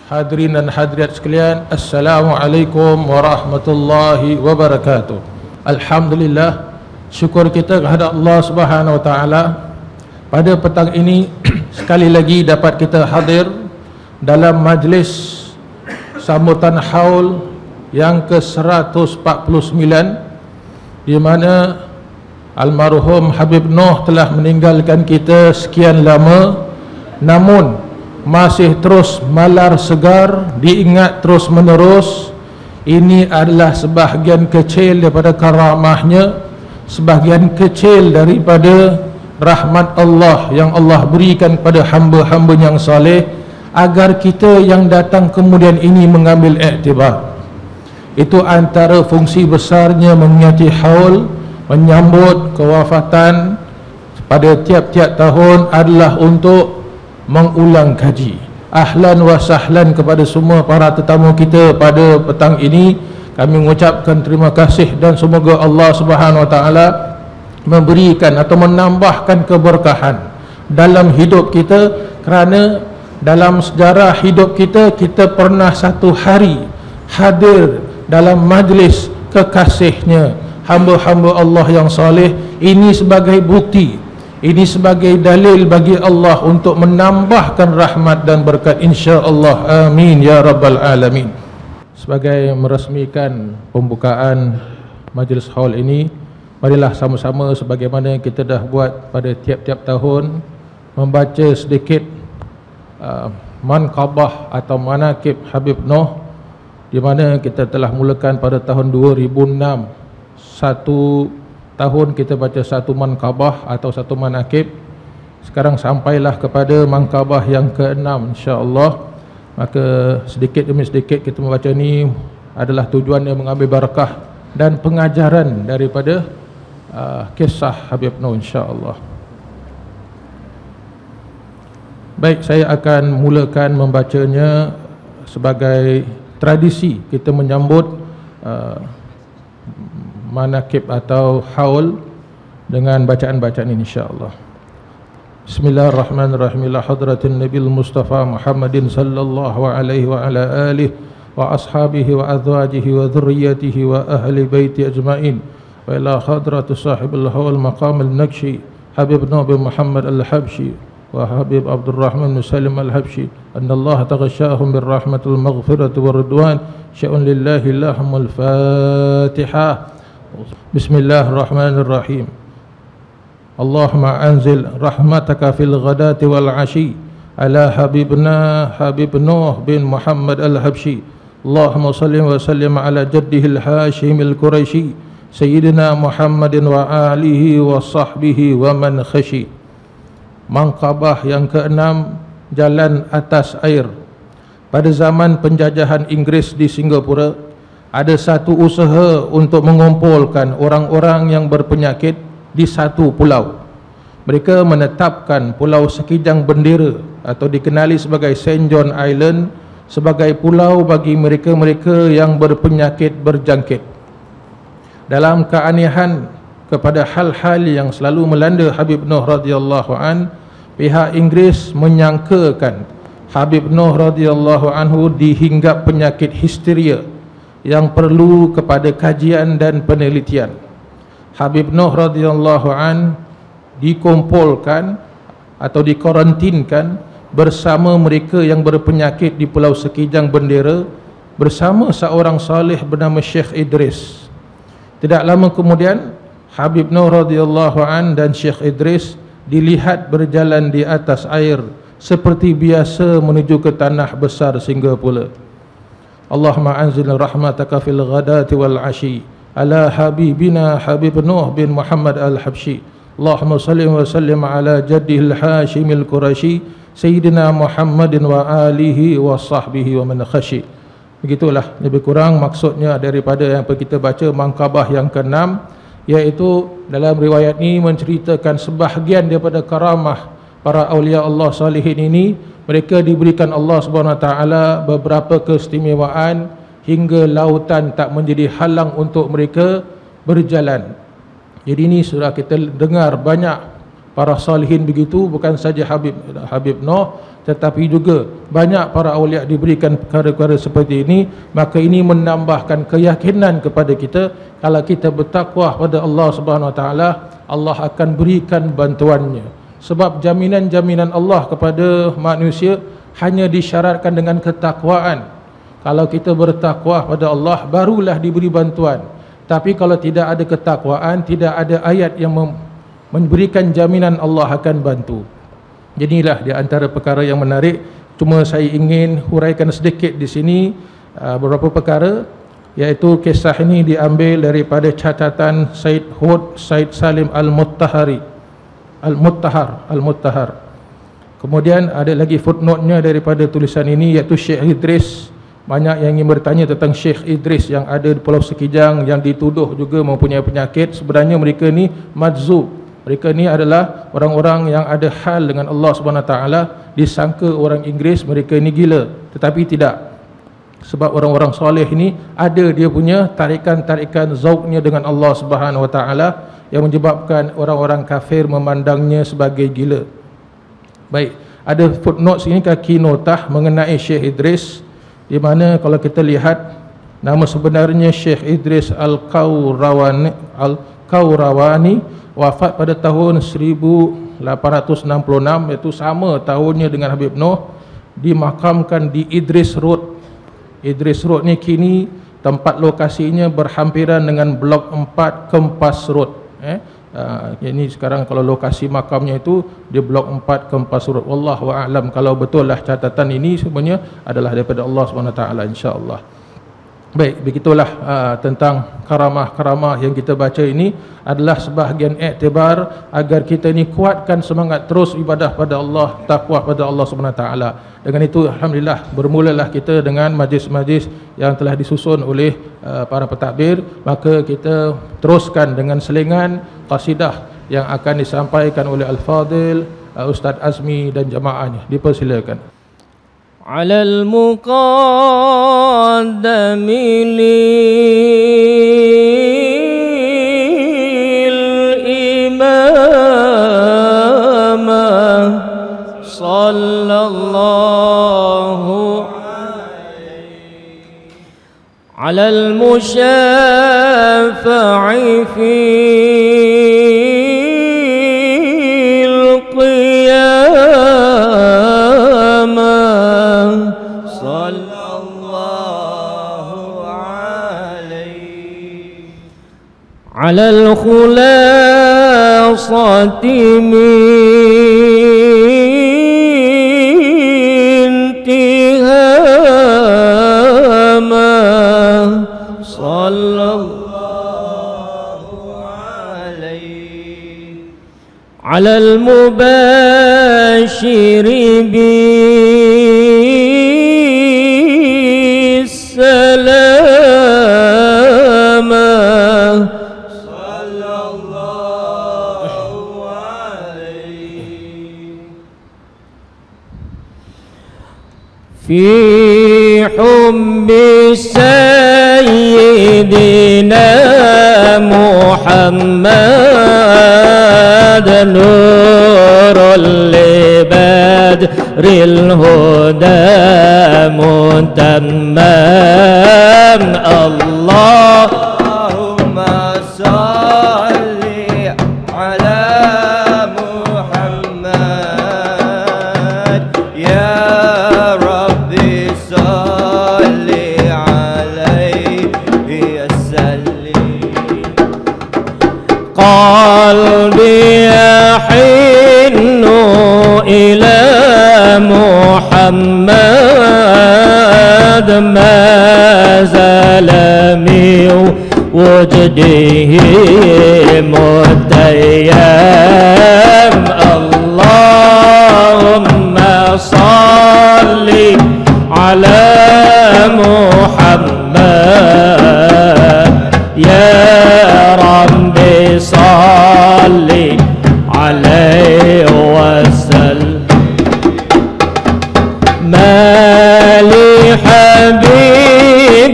Hadirin dan hadirat sekalian, Assalamualaikum warahmatullahi wabarakatuh. Alhamdulillah, syukur kita kepada Allah Subhanahu wa taala pada petang ini sekali lagi dapat kita hadir dalam majlis sambutan haul yang ke-149 di mana almarhum Habib Noh telah meninggalkan kita sekian lama, namun masih terus malar segar, diingat terus menerus. Ini adalah sebahagian kecil daripada karamahnya, sebahagian kecil daripada rahmat Allah yang Allah berikan kepada hamba-hamba yang saleh, agar kita yang datang kemudian ini mengambil iktibar. Itu antara fungsi besarnya mengingati haul, menyambut kewafatan pada tiap-tiap tahun adalah untuk mengulang kaji. Ahlan wa sahlan kepada semua para tetamu kita pada petang ini. Kami mengucapkan terima kasih dan semoga Allah Subhanahu wa taala memberikan atau menambahkan keberkahan dalam hidup kita, kerana dalam sejarah hidup kita, kita pernah satu hari hadir dalam majlis kekasihnya, hamba-hamba Allah yang saleh. Ini sebagai bukti, ini sebagai dalil bagi Allah untuk menambahkan rahmat dan berkat, insya-Allah. Amin ya rabbal alamin. Sebagai meresmikan pembukaan majlis haul ini, marilah sama-sama sebagaimana kita dah buat pada tiap-tiap tahun, membaca sedikit manqabah atau manaqib Habib Noh, di mana kita telah mulakan pada tahun 2006. Satu tahun kita baca satu manqabah atau satu manaqib. Sekarang sampailah kepada manqabah yang ke-6, insya-Allah. Maka sedikit demi sedikit kita membaca ni adalah tujuannya mengambil barakah dan pengajaran daripada kisah Habib Noh, insya-Allah. Baik, saya akan mulakan membacanya sebagai tradisi kita menyambut manaqib atau haul dengan bacaan-bacaan ini, insya-Allah. Bismillahirrahmanirrahim. Ila hadratin Nabil Mustafa Muhammadin sallallahu alaihi wa ala alihi wa ashabihi wa azwajihi wa dhurriyyatihi wa ahli baiti ajma'in, wa ila hadratus sahibul haul maqam al-Naqshi Habib Noh bin Muhammad al-Habshi wa Habib Abdurrahman bin Salim al-Habshi, anna Allah taghashahum birrahmatil maghfirati waridwan, sya'un lillahi lahumul Fatihah. Bismillahirrahmanirrahim. Allahumma anzil rahmataka fil ghadati wal ashi ala habibna Habib Noh bin Muhammad al-Habshi. Allahumma salli wa sallim ala jaddihil hashimil quraisy sayyidina Muhammadin wa alihi wa sahbihi wa man khashi. Manqabah yang ke-6, jalan atas air. Pada zaman penjajahan Inggris di Singapura, ada satu usaha untuk mengumpulkan orang-orang yang berpenyakit di satu pulau. Mereka menetapkan Pulau Sekijang Bendera atau dikenali sebagai St. John Island sebagai pulau bagi mereka-mereka yang berpenyakit berjangkit. Dalam keanehan kepada hal-hal yang selalu melanda Habib Noh radhiyallahu an, pihak Inggris menyangkakan Habib Noh radhiyallahu anhu dihinggap penyakit histeria yang perlu kepada kajian dan penelitian. Habib Noh radhiyallahu an dikumpulkan atau dikarantinkan bersama mereka yang berpenyakit di Pulau Sekijang Bendera bersama seorang saleh bernama Syekh Idris. Tidak lama kemudian Habib Noh radhiyallahu an dan Syekh Idris dilihat berjalan di atas air seperti biasa menuju ke tanah besar Singapura. Allahumma anzil rahmataka fil ghadati wal ashi ala habibina Habib Noh bin Muhammad al-Habshi. Allahumma salli wa sallim ala jaddihil hashimil quraisy sayyidina Muhammadin wa alihi wa sahbihi wa man khashi. Begitulah lebih kurang maksudnya daripada yang kita baca manqabah yang ke-6, iaitu dalam riwayat ini menceritakan sebahagian daripada karamah para awliya Allah salihin ini. Mereka diberikan Allah Subhanahu wa taala beberapa keistimewaan hingga lautan tak menjadi halang untuk mereka berjalan. Jadi ini sudah kita dengar banyak para salihin begitu, bukan saja Habib Noh, tetapi juga banyak para awliya diberikan perkara-perkara seperti ini. Maka ini menambahkan keyakinan kepada kita, kalau kita bertakwa pada Allah Subhanahu Wa Taala, Allah akan berikan bantuannya. Sebab jaminan-jaminan Allah kepada manusia hanya disyaratkan dengan ketakwaan. Kalau kita bertakwa pada Allah, barulah diberi bantuan. Tapi kalau tidak ada ketakwaan, tidak ada ayat yang memberikan jaminan Allah akan bantu. Jadi inilah di antara perkara yang menarik. Cuma saya ingin huraikan sedikit di sini beberapa perkara, iaitu kisah ini diambil daripada catatan Said Hud Said Salim Al-Muttahar. Kemudian ada lagi footnote-nya daripada tulisan ini, iaitu Syekh Idris. Banyak yang ingin bertanya tentang Syekh Idris yang ada di Pulau Sekijang, yang dituduh juga mempunyai penyakit. Sebenarnya mereka ni madzub. Mereka ni adalah orang-orang yang ada hal dengan Allah Subhanahu Wa Taala. Disangka orang Inggeris mereka ni gila, tetapi tidak. Sebab orang-orang soleh ini ada dia punya tarikan-tarikan zauqnya dengan Allah Subhanahu Wa Taala, yang menyebabkan orang-orang kafir memandangnya sebagai gila. Baik, ada footnote sini, kaki notah mengenai Syekh Idris, di mana kalau kita lihat nama sebenarnya Syekh Idris Al-Kaurawani, wafat pada tahun 1866, iaitu sama tahunnya dengan Habib Noh. Dimakamkan di Idris Road. Idris Road ni kini tempat lokasinya berhampiran dengan Blok 4 Kempas Road. Ini sekarang kalau lokasi makamnya itu di Blok 4 Kempas Road. Wallahu a'lam. Kalau betul lah catatan ini sebenarnya adalah daripada Allah SWT, insya-Allah. Baik, begitulah tentang karamah-karamah yang kita baca ini adalah sebahagian iktibar agar kita ni kuatkan semangat terus ibadah pada Allah, takwa pada Allah SWT. Dengan itu alhamdulillah bermulalah kita dengan majlis-majlis yang telah disusun oleh para pentadbir. Maka kita teruskan dengan selingan qasidah yang akan disampaikan oleh Al-Fadil Ustaz Azmi dan jamaahnya. Dipersilakan. على المقدم للإمام صلى الله على المشافع في على الخلاصة من تهاما صلى الله عليه على المباشر بالسلام في حب سيدنا محمد نور لبدر الهدى متمم اللهم صل على محمد يا قلبي يحن إلى محمد ما زال من وجده متيم اللهم صل على محمد يا ربي صل عليه وسلم ما لي حبيب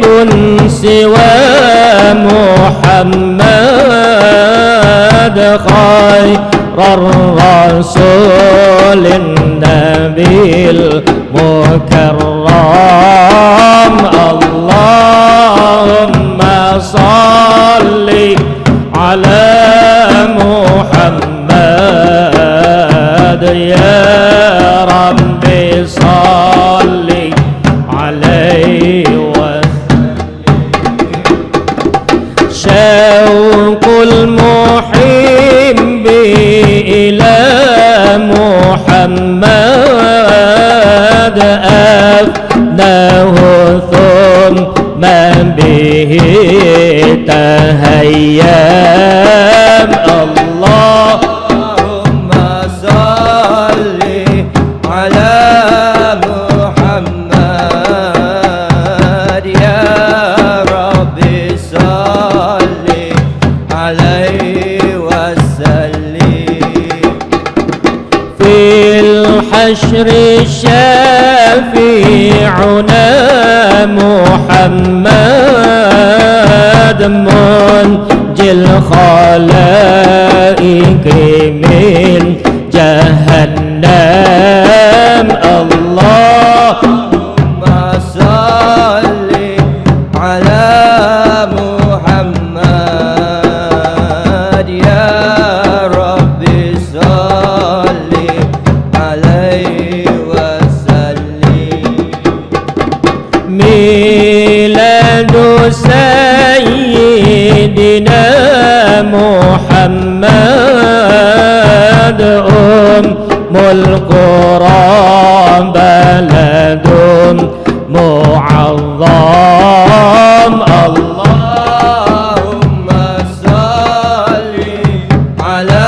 سوى محمد خير الرسول النبي المكرم اللهم صل على محمد يا ربي صل عليه وسلم شوق المحب إلى محمد أفناه ثم به تهيم اللهم صل على محمد يا ربي صل عليه وسلم في الحشر شفيعنا محمد منجي الخلائق من جهنم اللهم صل على محمد يا ربي صل عليه وسلم ميلاد سيدنا محمد القرى بلد معظم اللهم صل على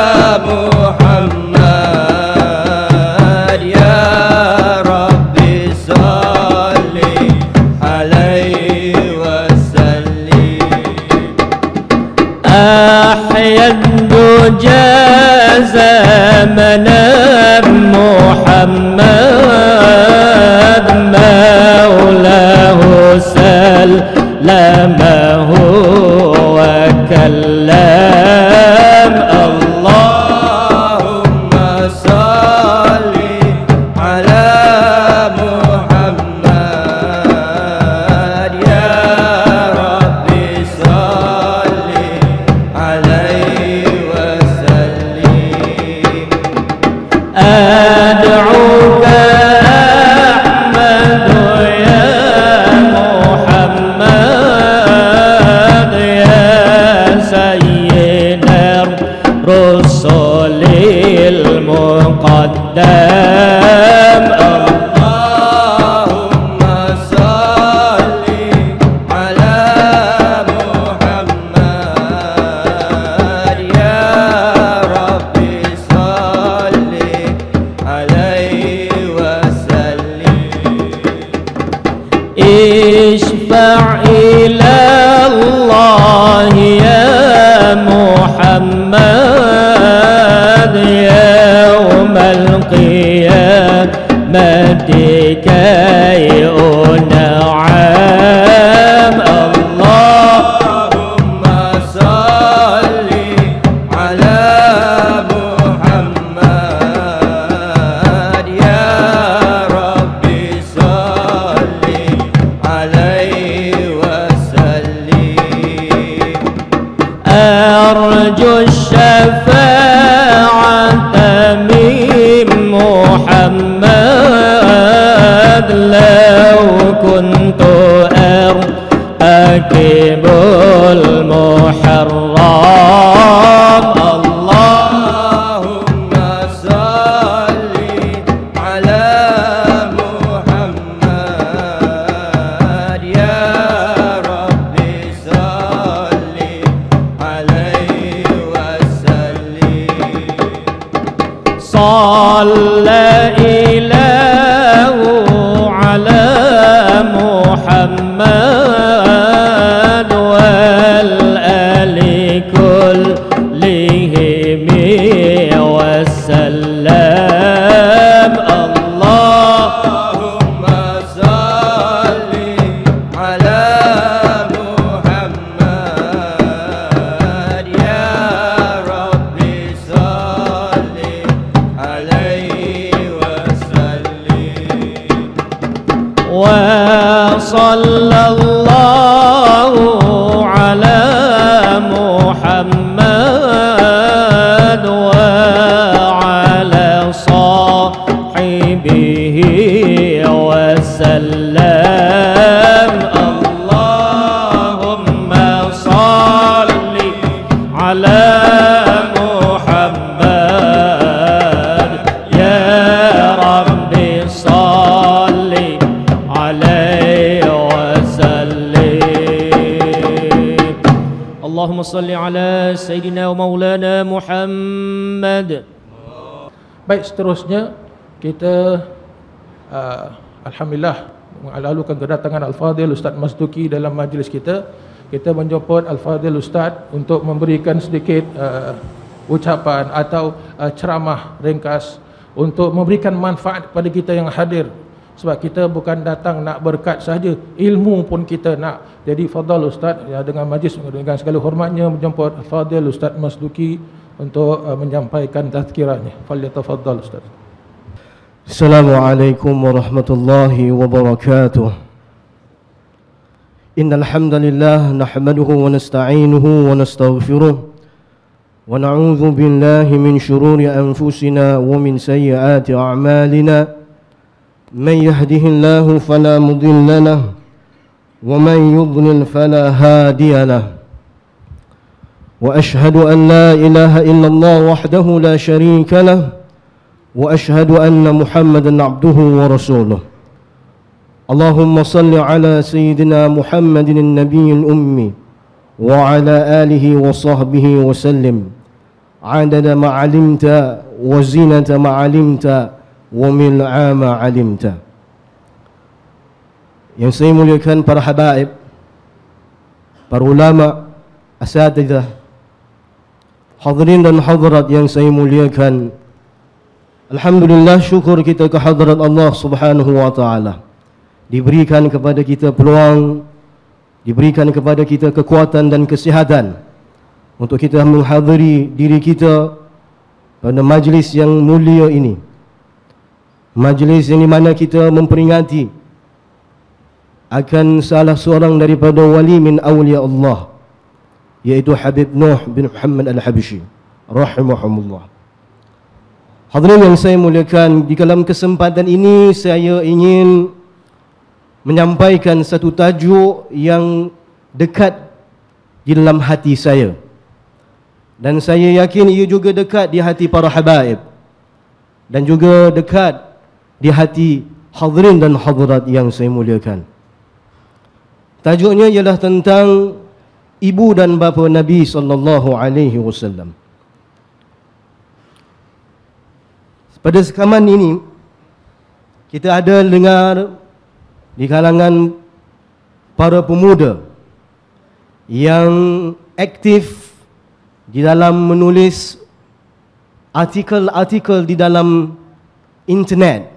محمد يا ربي صل عليه وسلم أحيا الدجى زمنا محمد مولاه سلمه وكلم اللهم صل على محمد يا ربي صل عليه وسلم أدعوك أحمد يا محمد يا سيد الرسل المقدم اللهم صل على محمد يا ربي صل عليه وسلم اشفع إلى الله يا محمد يوم القيامة كي أنعم اللهم صل على محمد يا ربي صل عليه وسلم أرجو الشفاعة من محمد لو كنت أرتكب المحرم اللهم صل على محمد يا ربي صل عليه وسلم محمد وعلى صاحبه وسلم اللهم صل على محمد يا رب صل عليه وسلم اللهم صل على سيدنا ومولانا محمد. Baik, seterusnya kita alhamdulillah melalukan kedatangan Al-Fadhil Ustaz Masduki dalam majlis kita. Kita menjemput Al-Fadhil Ustaz untuk memberikan sedikit ucapan atau ceramah ringkas untuk memberikan manfaat kepada kita yang hadir. Sebab kita bukan datang nak berkat saja, ilmu pun kita nak. Jadi fadhal Ustaz, ya, dengan majlis dengan segala hormatnya menjemput Al-Fadhil Ustaz Masduki untuk menyampaikan tazkirahnya. Falyatafaddal Ustaz. Assalamualaikum warahmatullahi wabarakatuh. Innal hamdalillah nahmaduhu wa nasta'inuhu wa nastaghfiruh wa na'udzu billahi min shururi anfusina wa min sayyiati a'malina. Man yahdihillahu fala mudilla lahu wa man yudlil fala hadiya lahu. Wa ashhadu an la ilaha illallah wahdahu la sharika lahu wa ashhadu anna Muhammadan abduhu wa rasuluh. Allahumma salli ala sayyidina Muhammadin an-nabiyil ummi wa ala alihi wa sahbihi wa sallim adada ma alimta wa zinata ma alimta wa mil'a ma alimta. Yang saya muliakan para habaib, para ulama, asatidzah, hadirin dan hadirat yang saya muliakan, alhamdulillah, syukur kita ke hadirat Allah Subhanahu wa taala. Diberikan kepada kita peluang, diberikan kepada kita kekuatan dan kesihatan untuk kita menghadiri diri kita pada majlis yang mulia ini. Majlis yang di mana kita memperingati akan salah seorang daripada wali min awliya Allah, yaitu Habib Nuh bin Muhammad Al-Habsyi rahimahumullah. Hadirin yang saya muliakan, di dalam kesempatan ini saya ingin menyampaikan satu tajuk yang dekat di dalam hati saya, dan saya yakin ia juga dekat di hati para habaib dan juga dekat di hati hadirin dan hadirat yang saya muliakan. Tajuknya ialah tentang ibu dan bapa Nabi sallallahu alaihi wasallam. Pada sekaman ini kita ada dengar di kalangan para pemuda yang aktif di dalam menulis artikel-artikel di dalam internet,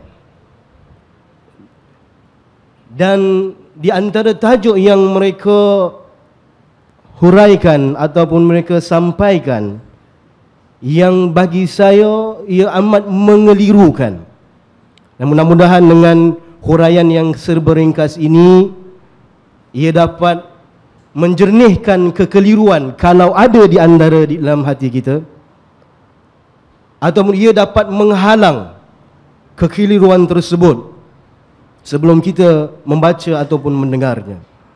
dan di antara tajuk yang mereka huraikan ataupun mereka sampaikan yang bagi saya ia amat mengelirukan. Dan mudah-mudahan dengan huraian yang serba ringkas ini ia dapat menjernihkan kekeliruan kalau ada di antara di dalam hati kita, ataupun ia dapat menghalang kekeliruan tersebut sebelum kita membaca ataupun mendengarnya.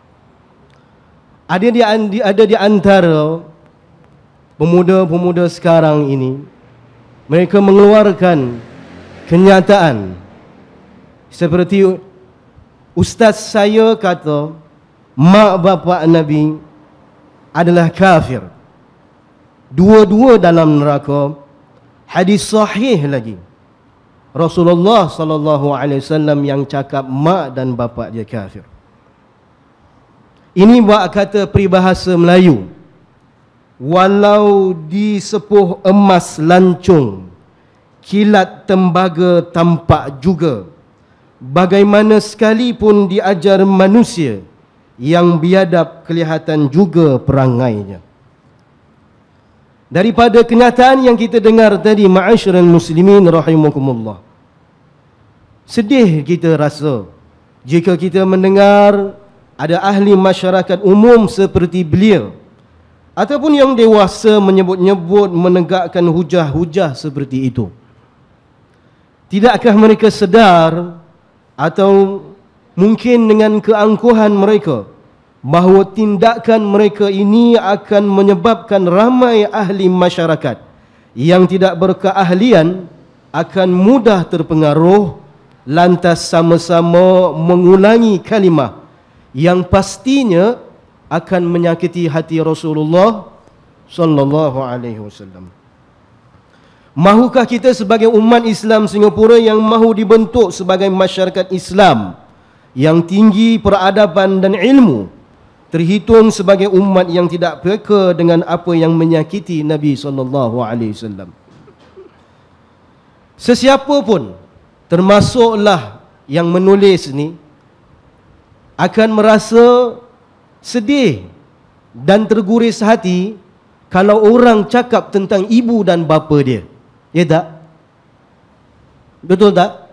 Ada di antara pemuda-pemuda sekarang ini, mereka mengeluarkan kenyataan seperti ustaz saya kata mak bapa Nabi adalah kafir, dua-dua dalam neraka. Hadis sahih lagi, Rasulullah sallallahu alaihi wasallam yang cakap mak dan bapa dia kafir. Ini buat kata peribahasa Melayu, walau disepuh emas lancung, kilat tembaga tampak juga. Bagaimana sekalipun diajar manusia, yang biadab kelihatan juga perangainya. Daripada kenyataan yang kita dengar tadi, ma'asyiral muslimin rahimakumullah, sedih kita rasa jika kita mendengar ada ahli masyarakat umum seperti beliau ataupun yang dewasa menyebut-nyebut menegakkan hujah-hujah seperti itu. Tidakkah mereka sedar atau mungkin dengan keangkuhan mereka bahawa tindakan mereka ini akan menyebabkan ramai ahli masyarakat yang tidak berkeahlian akan mudah terpengaruh, lantas sama-sama mengulangi kalimah yang pastinya akan menyakiti hati Rasulullah sallallahu alaihi wasallam. Mahukah kita sebagai umat Islam Singapura yang mahu dibentuk sebagai masyarakat Islam yang tinggi peradaban dan ilmu, terhitung sebagai umat yang tidak peka dengan apa yang menyakiti Nabi sallallahu alaihi wasallam? Sesiapa pun, termasuklah yang menulis ni, akan merasa sedih dan terguris hati kalau orang cakap tentang ibu dan bapa dia. Ya tak? Betul tak?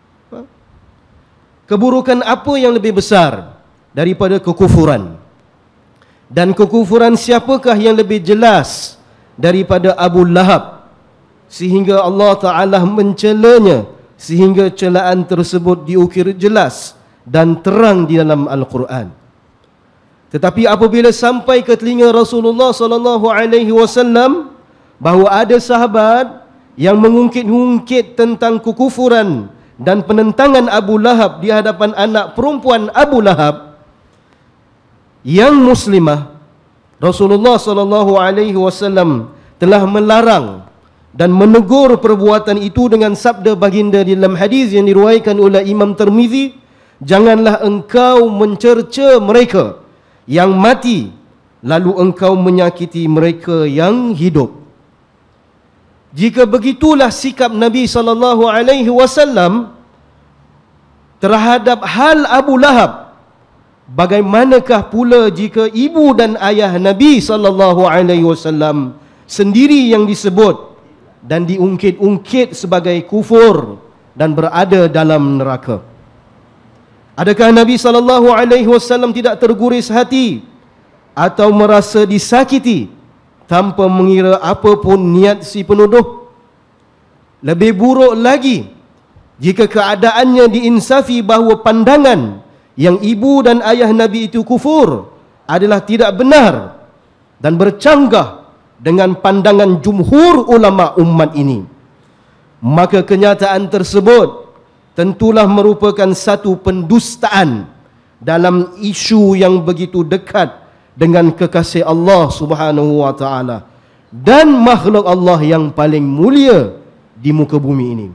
Keburukan apa yang lebih besar daripada kekufuran? Dan kekufuran siapakah yang lebih jelas daripada Abu Lahab, sehingga Allah Ta'ala mencelanya, sehingga celaan tersebut diukir jelas dan terang di dalam Al-Quran. Tetapi apabila sampai ke telinga Rasulullah sallallahu alaihi wasallam bahawa ada sahabat yang mengungkit-ungkit tentang kekufuran dan penentangan Abu Lahab di hadapan anak perempuan Abu Lahab yang muslimah, Rasulullah sallallahu alaihi wasallam telah melarang dan menegur perbuatan itu dengan sabda baginda di dalam hadis yang diriwayatkan oleh Imam Tirmizi, janganlah engkau mencerca mereka yang mati lalu engkau menyakiti mereka yang hidup. Jika begitulah sikap Nabi sallallahu alaihi wasallam terhadap hal Abu Lahab, bagaimanakah pula jika ibu dan ayah Nabi sallallahu alaihi wasallam sendiri yang disebut dan diungkit-ungkit sebagai kufur dan berada dalam neraka? Adakah Nabi sallallahu alaihi wasallam tidak terguris hati atau merasa disakiti tanpa mengira apapun niat si penuduh? Lebih buruk lagi jika keadaannya diinsafi bahawa pandangan yang ibu dan ayah Nabi itu kufur adalah tidak benar dan bercanggah dengan pandangan jumhur ulama umat ini. Maka kenyataan tersebut tentulah merupakan satu pendustaan dalam isu yang begitu dekat dengan kekasih Allah Subhanahu wa taala dan makhluk Allah yang paling mulia di muka bumi ini.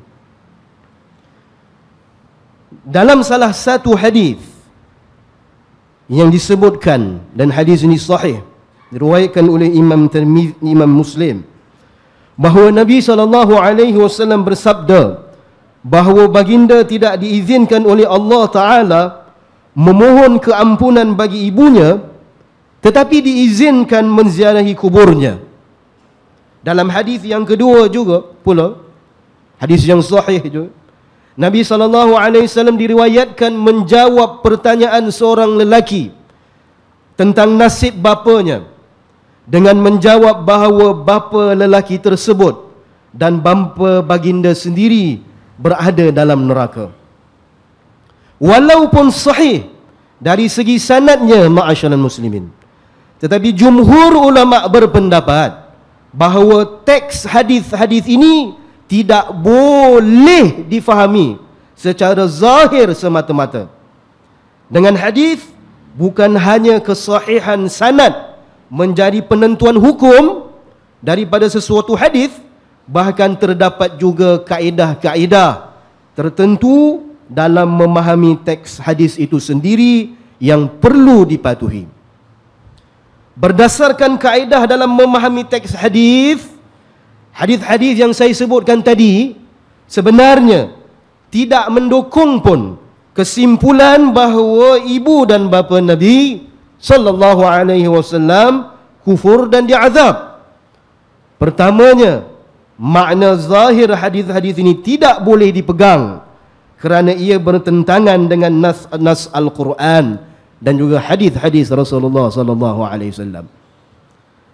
Dalam salah satu hadis yang disebutkan, dan hadis ini sahih, diriwayatkan oleh Imam Tirmizi, Imam Muslim, bahawa Nabi SAW bersabda bahawa baginda tidak diizinkan oleh Allah Ta'ala memohon keampunan bagi ibunya, tetapi diizinkan menziarahi kuburnya. Dalam hadis yang kedua juga pula, hadis yang sahih juga, Nabi SAW diriwayatkan menjawab pertanyaan seorang lelaki tentang nasib bapanya dengan menjawab bahawa bapa lelaki tersebut dan bapa baginda sendiri berada dalam neraka. Walaupun sahih dari segi sanadnya, ma'asyiral muslimin, tetapi jumhur ulama berpendapat bahawa teks hadis-hadis ini tidak boleh difahami secara zahir semata-mata. Dengan hadis, bukan hanya kesahihan sanad menjadi penentuan hukum daripada sesuatu hadis, bahkan terdapat juga kaedah-kaedah tertentu dalam memahami teks hadis itu sendiri yang perlu dipatuhi. Berdasarkan kaedah dalam memahami teks hadis, hadis-hadis yang saya sebutkan tadi sebenarnya tidak mendukung pun kesimpulan bahawa ibu dan bapa Nabi sallallahu alaihi wasallam kufur dan diazab. Pertamanya, makna zahir hadis-hadis ini tidak boleh dipegang kerana ia bertentangan dengan nas Al-Quran dan juga hadis-hadis Rasulullah sallallahu alaihi wasallam.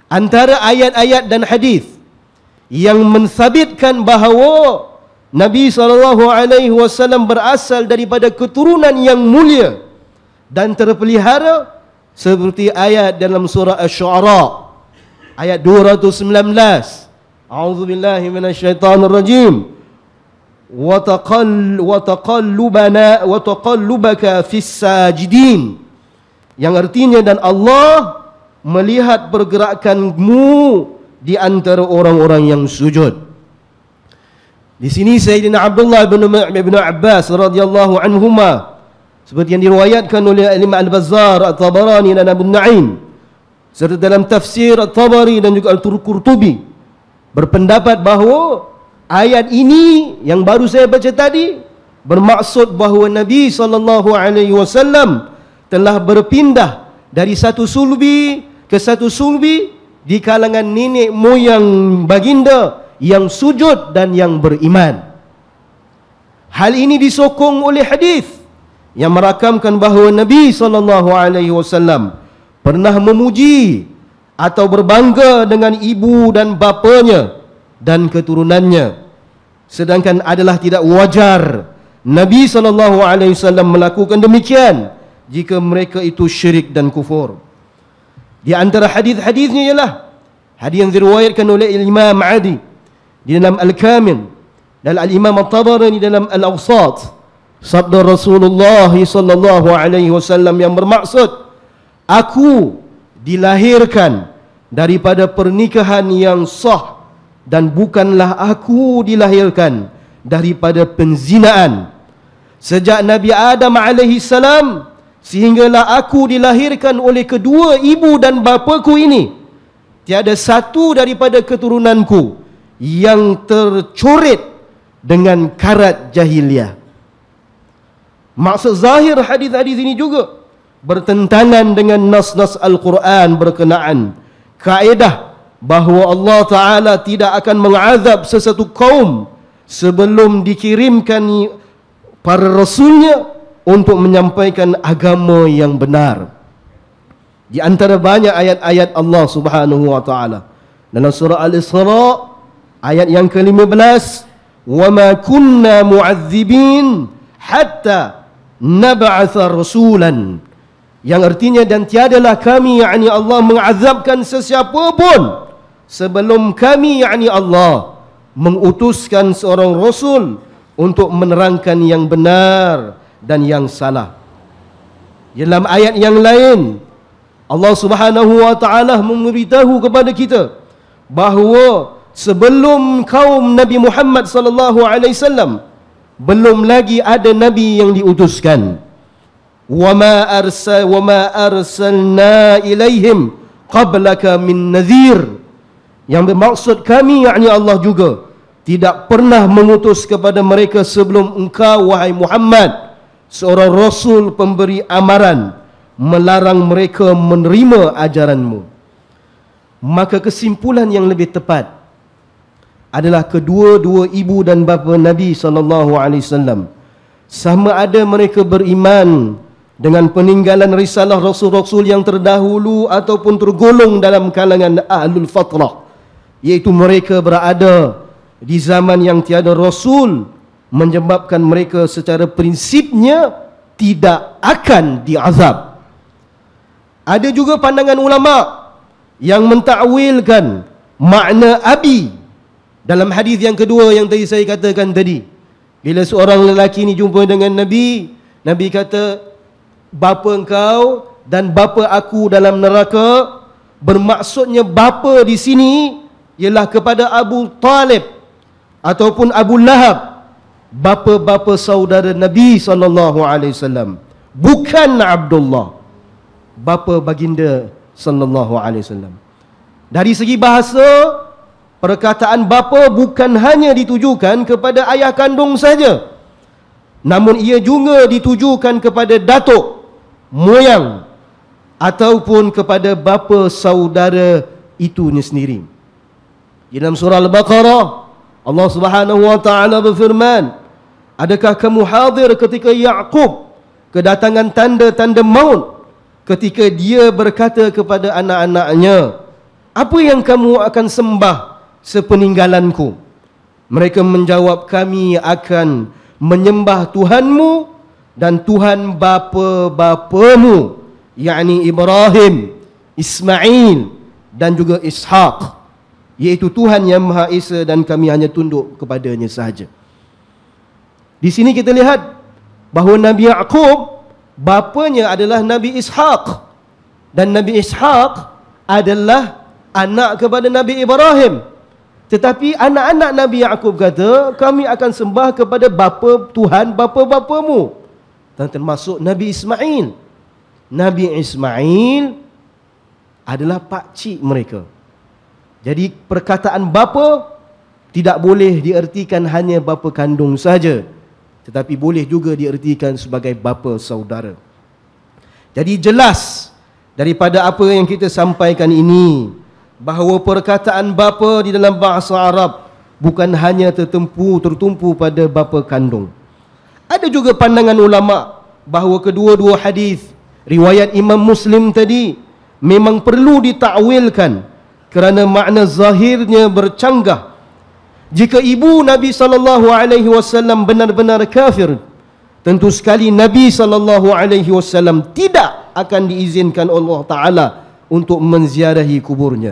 antara ayat-ayat dan hadis yang mensabitkan bahawa Nabi SAW berasal daripada keturunan yang mulia dan terpelihara, seperti ayat dalam surah Asy-Syu'ara ayat 219. A'udzubillahi minasyaitonirrajim. Wa taqallubaka fis sajidin. Yang artinya, dan Allah melihat pergerakanmu di antara orang-orang yang sujud. Di sini Sayyidina Abdullah bin Abbas radhiyallahu anhuma, seperti yang diriwayatkan oleh Imam Al-Bazzar, At-Tabarani dan Abu Nu'aim, serta dalam tafsir At-Tabari dan juga Al-Qurtubi, berpendapat bahawa ayat ini yang baru saya baca tadi bermaksud bahawa Nabi SAW telah berpindah dari satu sulbi ke satu sulbi di kalangan nenek moyang baginda yang sujud dan yang beriman. Hal ini disokong oleh hadis yang merakamkan bahawa Nabi SAW pernah memuji atau berbangga dengan ibu dan bapanya dan keturunannya, sedangkan adalah tidak wajar Nabi SAW melakukan demikian jika mereka itu syirik dan kufur. Di antara hadis-hadisnya ialah hadis yang diriwayatkan oleh Imam Adi di dalam Al-Kamil dan Al-Imam At-Tabarani dalam Al-Awsat, sabda Rasulullah SAW yang bermaksud, aku dilahirkan daripada pernikahan yang sah dan bukanlah aku dilahirkan daripada penzinaan. Sejak Nabi Adam alaihissalam sehinggalah aku dilahirkan oleh kedua ibu dan bapaku ini, tiada satu daripada keturunanku yang tercoret dengan karat jahiliah. Maksud zahir hadis-hadis ini juga bertentangan dengan nas-nas Al-Quran berkenaan kaedah bahawa Allah Ta'ala tidak akan mengazab sesuatu kaum sebelum dikirimkan para rasulnya untuk menyampaikan agama yang benar. Di antara banyak ayat-ayat Allah Subhanahu wa Ta'ala dalam surah Al-Isra ayat yang ke-15, wa ma kunna mu'adzibin hatta nab'atha rasulan, yang artinya, dan tiadalah kami, yakni Allah, mengazabkan sesiapa pun sebelum kami, yakni Allah, mengutuskan seorang rasul untuk menerangkan yang benar dan yang salah. Dalam ayat yang lain Allah Subhanahu wa Ta'ala memberitahu kepada kita bahawa sebelum kaum Nabi Muhammad sallallahu alaihi wasallam belum lagi ada nabi yang diutuskan. Wa ma arsalna ilaihim qablaka min nadhir, yang bermaksud kami, yakni Allah juga, tidak pernah mengutus kepada mereka sebelum engkau, wahai Muhammad, seorang rasul pemberi amaran melarang mereka menerima ajaranmu. Maka kesimpulan yang lebih tepat adalah kedua-dua ibu dan bapa Nabi SAW, sama ada mereka beriman dengan peninggalan risalah rasul-rasul yang terdahulu ataupun tergolong dalam kalangan ahlul fatrah, iaitu mereka berada di zaman yang tiada rasul, menyebabkan mereka secara prinsipnya tidak akan diazab. Ada juga pandangan ulama yang mentakwilkan makna abi dalam hadis yang kedua yang tadi saya katakan tadi. Bila seorang lelaki ni jumpa dengan Nabi, Nabi kata, bapa engkau dan bapa aku dalam neraka. Bermaksudnya bapa di sini ialah kepada Abu Talib ataupun Abu Lahab, bapa-bapa saudara Nabi SAW, bukan Abdullah, bapa baginda SAW. Dari segi bahasa, perkataan bapa bukan hanya ditujukan kepada ayah kandung saja, namun ia juga ditujukan kepada datuk, moyang, ataupun kepada bapa saudara itunya sendiri. Dalam surah Al-Baqarah, Allah Subhanahu wa Ta'ala berfirman, adakah kamu hadir ketika Ya'qub kedatangan tanda-tanda maut, ketika dia berkata kepada anak-anaknya, apa yang kamu akan sembah sepeninggalanku? Mereka menjawab, kami akan menyembah Tuhanmu dan Tuhan bapa-bapamu, yakni Ibrahim, Ismail dan juga Ishaq, iaitu Tuhan yang Maha Esa dan kami hanya tunduk kepadanya sahaja. Di sini kita lihat bahawa Nabi Yaqub, bapanya adalah Nabi Ishaq, dan Nabi Ishaq adalah anak kepada Nabi Ibrahim. Tetapi anak-anak Nabi Yaqub kata, kami akan sembah kepada bapa Tuhan bapa-bapamu, dan termasuk Nabi Ismail. Nabi Ismail adalah pakcik mereka. Jadi perkataan bapa tidak boleh diertikan hanya bapa kandung saja, tetapi boleh juga diertikan sebagai bapa saudara. Jadi jelas daripada apa yang kita sampaikan ini, bahawa perkataan bapa di dalam bahasa Arab bukan hanya tertumpu pada bapa kandung. Ada juga pandangan ulama bahawa kedua-dua hadis riwayat Imam Muslim tadi memang perlu ditakwilkan kerana makna zahirnya bercanggah. Jika ibu Nabi SAW benar-benar kafir, tentu sekali Nabi SAW tidak akan diizinkan Allah Ta'ala untuk menziarahi kuburnya.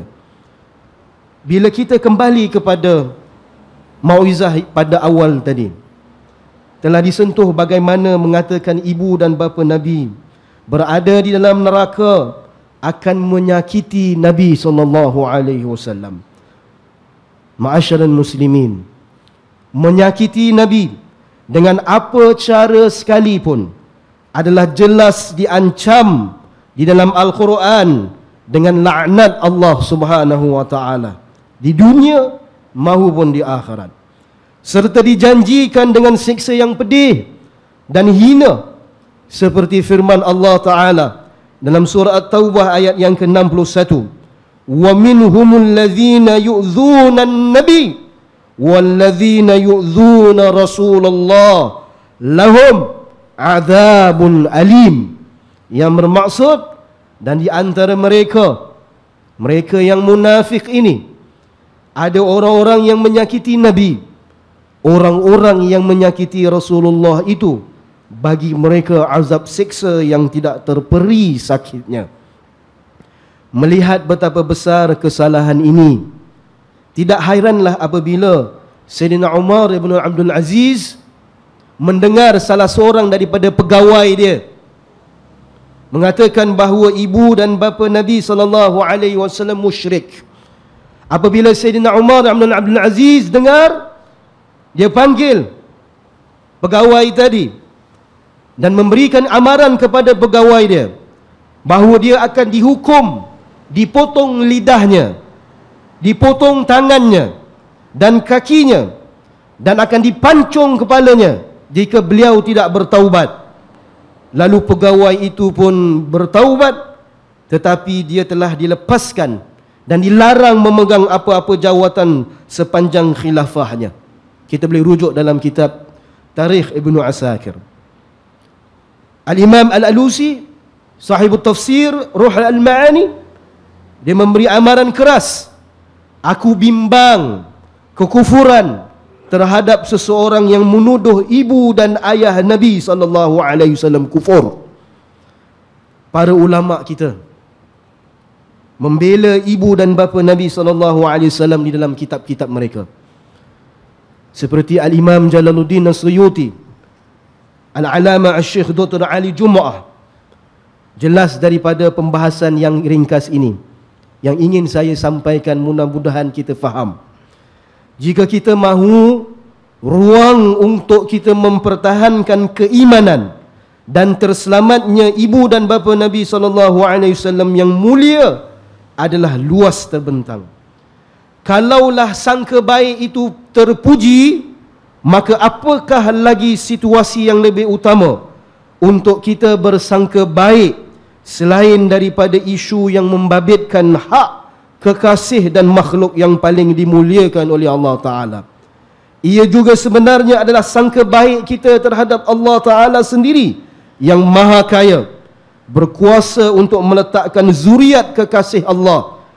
Bila kita kembali kepada mauizah pada awal tadi, telah disentuh bagaimana mengatakan ibu dan bapa Nabi berada di dalam neraka akan menyakiti Nabi SAW. Ma'asyiral muslimin, menyakiti Nabi dengan apa cara sekalipun adalah jelas diancam di dalam Al-Quran dengan laknat Allah Subhanahu wa taala di dunia maupun di akhirat, serta dijanjikan dengan siksa yang pedih dan hina, seperti firman Allah Ta'ala dalam surah At-Taubah ayat yang ke-61, wa minhumul ladzina yu'dzuna an-nabi walladzina yu'dzuna Rasulullah lahum adzabun alim, yang bermaksud, dan di antara mereka yang munafik ini ada orang-orang yang menyakiti Nabi, orang-orang yang menyakiti Rasulullah itu bagi mereka azab siksa yang tidak terperi sakitnya. Melihat betapa besar kesalahan ini, tidak hairanlah apabila Sayyidina Umar ibn Abdul Aziz mendengar salah seorang daripada pegawai dia mengatakan bahawa ibu dan bapa Nabi SAW musyrik. Apabila Sayyidina Umar ibn Abdul Aziz dengar, dia panggil pegawai tadi dan memberikan amaran kepada pegawai dia bahawa dia akan dihukum, dipotong lidahnya, dipotong tangannya dan kakinya, dan akan dipancung kepalanya jika beliau tidak bertaubat. Lalu pegawai itu pun bertaubat, tetapi dia telah dilepaskan dan dilarang memegang apa-apa jawatan sepanjang khilafahnya. Kita boleh rujuk dalam kitab Tarikh Ibnu Asakir. Al-Imam Al-Alusi, sahibut tafsir Ruh Al-Ma'ani, dia memberi amaran keras, aku bimbang kekufuran terhadap seseorang yang menuduh ibu dan ayah Nabi SAW kufur. Para ulama kita membela ibu dan bapa Nabi SAW di dalam kitab-kitab mereka, seperti Al-Imam Jalaluddin As-Suyuti, Al-Alama Al-Syekh Dr. Ali Jum'ah. Jelas daripada pembahasan yang ringkas ini yang ingin saya sampaikan, mudah-mudahan kita faham. Jika kita mahu ruang untuk kita mempertahankan keimanan dan terselamatnya ibu dan bapa Nabi SAW yang mulia adalah luas terbentang. Kalaulah sangka baik itu terpuji, maka apakah lagi situasi yang lebih utama untuk kita bersangka baik selain daripada isu yang membabitkan hak kekasih dan makhluk yang paling dimuliakan oleh Allah Ta'ala. Ia juga sebenarnya adalah sangka baik kita terhadap Allah Ta'ala sendiri yang maha kaya, berkuasa untuk meletakkan zuriat kekasih Allah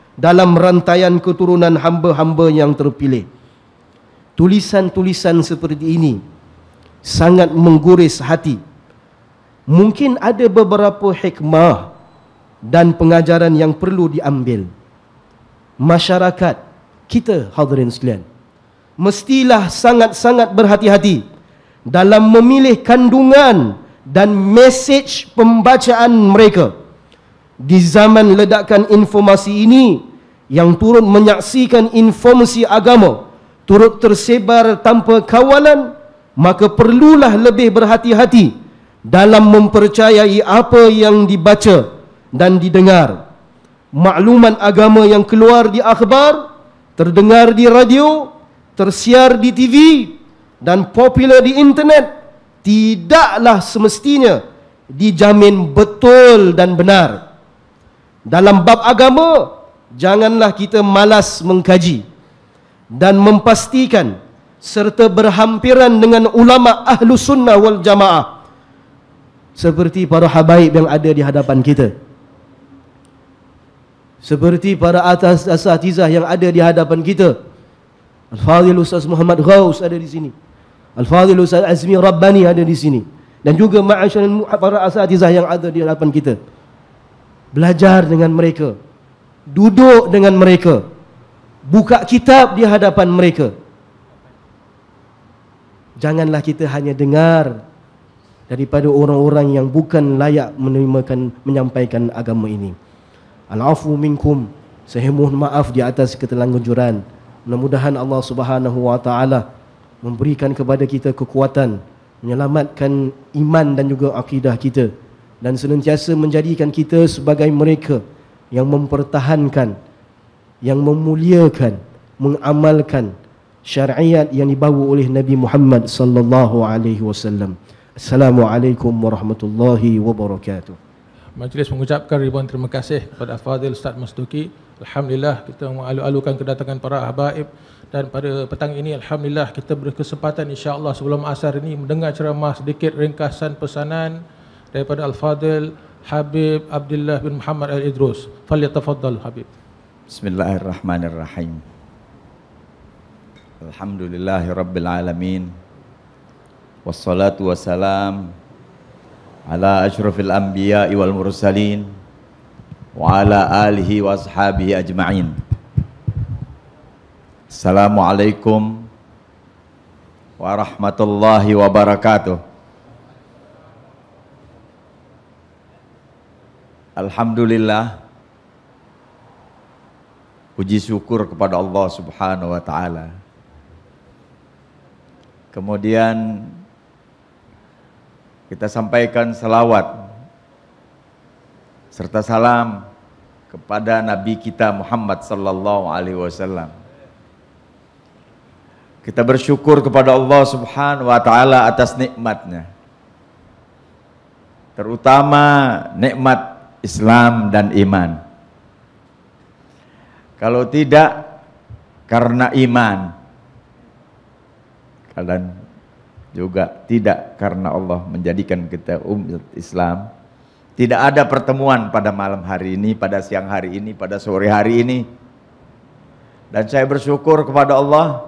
dalam rantaian keturunan hamba-hamba yang terpilih. Tulisan-tulisan seperti ini sangat mengguris hati. Mungkin ada beberapa hikmah dan pengajaran yang perlu diambil. Masyarakat kita, hadirin sekalian, mestilah sangat-sangat berhati-hati dalam memilih kandungan dan mesej pembacaan mereka. Di zaman ledakan informasi ini yang turut menyaksikan informasi agama turut tersebar tanpa kawalan, maka perlulah lebih berhati-hati dalam mempercayai apa yang dibaca dan didengar. Maklumat agama yang keluar di akhbar, terdengar di radio, tersiar di TV dan popular di internet tidaklah semestinya dijamin betul dan benar. Dalam bab agama, janganlah kita malas mengkaji dan memastikan serta berhampiran dengan ulama ahlu sunnah wal jamaah seperti para habaib yang ada di hadapan kita, seperti para asatizah yang ada di hadapan kita. Al-Fadhil Ustaz Muhammad Ghaus ada di sini, Al-Fadhil Ustaz Azmi Rabbani ada di sini, dan juga ma'asyarul para asatizah yang ada di hadapan kita. Belajar dengan mereka, duduk dengan mereka, buka kitab di hadapan mereka. Janganlah kita hanya dengar daripada orang-orang yang bukan layak menyampaikan agama ini. Al-afu minkum, saya mohon maaf di atas keterlanjuran. Mudah-mudahan Allah Subhanahu wa taala memberikan kepada kita kekuatan, menyelamatkan iman dan juga akidah kita, dan senantiasa menjadikan kita sebagai mereka yang mempertahankan, yang memuliakan, mengamalkan syariat yang dibawa oleh Nabi Muhammad sallallahu alaihi wasallam. Assalamualaikum warahmatullahi wabarakatuh. Majlis mengucapkan ribuan terima kasih kepada Al-Fadhil Ustaz Masduki. Alhamdulillah kita mengalu-alukan kedatangan para habaib, dan pada petang ini alhamdulillah kita berkesempatan insya-Allah sebelum asar ini mendengar ceramah sedikit ringkasan pesanan daripada Al-Fadhil Habib Abdullah bin Muhammad Al-Idrus. Falyatafaddal Habib. Bismillahirrahmanirrahim. Alhamdulillahirabbil alamin. Wassalatu wassalam ala asyrafil anbiya'i wal mursalin wa ala alihi wa ashabihi ajma'in. Assalamualaikum warahmatullahi wabarakatuh. Alhamdulillah, puji syukur kepada Allah Subhanahu wa taala. Kemudian kita sampaikan salawat serta salam kepada Nabi kita Muhammad sallallahu alaihi wasallam. Kita bersyukur kepada Allah Subhanahu wa taala atas nikmatnya, terutama nikmat Islam dan iman. Kalau tidak karena iman, dan juga tidak karena Allah menjadikan kita umat Islam, tidak ada pertemuan pada malam hari ini, pada siang hari ini, pada sore hari ini. Dan saya bersyukur kepada Allah,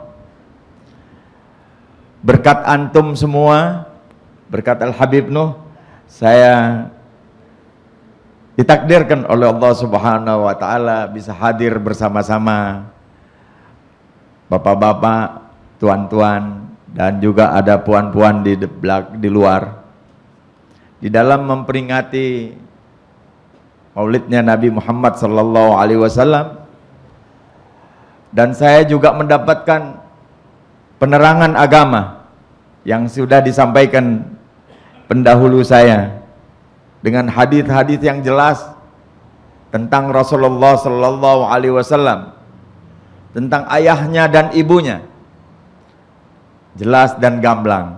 berkat antum semua, berkat Al-Habib Nuh, saya ditakdirkan oleh Allah Subhanahu wa taala bisa hadir bersama-sama bapak-bapak, tuan-tuan, dan juga ada puan-puan di luar di dalam memperingati maulidnya Nabi Muhammad sallallahu alaihi wasallam. Dan saya juga mendapatkan penerangan agama yang sudah disampaikan pendahulu saya dengan hadis-hadis yang jelas tentang Rasulullah sallallahu alaihi wasallam, tentang ayahnya dan ibunya, jelas dan gamblang.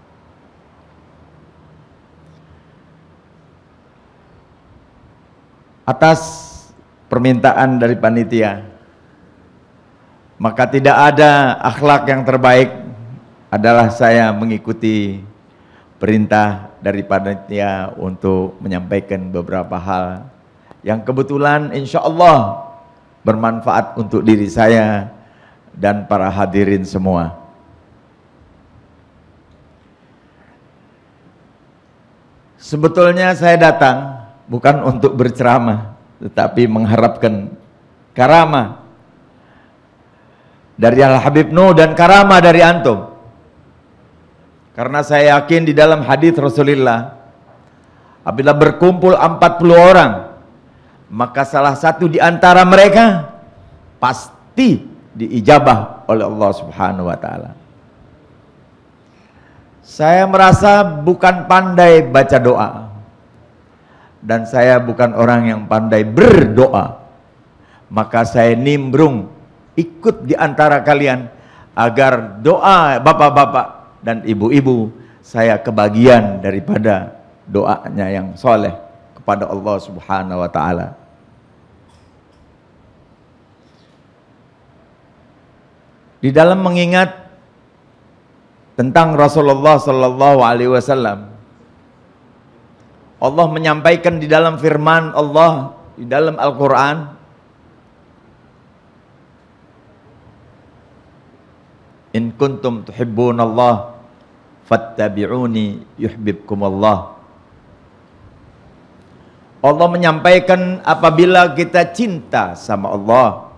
Atas permintaan dari panitia, maka tidak ada akhlak yang terbaik adalah saya mengikuti perintah dari panitia untuk menyampaikan beberapa hal yang kebetulan insya Allah bermanfaat untuk diri saya dan para hadirin semua. Sebetulnya saya datang bukan untuk berceramah, tetapi mengharapkan karamah dari Al-Habib Nuh dan karamah dari antum. Karena saya yakin di dalam hadis Rasulullah, apabila berkumpul 40 orang, maka salah satu di antara mereka pasti diijabah oleh Allah Subhanahu wa taala. Saya merasa bukan pandai baca doa, dan saya bukan orang yang pandai berdoa. Maka saya nimbrung ikut di antara kalian agar doa bapak-bapak dan ibu-ibu saya kebagian daripada doanya yang soleh kepada Allah Subhanahu wa taala. Di dalam mengingat tentang Rasulullah sallallahu alaihi wasallam, Allah menyampaikan di dalam firman Allah di dalam Al-Qur'an, in kuntum tuhibbunallah fattabi'uni yuhibbukumullah. Allah menyampaikan apabila kita cinta sama Allah,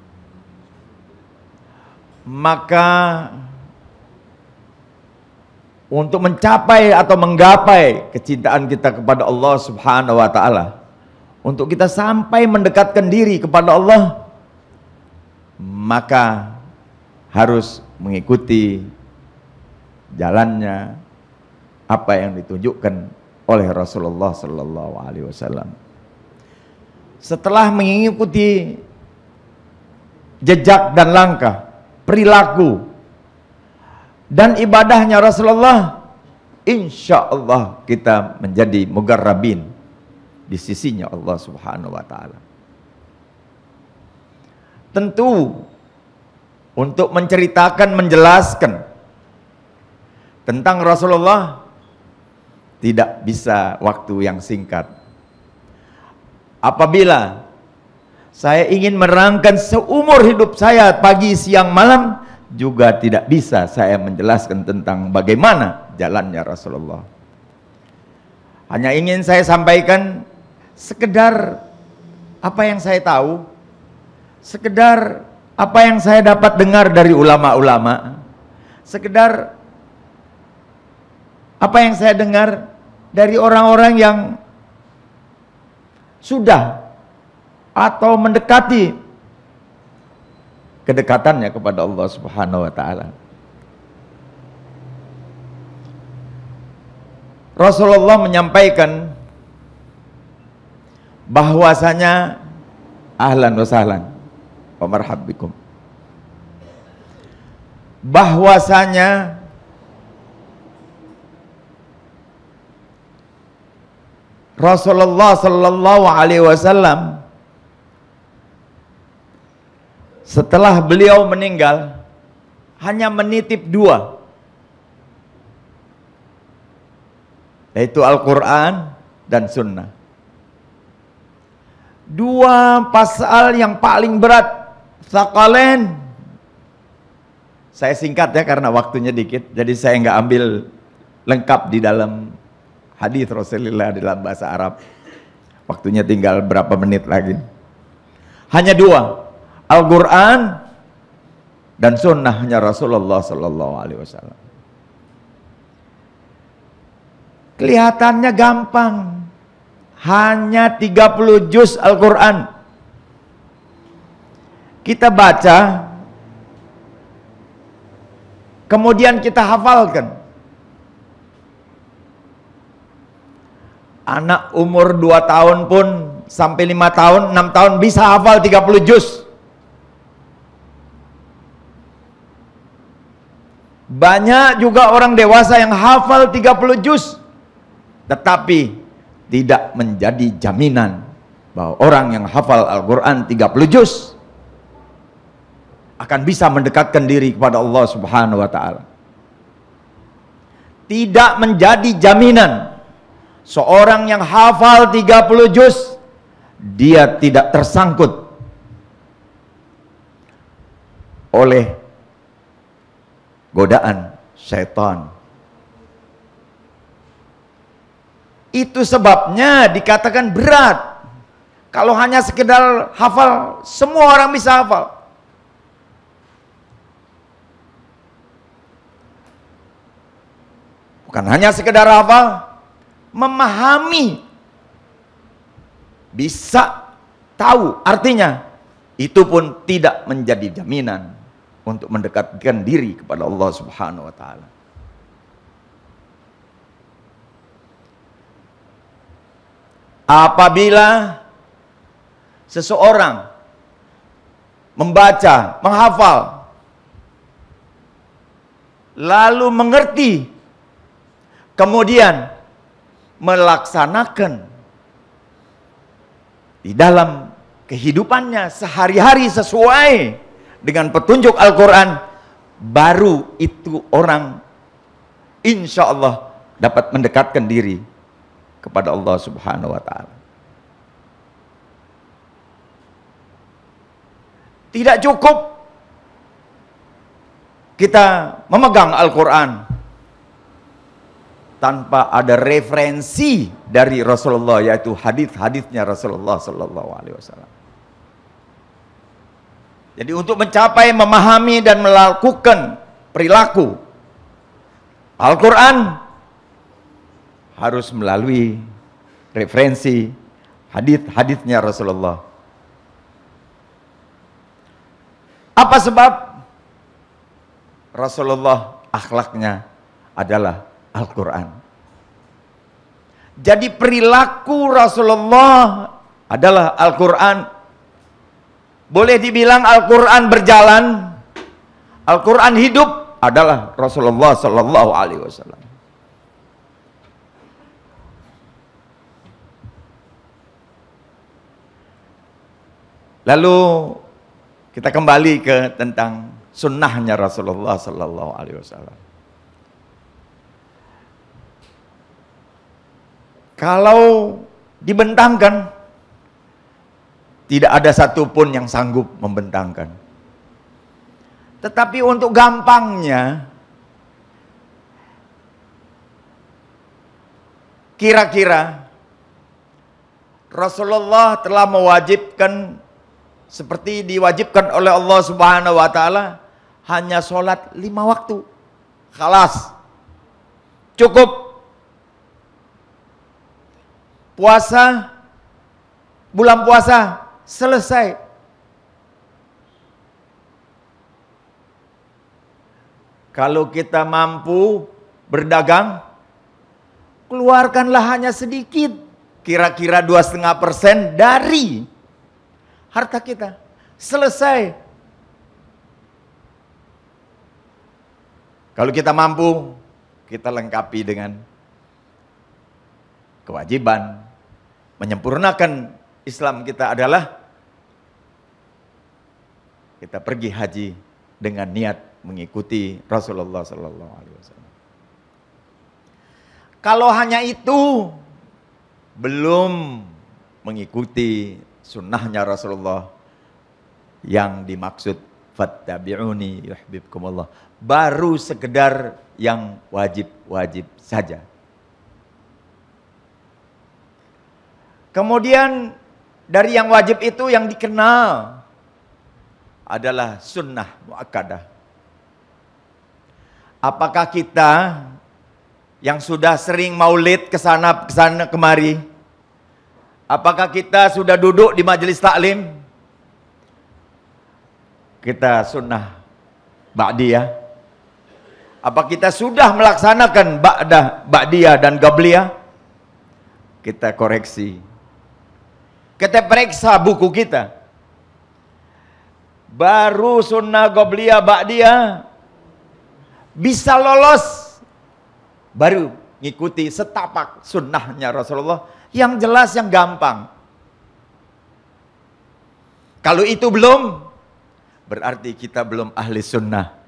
maka untuk mencapai atau menggapai kecintaan kita kepada Allah Subhanahu wa taala, untuk kita sampai mendekatkan diri kepada Allah, maka harus mengikuti jalannya apa yang ditunjukkan oleh Rasulullah sallallahu alaihi wasallam. Setelah mengikuti jejak dan langkah, perilaku dan ibadahnya Rasulullah, insya Allah kita menjadi mugarrabin di sisinya Allah Subhanahu wa taala. Tentu untuk menceritakan, menjelaskan tentang Rasulullah tidak bisa waktu yang singkat. Apabila saya ingin merangkan seumur hidup saya pagi, siang, malam, juga tidak bisa saya menjelaskan tentang bagaimana jalannya Rasulullah. Hanya ingin saya sampaikan sekedar apa yang saya tahu, sekedar apa yang saya dapat dengar dari ulama-ulama, sekedar apa yang saya dengar dari orang-orang yang sudah atau mendekati kedekatannya kepada Allah Subhanahu wa taala. Rasulullah menyampaikan bahwasanya ahlan wa sahlan wa marhab bikum, bahwasanya Rasulullah sallallahu alaihi wasallam setelah beliau meninggal hanya menitip dua, yaitu Al-Quran dan Sunnah. Dua pasal yang paling berat, tsaqalain. Saya singkat ya karena waktunya dikit, jadi saya nggak ambil lengkap di dalam hadis Rasulullah dalam bahasa Arab. Waktunya tinggal berapa menit lagi. Hanya dua, Al-Quran dan sunnahnya Rasulullah sallallahu alaihi wasallam. Kelihatannya gampang, hanya 30 juz Al-Quran kita baca, kemudian kita hafalkan. Anak umur 2 tahun pun sampai 5 tahun, 6 tahun bisa hafal 30 juz. Banyak juga orang dewasa yang hafal 30 juz, tetapi tidak menjadi jaminan bahwa orang yang hafal Al-Quran 30 juz akan bisa mendekatkan diri kepada Allah Subhanahu wa ta'ala. Tidak menjadi jaminan seorang yang hafal 30 juz dia tidak tersangkut oleh godaan syaitan. Itu sebabnya dikatakan berat. Kalau hanya sekedar hafal, semua orang bisa hafal. Bukan hanya sekedar hafal, memahami, bisa tahu artinya, itu pun tidak menjadi jaminan untuk mendekatkan diri kepada Allah Subhanahu wa taala. Apabila seseorang membaca, menghafal, lalu mengerti, kemudian melaksanakan di dalam kehidupannya sehari-hari sesuai dengan petunjuk Al-Quran, baru itu orang insya Allah dapat mendekatkan diri kepada Allah Subhanahu wa taala. Tidak cukup kita memegang Al-Quran tanpa ada referensi dari Rasulullah, yaitu hadis-hadisnya Rasulullah sallallahu alaihi wasallam. Jadi untuk mencapai memahami dan melakukan perilaku Al-Quran harus melalui referensi hadis-hadisnya Rasulullah. Apa sebab? Rasulullah akhlaknya adalah Al-Quran. Jadi perilaku Rasulullah adalah Al-Quran. Boleh dibilang Al-Quran berjalan, Al-Quran hidup adalah Rasulullah sallallahu alaihi wasallam. Lalu kita kembali ke tentang sunnahnya Rasulullah sallallahu alaihi wasallam. Kalau dibentangkan, tidak ada satupun yang sanggup membentangkan. Tetapi untuk gampangnya, kira-kira Rasulullah telah mewajibkan, seperti diwajibkan oleh Allah Subhanahu wa taala, hanya sholat 5 waktu. Khalas. Cukup. Puasa, bulan puasa, selesai. Kalau kita mampu berdagang, keluarkanlah hanya sedikit, kira-kira 2,5% dari harta kita. Selesai. Kalau kita mampu, kita lengkapi dengan kewajiban. Menyempurnakan Islam kita adalah kita pergi haji dengan niat mengikuti Rasulullah sallallahu alaihi wasallam. Kalau hanya itu belum mengikuti sunnahnya Rasulullah yang dimaksud fattabi'uni yuhibbukumullah, baru sekedar yang wajib-wajib saja. Kemudian dari yang wajib itu yang dikenal adalah sunnah muakkadah. Apakah kita yang sudah sering maulid ke sana kemari, apakah kita sudah duduk di majelis taklim, kita sunnah ba'diyah? Apa kita sudah melaksanakan ba'diyah dan qabliyah? Kita koreksi. Kita periksa buku kita. Baru sunnah qabliyah ba'diyah bisa lolos, baru ngikuti setapak sunnahnya Rasulullah yang jelas, yang gampang. Kalau itu belum, berarti kita belum ahli sunnah.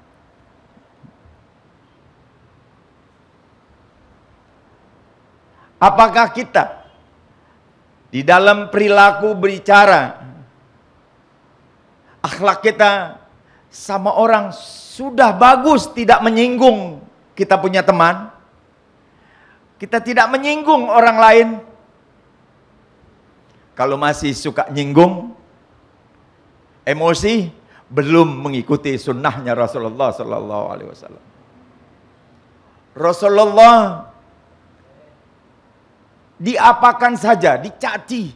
Apakah kita di dalam perilaku berbicara, akhlak kita sama orang sudah bagus tidak menyinggung kita punya teman, kita tidak menyinggung orang lain. Kalau masih suka nyinggung, emosi, belum mengikuti sunnahnya Rasulullah Sallallahu Alaihi Wasallam. Rasulullah diapakan saja, dicaci,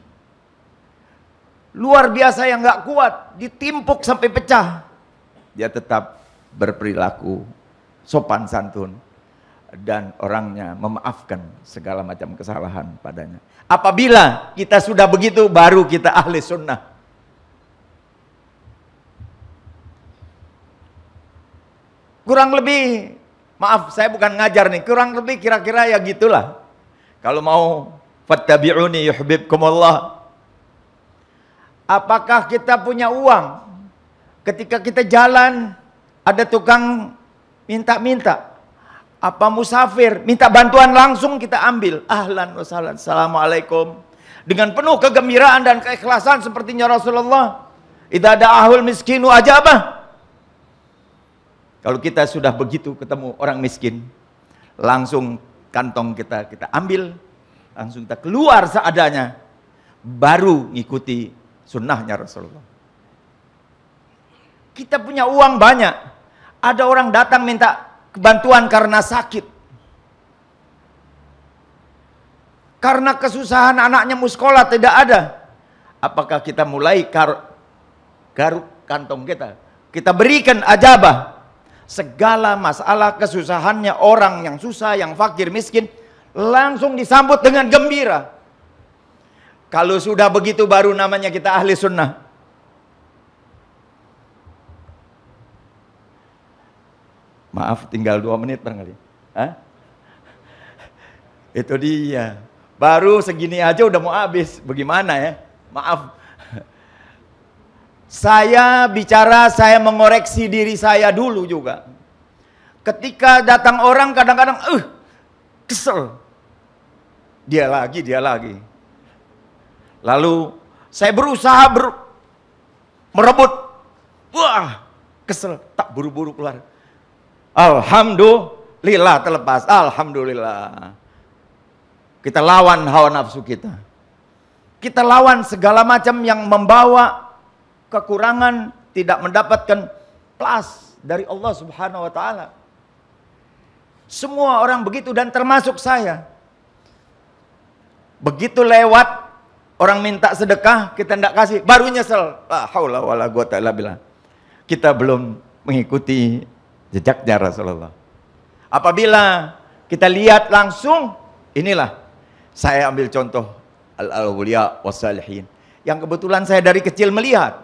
luar biasa yang nggak kuat, ditimpuk sampai pecah, dia tetap berperilaku sopan santun dan orangnya memaafkan segala macam kesalahan padanya. Apabila kita sudah begitu, baru kita ahli sunnah. Kurang lebih, maaf saya bukan ngajar nih, kurang lebih kira-kira ya gitulah. Kalau mau fattabi'uni yuhibbukumullah. Apakah kita punya uang? Ketika kita jalan, ada tukang minta-minta. Apa musafir, minta bantuan langsung kita ambil. Ahlan wa sahlan, assalamualaikum. Dengan penuh kegembiraan dan keikhlasan sepertinya Rasulullah. Idza da'ahul miskinu ajabah. Kalau kita sudah begitu ketemu orang miskin, langsung kantong kita ambil, langsung kita keluar seadanya, baru ngikuti sunnahnya Rasulullah. Kita punya uang banyak, ada orang datang minta bantuan karena sakit, karena kesusahan anaknya mau sekolah tidak ada. Apakah kita mulai garuk kantong kita berikan ajabah? Segala masalah kesusahannya orang yang susah, yang fakir, miskin, langsung disambut dengan gembira. Kalau sudah begitu baru namanya kita ahli sunnah. Maaf, tinggal 2 menit barangkali. Hah? Itu dia. Baru segini aja udah mau habis. Bagaimana ya? Maaf. Saya bicara, saya mengoreksi diri saya dulu juga. Ketika datang orang kadang-kadang, kesel. Dia lagi. Lalu saya berusaha merebut. Wah, kesel. Tak buru-buru keluar. Alhamdulillah terlepas. Alhamdulillah. Kita lawan hawa nafsu kita. Kita lawan segala macam yang membawa kekurangan, tidak mendapatkan plus dari Allah Subhanahu wa taala. Semua orang begitu dan termasuk saya. Begitu lewat orang minta sedekah, kita tidak kasih, baru nyesel. La haula wala quwata illa billah. Kita belum mengikuti jejaknya Rasulullah. Apabila kita lihat langsung, inilah saya ambil contoh al-awliya wassalihin yang kebetulan saya dari kecil melihat.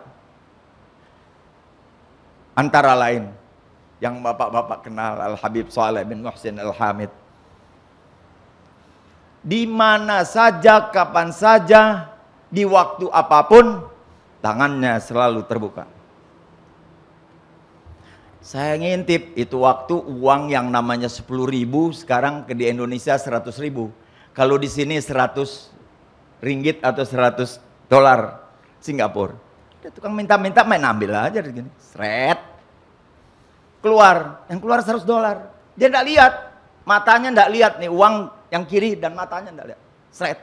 Antara lain yang bapak-bapak kenal Al-Habib Saleh bin Muhsin Al-Hamid. Di mana saja, kapan saja, di waktu apapun, tangannya selalu terbuka. Saya ngintip, itu waktu uang yang namanya 10.000, sekarang di Indonesia 100.000. Kalau di sini 100 ringgit atau 100 dolar Singapura. Tukang minta-minta main ambil aja begini. Seret. Keluar, yang keluar 100 dolar. Dia enggak lihat, matanya enggak lihat nih uang yang kiri dan matanya enggak lihat. Seret.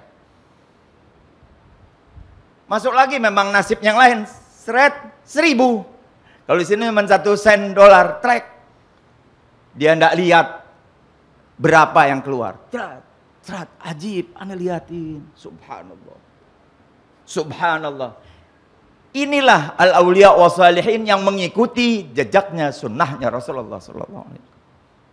Masuk lagi memang nasib yang lain. Seret 1.000. Kalau di sini memang 1 sen dolar trek. Dia enggak lihat berapa yang keluar. Seret, ajib, aneh liatin. Subhanallah. Subhanallah. Inilah al-awliya wa salihin yang mengikuti jejaknya, sunnahnya Rasulullah sallallahu alaihi wasallam.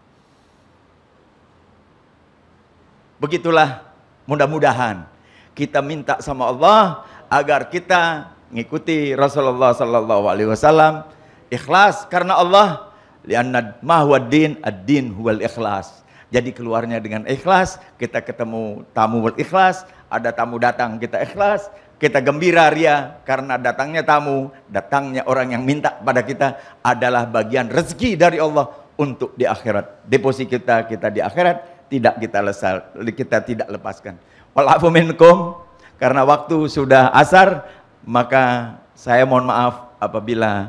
Begitulah, mudah-mudahan kita minta sama Allah agar kita mengikuti Rasulullah sallallahu alaihi wasallam, ikhlas karena Allah, lianna ma huwa din, ad-din huwal ikhlas. Jadi keluarnya dengan ikhlas, kita ketemu tamu ikhlas, ada tamu datang kita ikhlas. Kita gembira ria karena datangnya tamu, datangnya orang yang minta pada kita adalah bagian rezeki dari Allah untuk di akhirat. Deposit kita di akhirat tidak kita tidak lepaskan. Walafu minkum, karena waktu sudah asar, maka saya mohon maaf apabila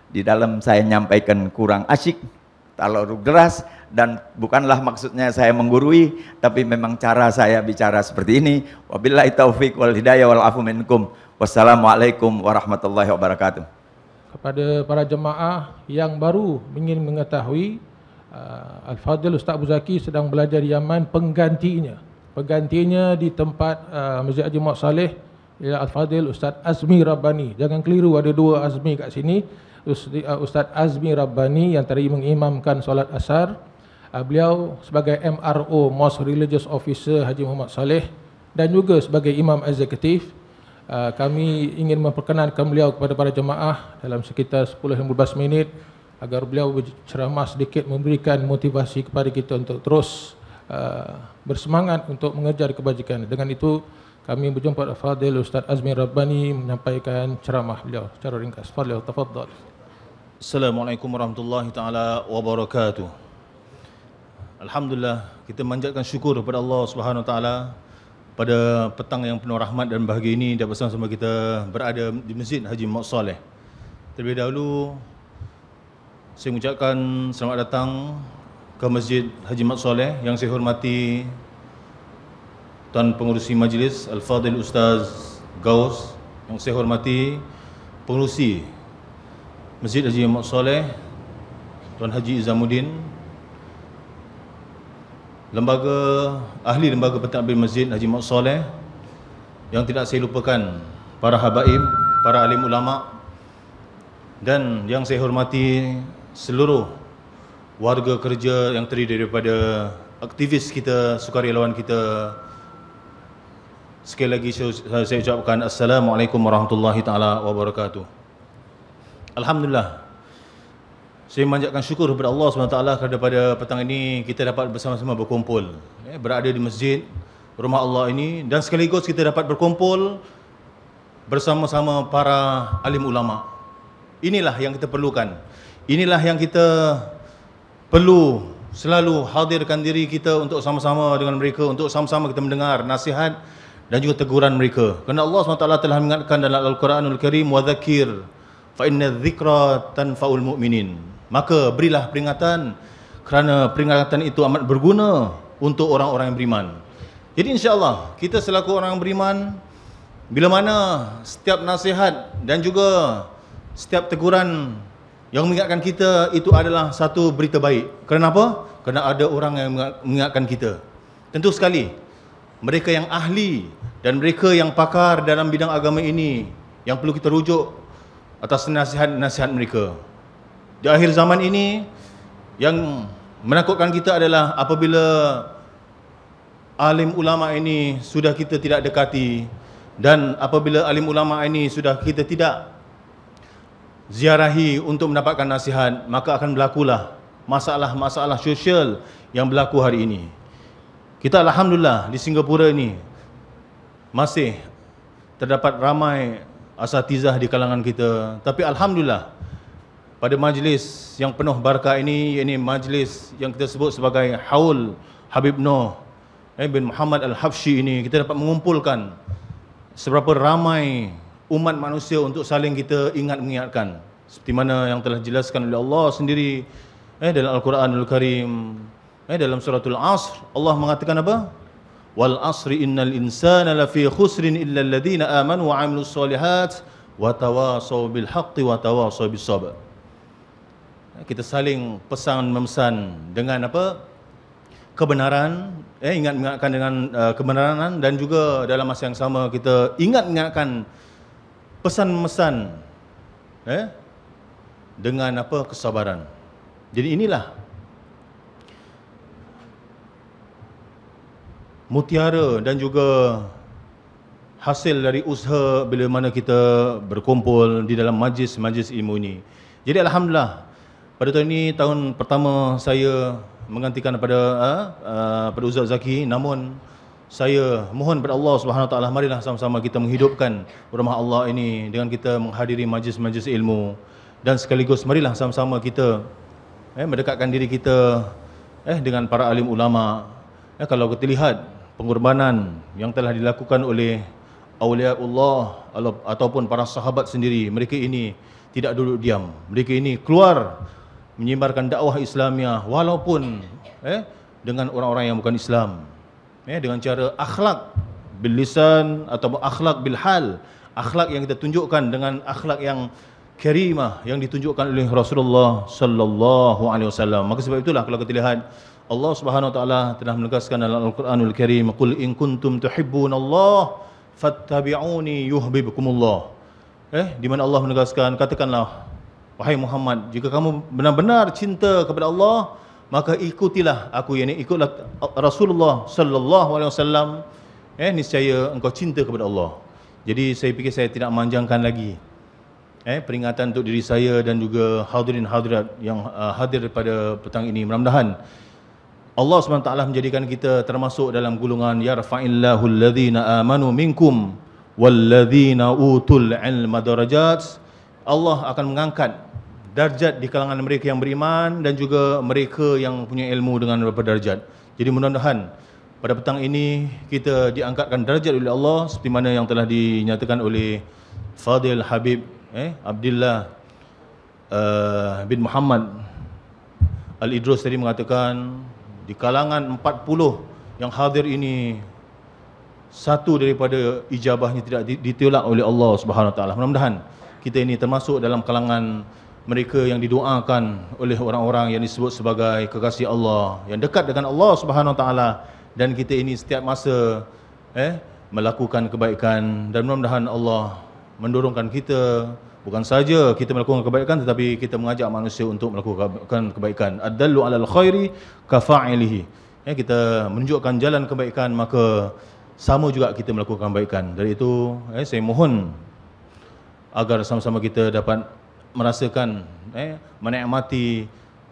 di dalam saya nyampaikan kurang asyik, terlalu deras, dan bukanlah maksudnya saya menggurui, tapi memang cara saya bicara seperti ini. Wabillahi taufiq wal hidayah wal afu minkum. Wassalamualaikum warahmatullahi wabarakatuh. Kepada para jemaah yang baru ingin mengetahui, Al-Fadhil Ustaz Abu Zaki sedang belajar di Yaman. Penggantinya di tempat Masjid Haji Muhammad Saleh ialah Al-Fadhil Ustaz Azmi Rabbani. Jangan keliru, ada dua Azmi kat sini. Ustaz Azmi Rabbani yang tadi mengimamkan solat asar. Beliau sebagai MRO, Most Religious Officer Haji Muhammad Saleh, dan juga sebagai imam eksekutif. Kami ingin memperkenalkan beliau kepada para jemaah dalam sekitar 10-15 minit agar beliau berceramah sedikit, memberikan motivasi kepada kita untuk terus bersemangat untuk mengejar kebajikan. Dengan itu kami berjumpa Al-Fadhil Ustaz Azmi Rabbani menyampaikan ceramah beliau secara ringkas. Fadhil, tafadhal. Assalamualaikum warahmatullahi taala wabarakatuh. Alhamdulillah, kita manjatkan syukur kepada Allah Subhanahu wa taala pada petang yang penuh rahmat dan bahagia ini dapat bersama kita berada di Masjid Haji Muhammad Saleh. Terlebih dahulu saya mengucapkan selamat datang ke Masjid Haji Muhammad Saleh yang saya hormati Tuan Pengerusi Majlis Al-Fadhil Ustaz Gaus, yang saya hormati Pengerusi Masjid Haji Muhammad Saleh Tuan Haji Izamuddin, ahli lembaga pentadbir Masjid Haji Muhammad Saleh, yang tidak saya lupakan para habaib, para alim ulama, dan yang saya hormati seluruh warga kerja yang terdiri daripada aktivis kita, sukarelawan kita. Sekali lagi saya ucapkan Assalamualaikum warahmatullahi taala wabarakatuh. Alhamdulillah, saya memanjatkan syukur kepada Allah SWT kerana pada petang ini kita dapat bersama-sama berkumpul, berada di masjid rumah Allah ini, dan sekaligus kita dapat berkumpul bersama-sama para alim ulama. Inilah yang kita perlukan. Inilah yang kita perlu selalu hadirkan diri kita untuk sama-sama dengan mereka, untuk sama-sama kita mendengar nasihat dan juga teguran mereka. Kerana Allah SWT telah mengingatkan dalam Al-Quranul Karim, wa dzakir fa inna dzikra tanfa'ul mu'minin. Maka berilah peringatan, kerana peringatan itu amat berguna untuk orang-orang yang beriman. Jadi insya-Allah kita selaku orang yang beriman, bila mana setiap nasihat dan juga setiap teguran yang mengingatkan kita itu adalah satu berita baik. Kenapa? Kerana ada orang yang mengingatkan kita. Tentu sekali mereka yang ahli dan mereka yang pakar dalam bidang agama ini yang perlu kita rujuk atas nasihat-nasihat mereka. Di akhir zaman ini, yang menakutkan kita adalah apabila alim ulama ini sudah kita tidak dekati, dan apabila alim ulama ini sudah kita tidak ziarahi untuk mendapatkan nasihat, maka akan berlakulah masalah-masalah sosial yang berlaku hari ini. Kita alhamdulillah di Singapura ini masih terdapat ramai asatizah di kalangan kita, tapi alhamdulillah pada majlis yang penuh barakah ini, yakni majlis yang kita sebut sebagai Haul Habib Noh bin Muhammad Al-Habsyi ini, kita dapat mengumpulkan seberapa ramai umat manusia untuk saling kita mengingatkan. Seperti mana yang telah dijelaskan oleh Allah sendiri dalam Al-Quranul Karim, dalam suratul Asr, Allah mengatakan apa? Wal asri innal insana lafi khusrin illa alladhina amanu wa amilus solihat wa tawasaw bil haqqi wa tawasaw bis sabr. Kita saling pesan-memesan dengan apa? Kebenaran, ingatkan dengan kebenaran, dan juga dalam masa yang sama kita ingatkan pesan-memesan dengan apa? Kesabaran. Jadi inilah mutiara dan juga hasil dari usaha bila mana kita berkumpul di dalam majlis-majlis ilmu ini. Jadi alhamdulillah, pada tahun ini tahun pertama saya menggantikan pada Ustaz Zaki, namun saya mohon kepada Allah Subhanahu Wa Taala, marilah sama-sama kita menghidupkan rumah Allah ini dengan kita menghadiri majlis-majlis ilmu, dan sekaligus marilah sama-sama kita mendekatkan diri kita dengan para alim ulama. Kalau kita lihat pengorbanan yang telah dilakukan oleh awliyaullah ataupun para sahabat sendiri, mereka ini tidak duduk diam. Mereka ini keluar menyebarkan dakwah Islamiah walaupun dengan orang-orang yang bukan Islam, dengan cara akhlak bil lisan atau akhlak bil hal, akhlak yang kita tunjukkan dengan akhlak yang karimah yang ditunjukkan oleh Rasulullah sallallahu alaihi wasallam. Maka sebab itulah kalau kita lihat Allah Subhanahu wa taala telah menegaskan dalam Al-Quranul Karim, qul in kuntum tuhibbunallah fattabi'uni yuhibbukumullah. Di mana Allah menegaskan, katakanlah wahai Muhammad, jika kamu benar-benar cinta kepada Allah, maka ikutilah aku, yakni ikutlah Rasulullah sallallahu alaihi wasallam, niscaya engkau cinta kepada Allah. Jadi saya fikir saya tidak memanjangkan lagi peringatan untuk diri saya dan juga hadirin hadirat yang hadir pada petang ini. Mudah-mudahan Allah SWT menjadikan kita termasuk dalam golongan yarfa'illahu alladhina amanu minkum walladhina utul ilma darajat. Allah akan mengangkat darjat di kalangan mereka yang beriman dan juga mereka yang punya ilmu dengan beberapa darjat. Jadi mudah-mudahan pada petang ini kita diangkatkan darjat oleh Allah seperti mana yang telah dinyatakan oleh Fadil Habib Abdullah bin Muhammad Al-Idrus tadi, mengatakan di kalangan 40 yang hadir ini, satu daripada ijabahnya tidak ditolak oleh Allah Subhanahu Wa Taala. Mudah-mudahan kita ini termasuk dalam kalangan mereka yang didoakan oleh orang-orang yang disebut sebagai kekasih Allah, yang dekat dengan Allah Subhanahu Wa Taala, dan kita ini setiap masa melakukan kebaikan, dan mudah-mudahan Allah mendorongkan kita bukan saja kita melakukan kebaikan tetapi kita mengajak manusia untuk melakukan kebaikan. Ad-dallu 'alal khairi kafa'ilihi. Kita menunjukkan jalan kebaikan, maka sama juga kita melakukan kebaikan. Dari itu saya mohon agar sama-sama kita dapat merasakan menikmati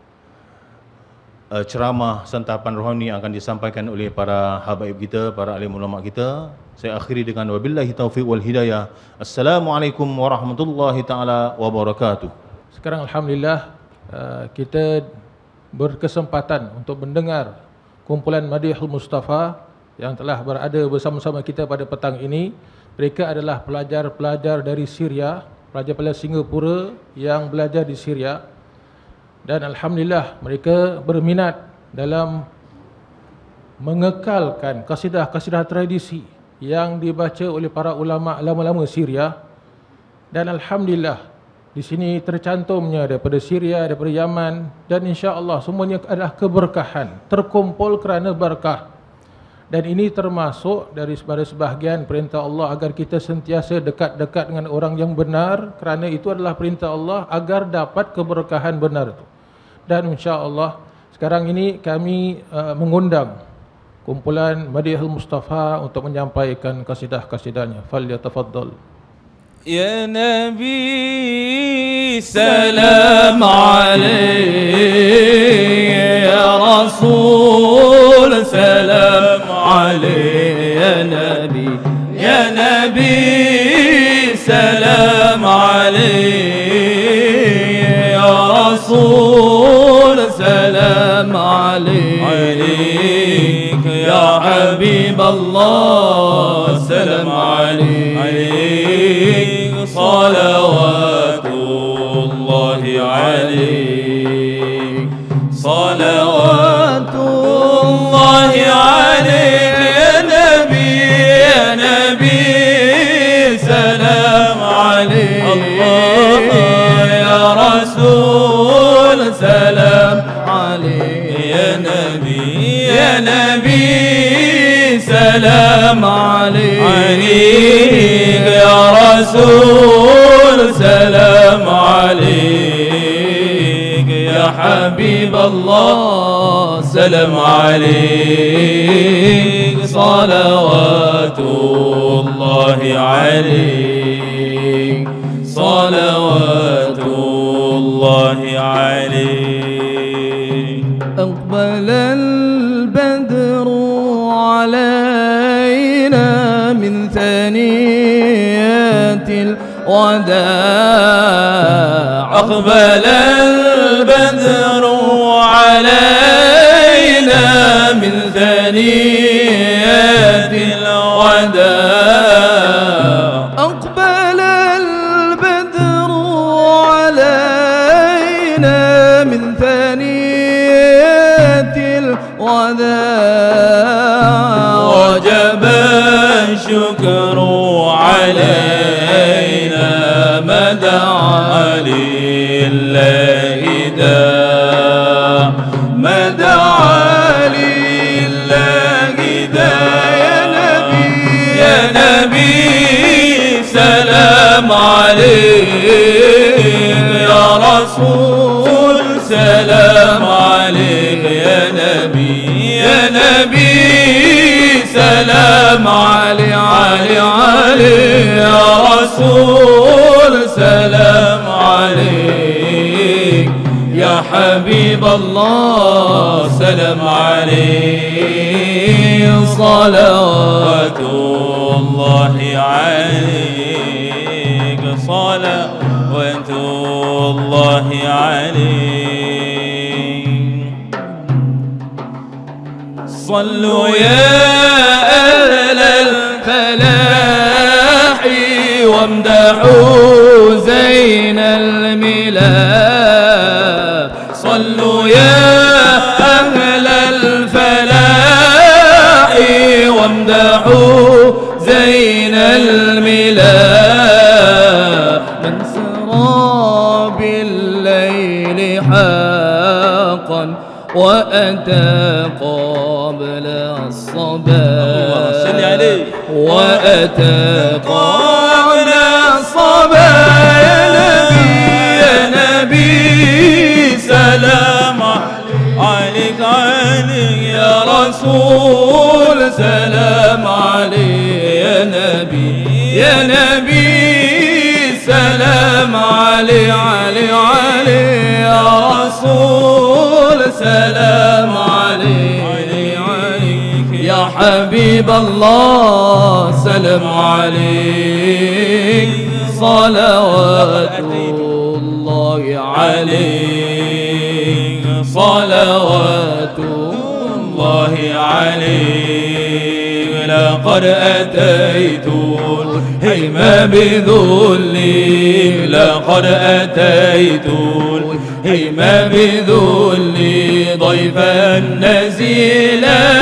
ceramah santapan rohani yang akan disampaikan oleh para habaib kita, para alim ulama kita. Saya akhiri dengan wabillahi taufiq wal hidayah. Assalamualaikum warahmatullahi taala wabarakatuh. Sekarang alhamdulillah kita berkesempatan untuk mendengar kumpulan Madihul Mustafa yang telah berada bersama-sama kita pada petang ini. Mereka adalah pelajar-pelajar dari Syria, pelajar-pelajar Singapura yang belajar di Syria, dan alhamdulillah mereka berminat dalam mengekalkan kasidah-kasidah tradisi yang dibaca oleh para ulama-ulama Syria. Dan alhamdulillah di sini tercantumnya daripada Syria, daripada Yaman, dan insya-Allah semuanya adalah keberkahan, terkumpul kerana berkah. Dan ini termasuk daripada sebahagian perintah Allah agar kita sentiasa dekat-dekat dengan orang yang benar, kerana itu adalah perintah Allah agar dapat keberkahan benar itu. Dan insya-Allah sekarang ini kami mengundang kumpulan Madihul Mustafa untuk menyampaikan kasidah-kasidahnya. Falyatafaddal. Ya Nabi salam alayhi, ya Rasul salam alayhi, ya Nabi, ya Nabi salam alayhi, ya Rasul salam alayhi, ya Habib Allah salam alayhi, salawatullahi alayhi, salawatullahi alayhi, ya Nabi, ya Nabi salam alayhi, ya Rasul salam alayhi, ya Nabi, ya Nabi salam alayhi, ya Rasul salam alayhi, ya Habib Allah salam alayhi, salawatullahi alayhi, salawatullahi alayhi. Aqbala al-badru علينا من ثنيات الوداع، أقبل البدر علينا من ثنيات الوداع، أقبل البدر من ثنية الوداع وجب الشكر علينا ما دعا لله داع ما دعا لله داع يا نبي سلام عليك يا رسول سلام عليك يا نبي سلام علي يا رسول سلام عليك يا حبيب الله سلام عليك صلوات الله عليك صلوات الله عليك صلوا يا أهل الفلاح وامدحوا زين الميلاد صلوا يا أهل الفلاح وامدحوا زين الميلاد من سرى بالليل حقا وأتى قبل الصباح صل عليه وأتى قبل الصباح يا نبي سلام عليك يا رسول سلام عليك يا نبي سلام علي يا رسول سلام عليك يا حبيب الله سلام عليك صلوات الله عليك صلوات الله عليك لقد أتيت الهيم بذلي لقد أتيت الهيم بذلي ضيفا نزيلا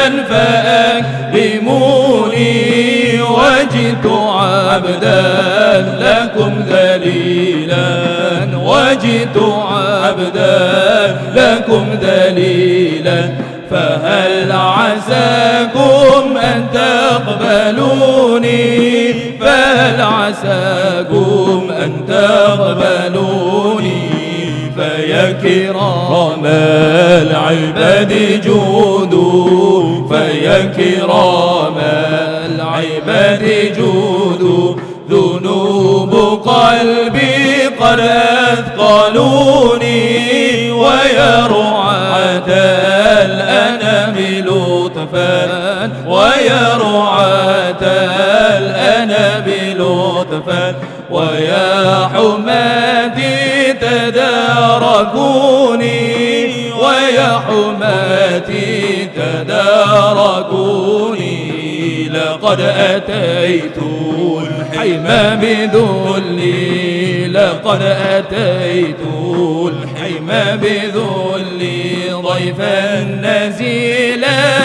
فأكرموني وجدت عبدا لكم ذليلا وجدت عبدا لكم ذليلا فهل عساكم أن تقبلوني فهل عساكم أن تقبلوني فيا كرام العباد جودوا فيا كرام العباد جودوا ذنوب قلبي قد أثقلوني ويا رعاة الأنام لطفا ويا رعاة الأنام لطفا ويا حماتي تداركوني ويا حماتي تداركوني لقد أتيت الحيم بذلي لقد أتيت الحيم بذلي ضيفا نزيلا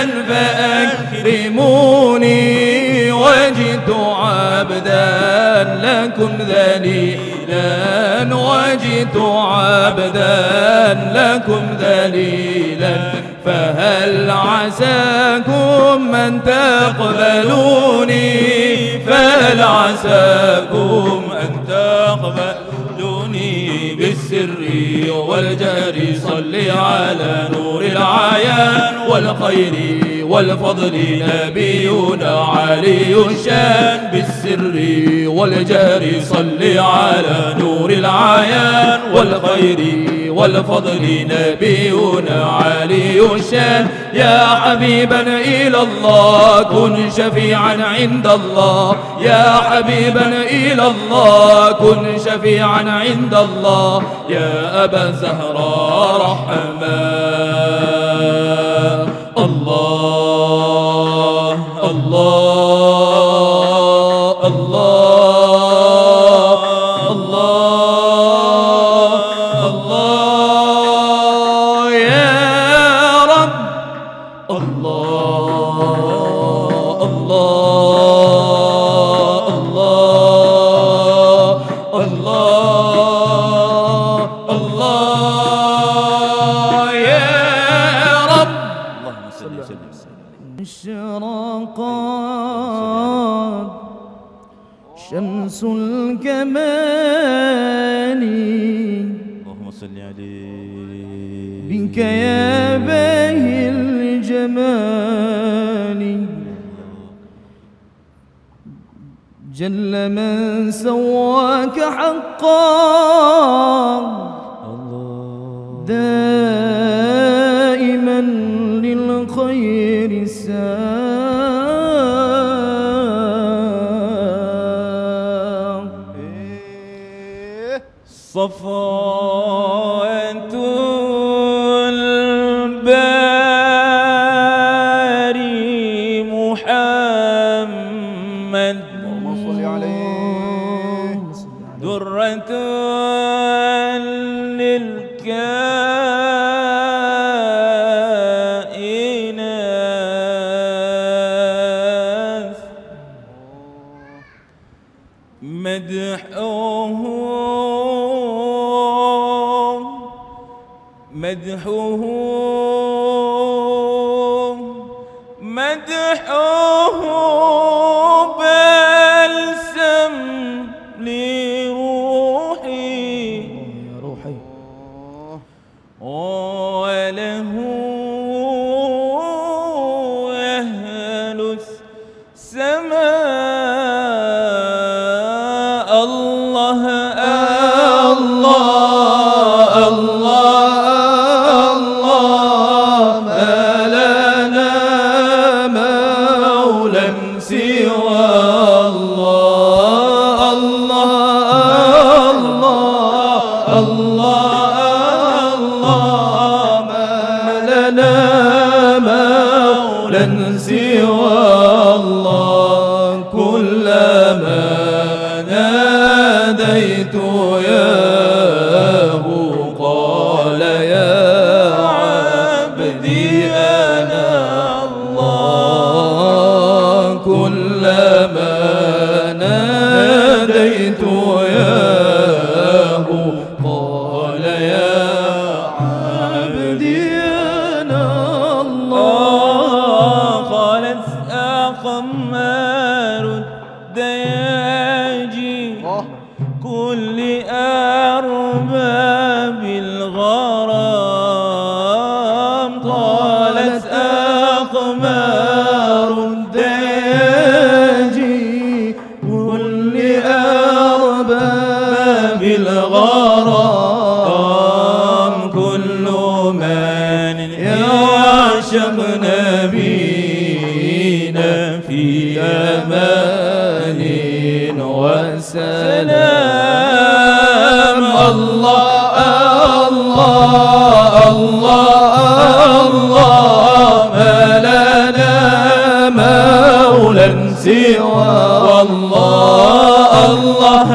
فأكرموني وجدت عبدا لكم ذليلا وجدت عبدا لكم ذليلا فهل عساكم من تقبلوني فهل عساكم أن تقبلوني بالسر والجهر صل على نور العيان والخير والفضل نبينا علي الشان بالسر والجهر صل على نور العيان والخير والفضل نبينا علي الشان يا حبيبا إلى الله كن شفيعا عند الله يا حبيبا إلى الله كن شفيعا عند الله يا أبا زهراء رحمة الله الله الله الله الله اشرقت شمس الكمال اللهم صل عليه بك يا باهي الجمال جل من سواك حقا دائما للخير ساق صفوة الباري محمد اللهم صل عليه درة للكائنات مدحه بلسم لروحي وله أهل السماء الله الله الله ما لنا مولى سوى الله الله الله الله ما لنا مولى سوى الله كلما ناديت ياه قال يا عبدي أنا الله كلما ناديت ياه قال يا عبدي أنا الله قالت أقمار الدياجي كل أرباب الغرام قالت أقمار الدياجي كل أرباب الغرام كل من يعشق نبينا في أمان وسلام الله الله الله الله ما لنا مولى سوى والله الله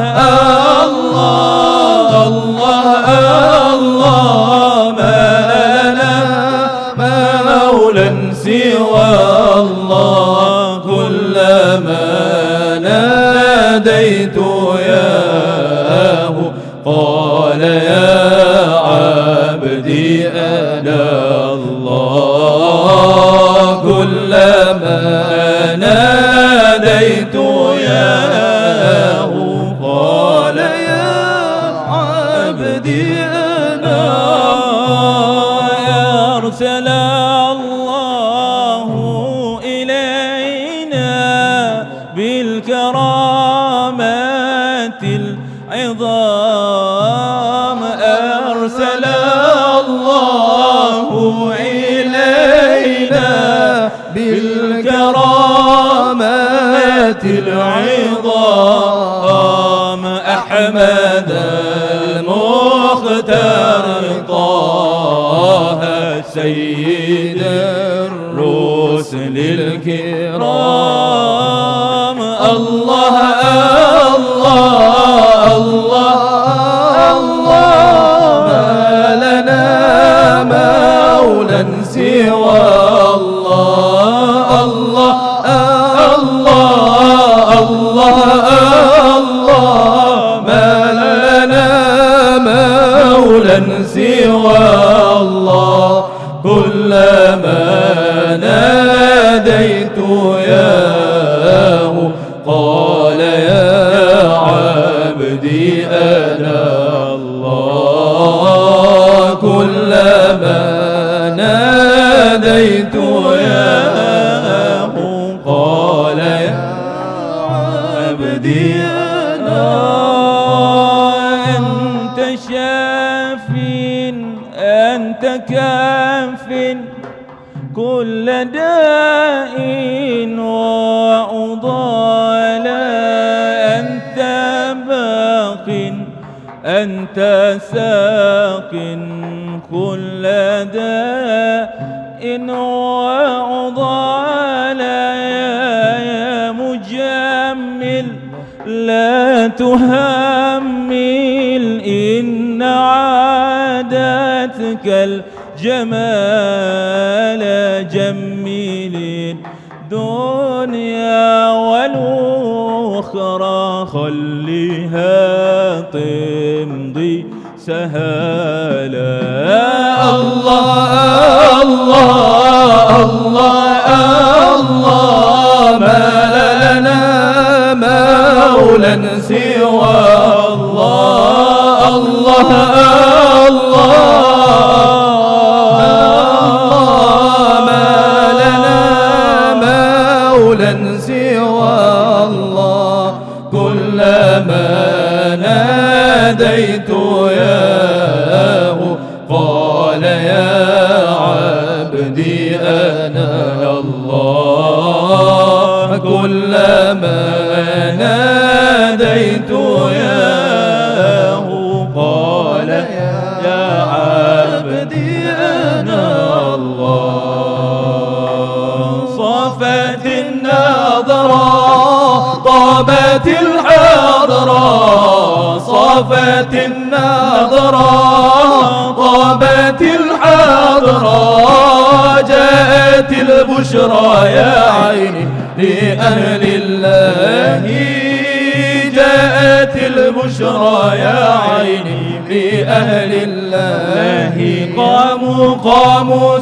الله الله الله ما لنا مولى سوى الله كلما ناديت ياه قال يا عبدي أنا الله كلما ناديت ياه قال يا عبدي أنا أرسل الله إلينا بالكرامات العظام أرسل الله إلينا بالكرامات العظام أحمد المختار طه سيد الرسل الكرام الله الله الله الله ما لنا مولى سوى الله الله الله الله الله ما لنا مولى سوى الله كلما ناديت ناديت ياه قال يا عبدي أنا أنت شاف أنت كاف كل داء وأضال أنت باق أنت ساق كل داء وأضال يا مجمل لا تهمل إن عادتك الجمال جميل دنيا والأخرى خليها تمضي سهالا الله الله الله الله ما لنا مولا سوى الله الله الله ما لنا مولا سوى الله كلما ناديت ياه قال يا عبدي أنا الله كلما ناديت ياه قال يا عبدي أنا الله صفت النظرة طابت الحضرة صفت النظرة طابت الحضرة جاءت البشرى يا عيني لأهل الله جاءت البشرى يا عيني لأهل الله قاموا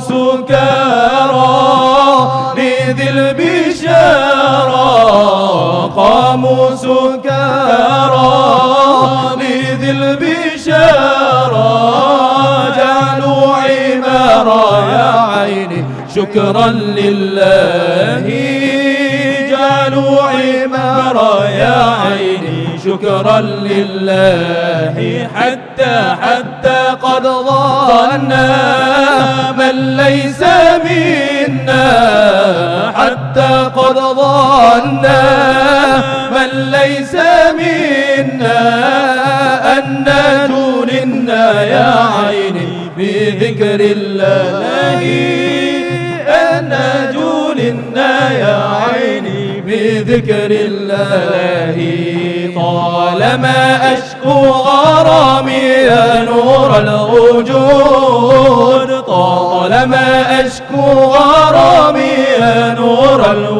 سكارى لذي البشارى قاموا سكارى لذي البشارى جعلوا عمارا يا عيني شكرا لله جعلوا عمارا يا عيني شكرا لله حتى قد ظنا من ليس منا حتى قد ظنا من ليس منا أن جولنا يا عيني بذكر الله أن جولنا يا عيني بذكر الله طالما أشكو غرامي يا نور الوجود طالما أشكو غرامي يا نور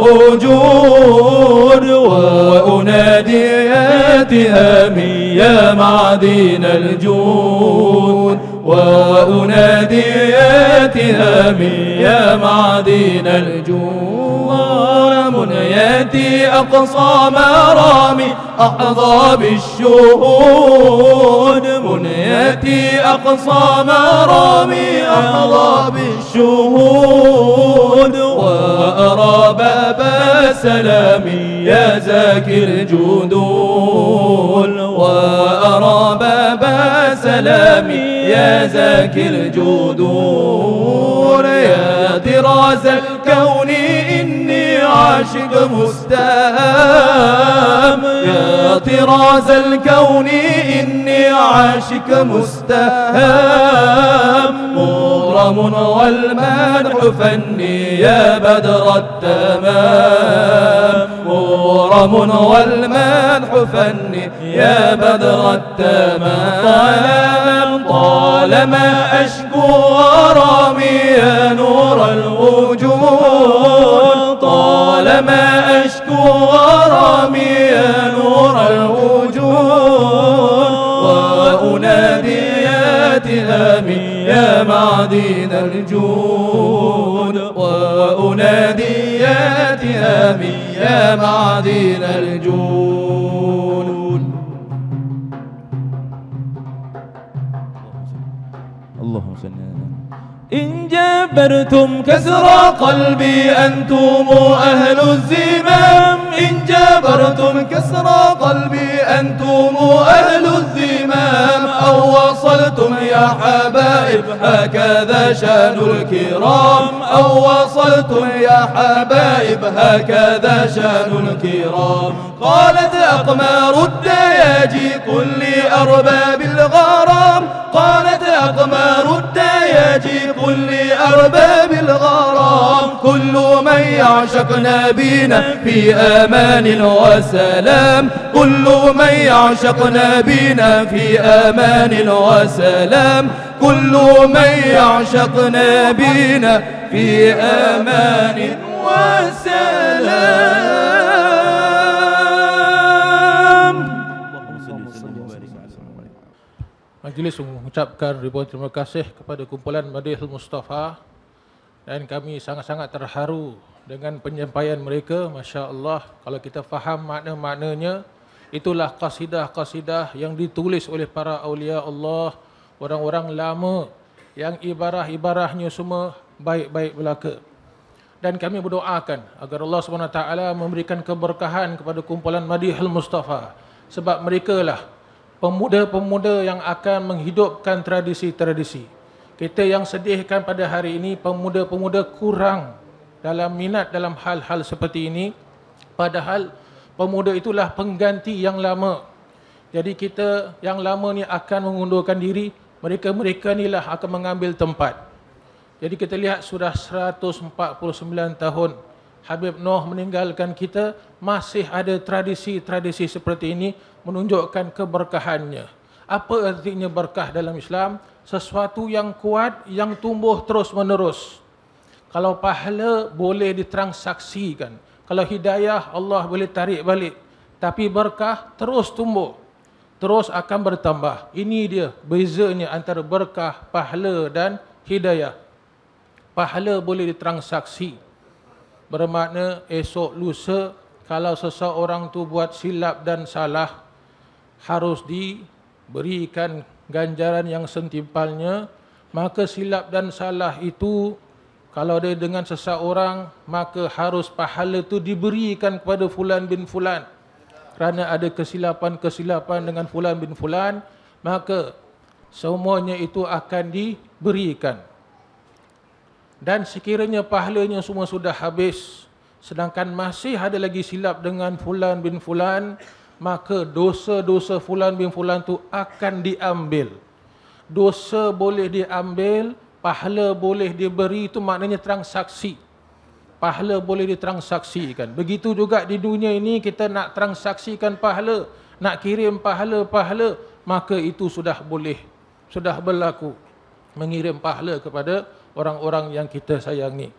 الوجود وأنادي يا تهامي يا معدن الجود وأنادي يا تهامي يا معدن الجود منياتي أقصى مرامي أحظى بالشهود منياتي أقصى مرامي أحظى بالشهود وأرى باب سلامي يا زاكي الجدول وأرى باب سلامي يا زاكي الجدول يا طراز الكون إني عاشق مستهام يا طراز الكون إني عاشق مستهام مغرم والمدح فني يا بدر التمام مغرم والمدح فني يا بدر التمام طالما أشكو غرامي يا نور الوجود طالما أشكو غرامي يا نور الوجود وأنادي يا تهامي يا معدن الجود وأنادي يا تهامي يا معدن الجود اللهم صل على إن جاب جبرتم كسر قلبي أنتم أهل الزمام إن جبرتم كسر قلبي أنتم أهل الزمام أو وصلتم يا حبائب هكذا شان الكرام أو وصلتم يا حبائب هكذا شان الكرام قالت أقمار الدياجي قل لي أرباب الغرام قالت أقمار الدياجي قل لي أرباب الغرام كل من يعشق نبينا في أمان وسلام كل من يعشق نبينا في أمان وسلام كل من يعشق نبينا في أمان وسلام. Majlis mengucapkan ribuan terima kasih kepada kumpulan Madihul Mustafa dan kami sangat-sangat terharu dengan penyampaian mereka. Masya Allah, kalau kita faham makna-maknanya, itulah qasidah-qasidah yang ditulis oleh para awliya Allah, orang-orang lama yang ibarah-ibarahnya semua baik-baik belaka. Dan kami berdoakan agar Allah SWT memberikan keberkahan kepada kumpulan Madihul Mustafa, sebab mereka lah pemuda-pemuda yang akan menghidupkan tradisi-tradisi. Kita yang sedihkan pada hari ini, pemuda-pemuda kurang dalam minat dalam hal-hal seperti ini. Padahal pemuda itulah pengganti yang lama. Jadi kita yang lama ni akan mengundurkan diri, mereka-mereka inilah akan mengambil tempat. Jadi kita lihat sudah 149 tahun Habib Noh meninggalkan kita, masih ada tradisi-tradisi seperti ini menunjukkan keberkahannya. Apa artinya berkah dalam Islam? Sesuatu yang kuat, yang tumbuh terus-menerus. Kalau pahala boleh ditransaksikan, kalau hidayah Allah boleh tarik balik, tapi berkah terus tumbuh, terus akan bertambah. Ini dia bezanya antara berkah, pahala dan hidayah. Pahala boleh ditransaksi, bermakna esok lusa kalau seseorang tu buat silap dan salah, harus diberikan ganjaran yang sentimpalnya. Maka silap dan salah itu kalau dia dengan seseorang, maka harus pahala itu diberikan kepada fulan bin fulan. Kerana ada kesilapan-kesilapan dengan fulan bin fulan, maka semuanya itu akan diberikan. Dan sekiranya pahalanya semua sudah habis, sedangkan masih ada lagi silap dengan fulan bin fulan, maka dosa-dosa fulan bin fulan tu akan diambil. Dosa boleh diambil, pahala boleh diberi, itu maknanya transaksi. Pahala boleh ditransaksikan. Begitu juga di dunia ini, kita nak transaksikan pahala, nak kirim pahala-pahala, maka itu sudah boleh, sudah berlaku mengirim pahala kepada orang-orang yang kita sayangi.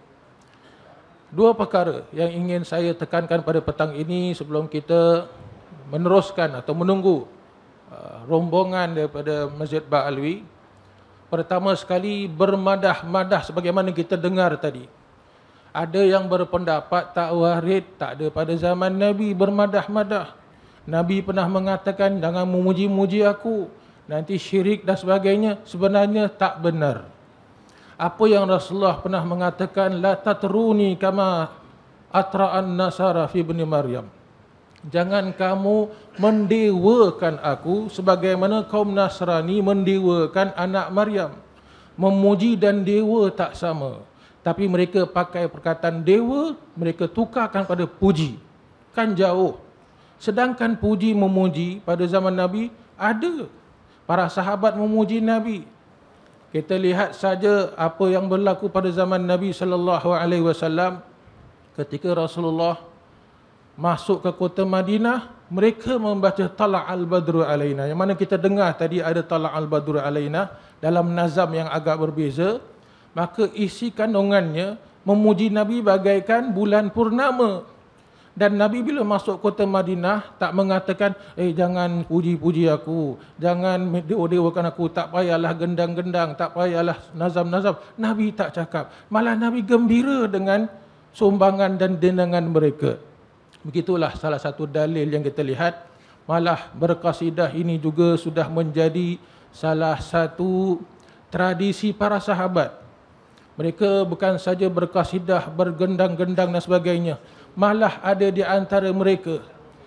Dua perkara yang ingin saya tekankan pada petang ini sebelum kita meneruskan atau menunggu rombongan daripada Masjid Ba'alwi. Pertama sekali, bermadah-madah sebagaimana kita dengar tadi. Ada yang berpendapat tak warid, tak ada pada zaman Nabi bermadah-madah. Nabi pernah mengatakan, jangan memuji-muji aku, nanti syirik dan sebagainya. Sebenarnya tak benar. Apa yang Rasulullah pernah mengatakan, la tatruni kama atra'an nasara fi ibni Maryam. Jangan kamu mendewakan aku sebagaimana kaum Nasrani mendewakan anak Maryam. Memuji dan dewa tak sama. Tapi mereka pakai perkataan dewa, mereka tukarkan pada puji. Kan jauh. Sedangkan puji memuji pada zaman Nabi ada. Para sahabat memuji Nabi. Kita lihat saja apa yang berlaku pada zaman Nabi SAW. Ketika Rasulullah masuk ke kota Madinah, mereka membaca Tala'al Badru Alaina. Yang mana kita dengar tadi ada Tala'al Badru Alaina dalam nazam yang agak berbeza. Maka isi kandungannya memuji Nabi bagaikan bulan purnama. Dan Nabi bila masuk kota Madinah tak mengatakan, jangan puji-puji aku, jangan dewa-dewakan aku, tak payahlah gendang-gendang, tak payahlah nazam-nazam. Nabi tak cakap. Malah Nabi gembira dengan sumbangan dan dendangan mereka. Begitulah salah satu dalil yang kita lihat. Malah berqasidah ini juga sudah menjadi salah satu tradisi para sahabat. Mereka bukan saja berkasidah, bergendang-gendang dan sebagainya. Malah ada di antara mereka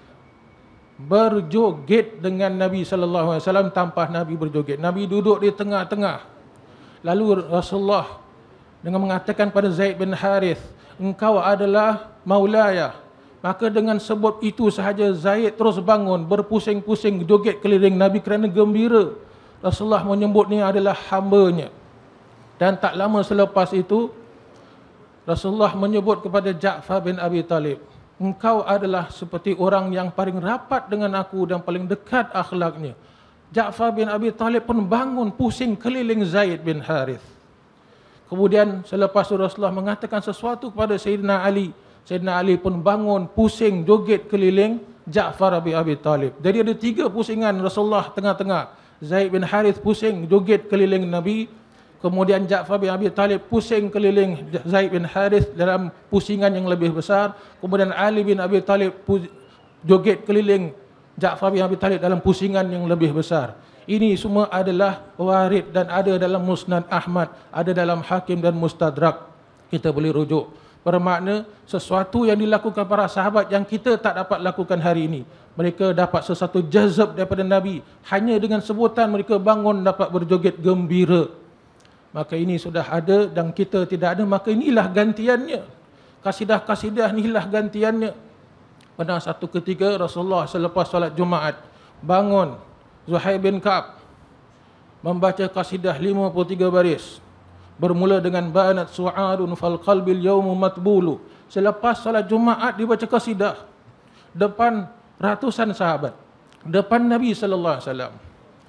berjoget dengan Nabi SAW tanpa Nabi berjoget. Nabi duduk di tengah-tengah. Lalu Rasulullah dengan mengatakan pada Zaid bin Harith, engkau adalah maulaya. Maka dengan sebut itu sahaja Zaid terus bangun, berpusing-pusing joget keliling Nabi kerana gembira. Rasulullah menyebut ni adalah hambanya. Dan tak lama selepas itu Rasulullah menyebut kepada Ja'far bin Abi Talib, engkau adalah seperti orang yang paling rapat dengan aku dan paling dekat akhlaknya. Ja'far bin Abi Talib pun bangun pusing keliling Zaid bin Harith. Kemudian selepas itu Rasulullah mengatakan sesuatu kepada Sayyidina Ali. Sayyidina Ali pun bangun pusing joget keliling Ja'far bin Abi Talib. Jadi ada 3 pusingan Rasulullah tengah-tengah. Zaid bin Harith pusing joget keliling Nabi. Kemudian Ja'far bin Abi Talib pusing keliling Zaid bin Harith dalam pusingan yang lebih besar. Kemudian Ali bin Abi Talib joget keliling Ja'far bin Abi Talib dalam pusingan yang lebih besar. Ini semua adalah warid dan ada dalam Musnad Ahmad, ada dalam Hakim dan Mustadrak. Kita boleh rujuk. Bermakna sesuatu yang dilakukan para sahabat yang kita tak dapat lakukan hari ini. Mereka dapat sesuatu jazab daripada Nabi. Hanya dengan sebutan mereka bangun dapat berjoget gembira. Maka ini sudah ada dan kita tidak ada, maka inilah gantiannya. Kasidah-kasidah inilah gantiannya. Pada satu ketika Rasulullah selepas solat Jumaat bangun, Zuhair bin Ka'ab membaca kasidah 53 baris. Bermula dengan banat su'adun fal qalbil yawmu matbulu. Selepas solat Jumaat dibaca kasidah depan ratusan sahabat, depan Nabi sallallahu alaihi wasallam.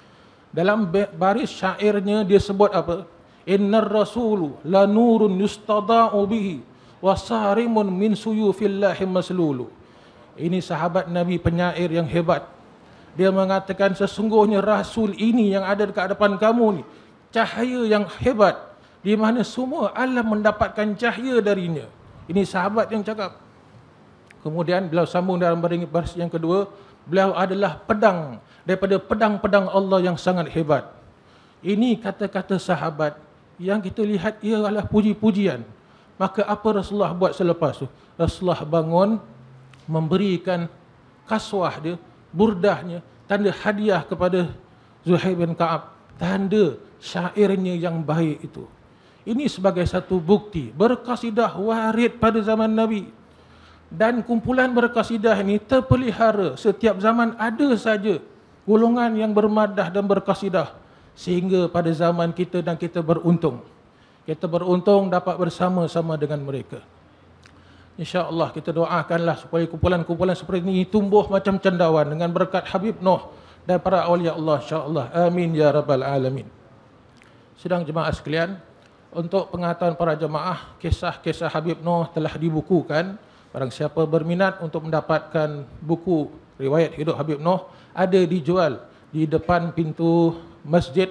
Dalam baris syairnya dia sebut apa? Innar rasulu la nurun yustada'u bihi wa sarimun min suyufillahi maslulu. Ini sahabat Nabi penyair yang hebat. Dia mengatakan sesungguhnya Rasul ini yang ada dekat hadapan kamu ni cahaya yang hebat, di mana semua alam mendapatkan cahaya darinya. Ini sahabat yang cakap. Kemudian beliau sambung dalam baris yang kedua, beliau adalah pedang daripada pedang-pedang Allah yang sangat hebat. Ini kata-kata sahabat yang kita lihat ia adalah puji-pujian. Maka apa Rasulullah buat selepas itu? Rasulullah bangun memberikan kaswah dia, burdahnya, tanda hadiah kepada Zuhair bin Ka'ab, tanda syairnya yang baik itu. Ini sebagai satu bukti berkasidah warid pada zaman Nabi. Dan kumpulan berkasidah ini terpelihara setiap zaman, ada saja golongan yang bermadah dan berkasidah. Sehingga pada zaman kita dan kita beruntung. Kita beruntung dapat bersama-sama dengan mereka. InsyaAllah kita doakanlah supaya kumpulan-kumpulan seperti ini tumbuh macam cendawan dengan berkat Habib Noh dan para awliya Allah, insyaAllah. Amin ya Rabbal Alamin. Sedang jemaah sekalian, untuk pengetahuan para jemaah, kisah-kisah Habib Noh telah dibukukan. Barang siapa berminat untuk mendapatkan buku riwayat hidup Habib Noh, ada dijual di depan pintu masjid.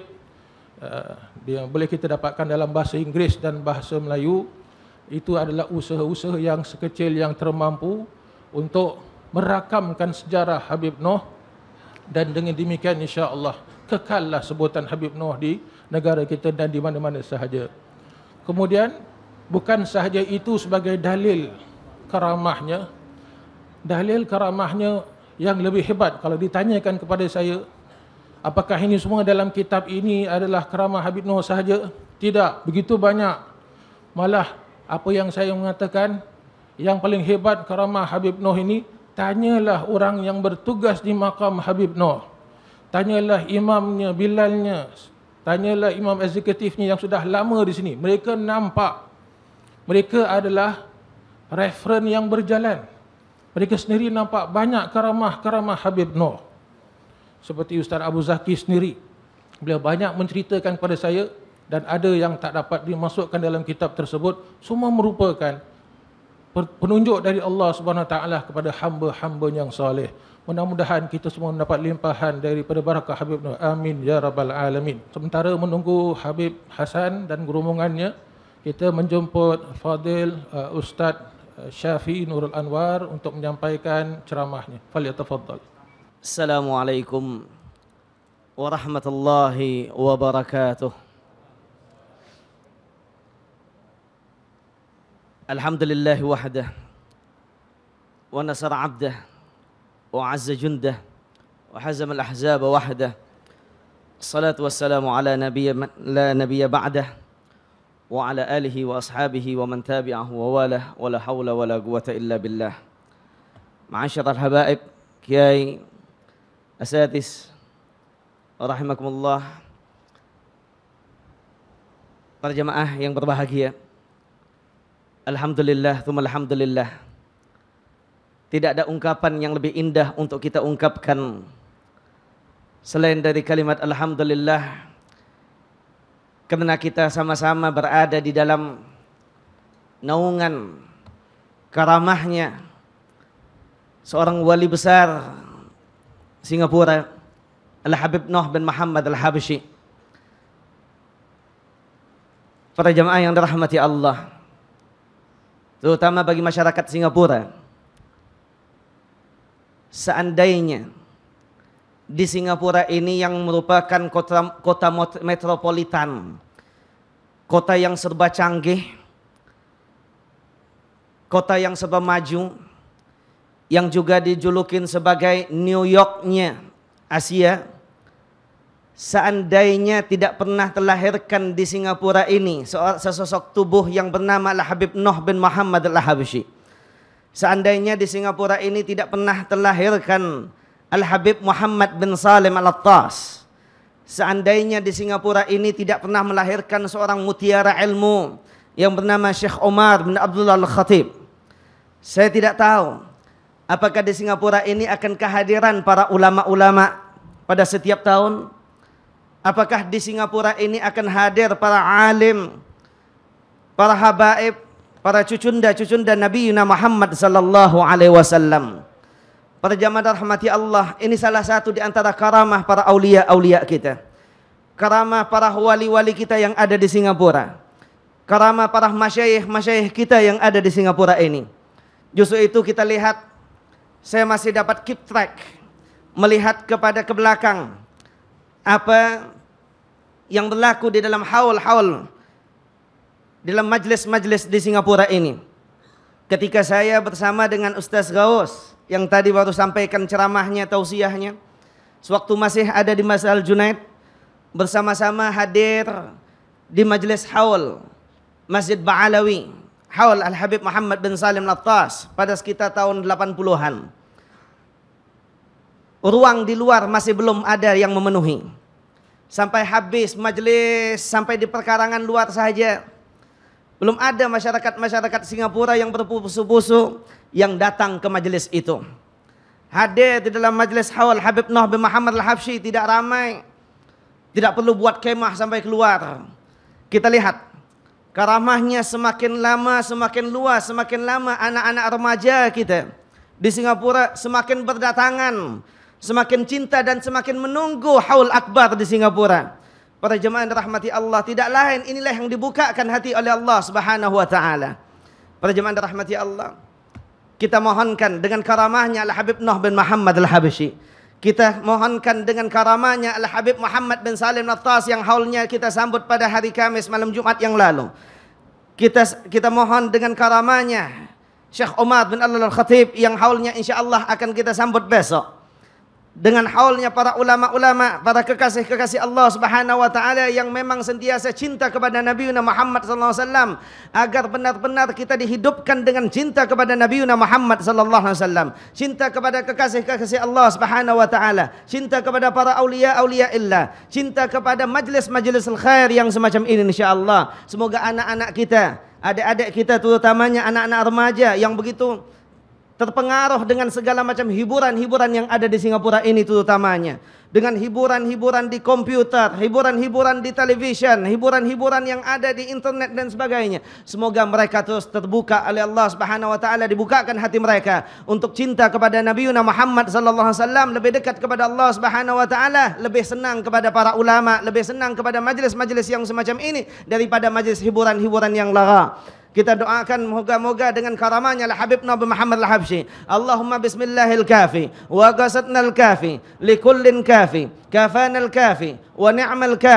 Dia boleh kita dapatkan dalam bahasa Inggeris dan bahasa Melayu. Itu adalah usaha-usaha yang sekecil yang termampu untuk merakamkan sejarah Habib Noh, dan dengan demikian insya-Allah kekallah sebutan Habib Noh di negara kita dan di mana-mana sahaja. Kemudian bukan sahaja itu sebagai dalil karamahnya. Dalil karamahnya yang lebih hebat kalau ditanyakan kepada saya, apakah ini semua dalam kitab ini adalah karamah Habib Noh sahaja? Tidak, begitu banyak. Malah apa yang saya mengatakan, yang paling hebat karamah Habib Noh ini, tanyalah orang yang bertugas di makam Habib Noh. Tanyalah imamnya, bilalnya, tanyalah imam eksekutifnya yang sudah lama di sini. Mereka nampak, mereka adalah referen yang berjalan. Mereka sendiri nampak banyak karamah-karamah Habib Noh. Seperti Ustaz Abu Zaki sendiri, beliau banyak menceritakan kepada saya, dan ada yang tak dapat dimasukkan dalam kitab tersebut. Semua merupakan penunjuk dari Allah Subhanahu Wa Taala kepada hamba-hamba yang soleh. Mudah-mudahan kita semua mendapat limpahan daripada barakah Habib Noh. Amin ya Rabbal Alamin. Sementara menunggu Habib Hasan dan rombongannya, kita menjemput Fadil Ustaz Syafi'i Nurul Anwar untuk menyampaikan ceramahnya. Falyatafaddal. Assalamualaikum warahmatullahi wabarakatuh. Alhamdulillah wahdah wa nasara 'abdah wa 'azza jundah wa hazama al-ahzaba wahdah. Assalatu wassalamu ala la nabiyya ba'dah wa ala alihi wa ashabihi wa man tabi'ahu wa walah wa la hawla wa la quwwata illa billah. Ma'asyiral habaib, kiai, asatis, rahimakumullah, para jemaah yang berbahagia. Alhamdulillah, tsumma alhamdulillah. Tidak ada ungkapan yang lebih indah untuk kita ungkapkan selain dari kalimat alhamdulillah, karena kita sama-sama berada di dalam naungan karamahnya seorang wali besar Singapura, Al-Habib Noh bin Muhammad Al-Habsyi. Para jemaah yang dirahmati Allah, terutama bagi masyarakat Singapura, seandainya di Singapura ini yang merupakan kota metropolitan, kota yang serba canggih, kota yang serba maju, yang juga dijulukin sebagai New York-nya Asia, seandainya tidak pernah terlahirkan di Singapura ini sesosok tubuh yang bernama Al-Habib Noh bin Muhammad Al-Habsyi, seandainya di Singapura ini tidak pernah terlahirkan Al-Habib Muhammad bin Salim Al-Attas, seandainya di Singapura ini tidak pernah melahirkan seorang mutiara ilmu yang bernama Syekh Omar bin Abdullah Al-Khatib, saya tidak tahu apakah di Singapura ini akan kehadiran para ulama-ulama pada setiap tahun. Apakah di Singapura ini akan hadir para alim, para habaib, para cucunda-cucunda Nabi Muhammad sallallahu alaihi wasallam. Para jamaah rahmati Allah, ini salah satu di antara karamah para aulia-aulia kita. Karamah para wali-wali kita yang ada di Singapura. Karamah para masyayikh-masyayikh kita yang ada di Singapura ini. Justru itu kita lihat, saya masih dapat keep track, melihat kepada ke belakang apa yang berlaku di dalam haul-haul, di dalam majlis-majlis di Singapura ini. Ketika saya bersama dengan Ustaz Gaus yang tadi baru sampaikan ceramahnya, tausiahnya, sewaktu masih ada di Masjid Al-Junaid, bersama-sama hadir di majlis haul Masjid Ba'alawi, haul Al-Habib Muhammad bin Salim Al-Attas pada sekitar tahun 80-an. Ruang di luar masih belum ada yang memenuhi. Sampai habis majlis, sampai di perkarangan luar saja, belum ada masyarakat-masyarakat Singapura yang berpusu-pusu yang datang ke majlis itu. Hadir di dalam majlis haul Habib Noh bin Muhammad Al-Habsyi tidak ramai. Tidak perlu buat kemah sampai keluar. Kita lihat karamahnya semakin lama semakin luas, semakin lama anak-anak remaja kita di Singapura semakin berdatangan, semakin cinta dan semakin menunggu haul akbar di Singapura. Para jemaah rahmati Allah, tidak lain inilah yang dibukakan hati oleh Allah Subhanahu wa taala. Para jemaah rahmati Allah, kita mohonkan dengan karamahnya Al-Habib Noh bin Muhammad Al-Habsyi, kita mohonkan dengan karamahnya Al-Habib Muhammad bin Salim Al-Attas yang haulnya kita sambut pada hari Kamis malam Jumat yang lalu. Kita mohon dengan karamahnya Syekh Omar bin Abdullah Al-Khatib yang haulnya insya-Allah akan kita sambut besok. Dengan haulnya para ulama-ulama, para kekasih-kekasih Allah Subhanahu wa taala yang memang sentiasa cinta kepada Nabi Muhammad sallallahu alaihi wasallam, agar benar-benar kita dihidupkan dengan cinta kepada Nabi Muhammad sallallahu alaihi wasallam, cinta kepada kekasih-kekasih Allah Subhanahu wa taala, cinta kepada para aulia-aulia illah, cinta kepada majlis-majlis khair yang semacam ini insyaallah. Semoga anak-anak kita, adik-adik kita terutamanya anak-anak remaja yang begitu terpengaruh dengan segala macam hiburan-hiburan yang ada di Singapura ini terutamanya. Dengan hiburan-hiburan di komputer, hiburan-hiburan di televisyen, hiburan-hiburan yang ada di internet dan sebagainya. Semoga mereka terus terbuka oleh Allah Subhanahu wa taala, dibukakan hati mereka untuk cinta kepada Nabi Muhammad sallallahu alaihi wasallam, lebih dekat kepada Allah Subhanahu wa taala, lebih senang kepada para ulama, lebih senang kepada majlis-majlis yang semacam ini daripada majlis hiburan-hiburan yang lara. Kita doakan moga-moga dengan karamahnya Al-Habib Nabi Muhammad Al-Habsyi. Allahumma bismillahil kafi wa qasadnal kafi likullin kafi kafanal kafi wa ni'mal kafi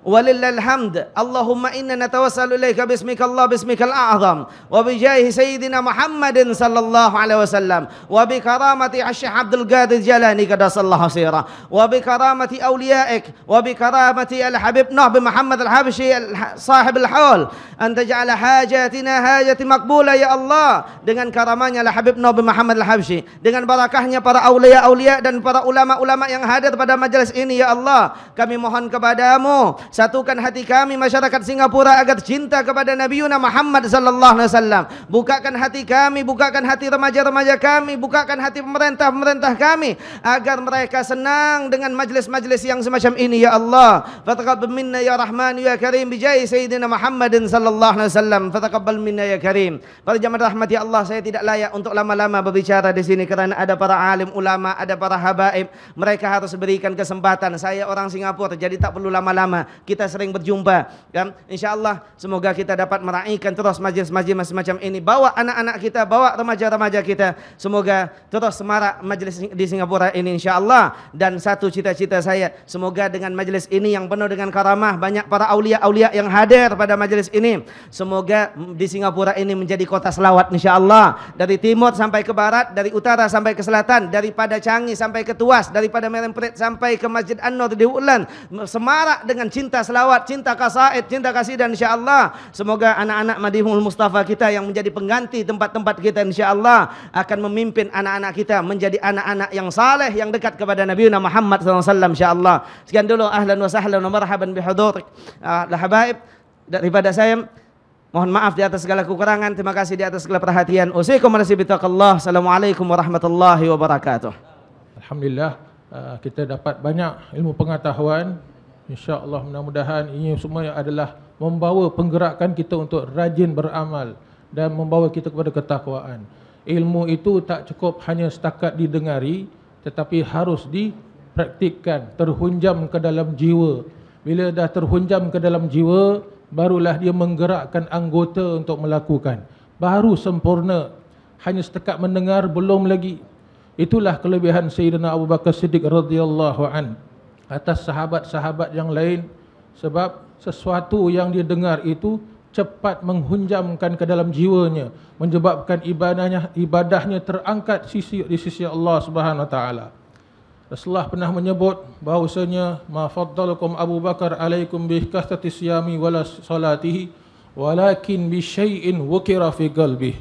walillahil hamd. Allahumma inna natawassalu ilaika bismika Allah bismikal a'zam wa bi jahi sayyidina Muhammadin sallallahu alaihi wasallam wa bi karamati Syekh Abdul Qadir Jalani qaddasallahu sirah wa bi karamati awliyaik wa bi karamati al-Habib Nuh bin Muhammad al-Habsyi sahib al-haul an taj'ala hajatina hajati maqbula ya Allah, dengan karamanya al-Habib Nuh bin Muhammad al-Habsyi, dengan barakahnya para aulia-aulia dan para ulama-ulama yang hadir pada majelis ini ya Allah, kami mohon kepadamu, satukan hati kami masyarakat Singapura agar cinta kepada Nabiuna Muhammad sallallahu alaihi wasallam. Bukakan hati kami, bukakan hati remaja-remaja kami, bukakan hati pemerintah-pemerintah kami agar mereka senang dengan majlis-majlis yang semacam ini ya Allah. Fataqabbal minna ya Rahman ya Karim bijai Sayyidina Muhammadin sallallahu alaihi wasallam. Fataqabbal minna ya Karim. Para jemaah rahmati Allah, saya tidak layak untuk lama-lama berbicara di sini kerana ada para alim ulama, ada para habaib. Mereka harus berikan kesempatan. Saya orang Singapura, jadi tak perlu lama-lama. Kita sering berjumpa, kan? InsyaAllah semoga kita dapat meraihkan terus majlis-majlis semacam ini. Bawa anak-anak kita, bawa remaja-remaja kita. Semoga terus semarak majlis di Singapura ini insyaAllah. Dan satu cita-cita saya, semoga dengan majlis ini yang penuh dengan karamah, banyak para aulia-aulia yang hadir pada majlis ini. Semoga di Singapura ini menjadi kota selawat insyaAllah. Dari timur sampai ke barat, dari utara sampai ke selatan, daripada Changi sampai ke Tuas, daripada Merempret sampai ke Masjid An-Nur di Woodland, semarak dengan cinta selawat, cinta kasaid, cinta kasidan insyaAllah. Semoga anak-anak Madinul Mustafa kita yang menjadi pengganti tempat-tempat kita insyaAllah akan memimpin anak-anak kita menjadi anak-anak yang saleh, yang dekat kepada Nabi Muhammad SAW insyaAllah. Sekian dulu, ahlan wa sahlan wa marhaban bihudur habaib daripada saya. Mohon maaf di atas segala kekurangan. Terima kasih di atas segala perhatian. Usikum warahmatullahi wabarakatuh. Assalamualaikum warahmatullahi wabarakatuh. Alhamdulillah, kita dapat banyak ilmu pengetahuan. InsyaAllah mudah-mudahan ini semua adalah membawa penggerakan kita untuk rajin beramal dan membawa kita kepada ketakwaan. Ilmu itu tak cukup hanya setakat didengari, tetapi harus dipraktikkan, terhunjam ke dalam jiwa. Bila dah terhunjam ke dalam jiwa, barulah dia menggerakkan anggota untuk melakukan. Baru sempurna. Hanya setakat mendengar belum lagi. Itulah kelebihan Sayyidina Abu Bakar Siddiq radhiyallahu an atas sahabat-sahabat yang lain, sebab sesuatu yang dia dengar itu cepat menghunjamkan ke dalam jiwanya, menyebabkan ibadahnya terangkat di sisi Allah Subhanahu wa taala. Rasulullah pernah menyebut bahawasanya ma faddalakum Abu Bakar alaikum bi kasrati siyami wala salatihi walakin bi syai'in wukira fi qalbihi.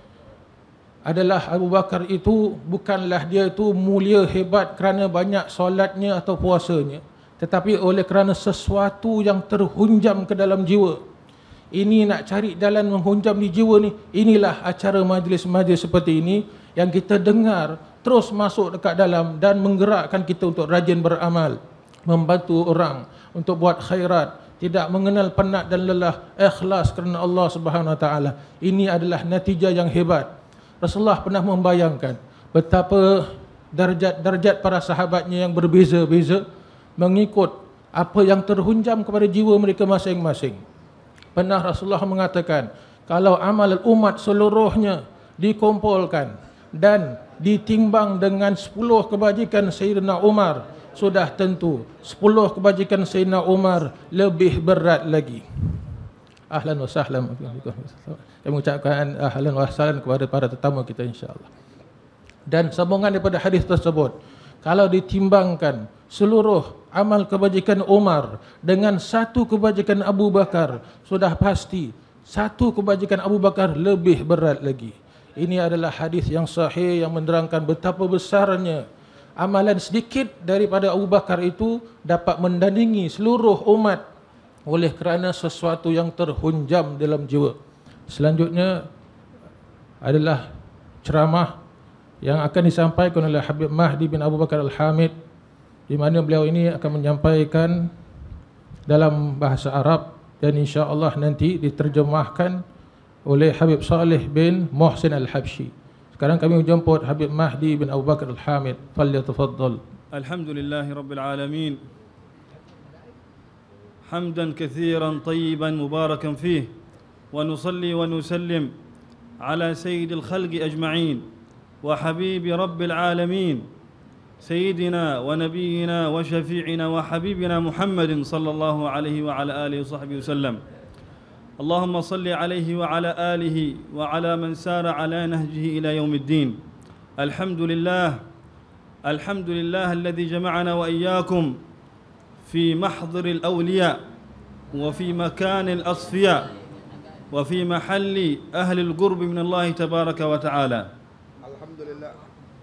Adalah Abu Bakar itu bukanlah dia itu mulia hebat kerana banyak solatnya atau puasanya, tetapi oleh kerana sesuatu yang terhunjam ke dalam jiwa. Ini nak cari jalan menghunjam di jiwa ni, inilah acara majlis-majlis seperti ini yang kita dengar terus masuk dekat dalam dan menggerakkan kita untuk rajin beramal, membantu orang untuk buat khairat, tidak mengenal penat dan lelah, ikhlas kerana Allah Subhanahu wa taala. Ini adalah natijah yang hebat. Rasulullah pernah membayangkan betapa darjat-darjat para sahabatnya yang berbeza-beza mengikut apa yang terhunjam kepada jiwa mereka masing-masing. Pernah Rasulullah mengatakan, kalau amal umat seluruhnya dikumpulkan dan ditimbang dengan 10 kebajikan Sayyidina Umar, sudah tentu 10 kebajikan Sayyidina Umar lebih berat lagi. Ahlan wa sahlan. Saya mengucapkan ahlan wa sahlan kepada para tetamu kita insya-Allah. Dan sambungan daripada hadis tersebut, kalau ditimbangkan seluruh amal kebajikan Umar dengan satu kebajikan Abu Bakar, sudah pasti satu kebajikan Abu Bakar lebih berat lagi. Ini adalah hadis yang sahih yang menerangkan betapa besarnya amalan sedikit daripada Abu Bakar itu dapat mendandingi seluruh umat oleh kerana sesuatu yang terhunjam dalam jiwa. Selanjutnya adalah ceramah yang akan disampaikan oleh Habib Mahdi bin Abu Bakar Al-Hamid, di mana beliau ini akan menyampaikan dalam bahasa Arab dan insya-Allah nanti diterjemahkan oleh Habib Saleh bin Muhsin Al-Habsyi. Sekarang kami menjemput Habib Mahdi bin Abu Bakar Al-Hamid. Falyatafaddal. Alhamdulillahirabbil alamin. Hamdan katsiran tayyiban mubarakan fihi wa nusalli wa nusallim ala sayyidil khalqi ajma'in wa habibi rabbil alamin سيدنا ونبينا وشفيعنا وحبيبنا محمد صلى الله عليه وعلى آله وصحبه وسلم. اللهم صل عليه وعلى آله وعلى من سار على نهجه إلى يوم الدين. الحمد لله الذي جمعنا وإياكم في محضر الأولياء وفي مكان الأصفياء وفي محل أهل القرب من الله تبارك وتعالى. الحمد لله.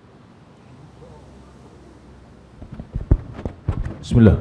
Bismillah.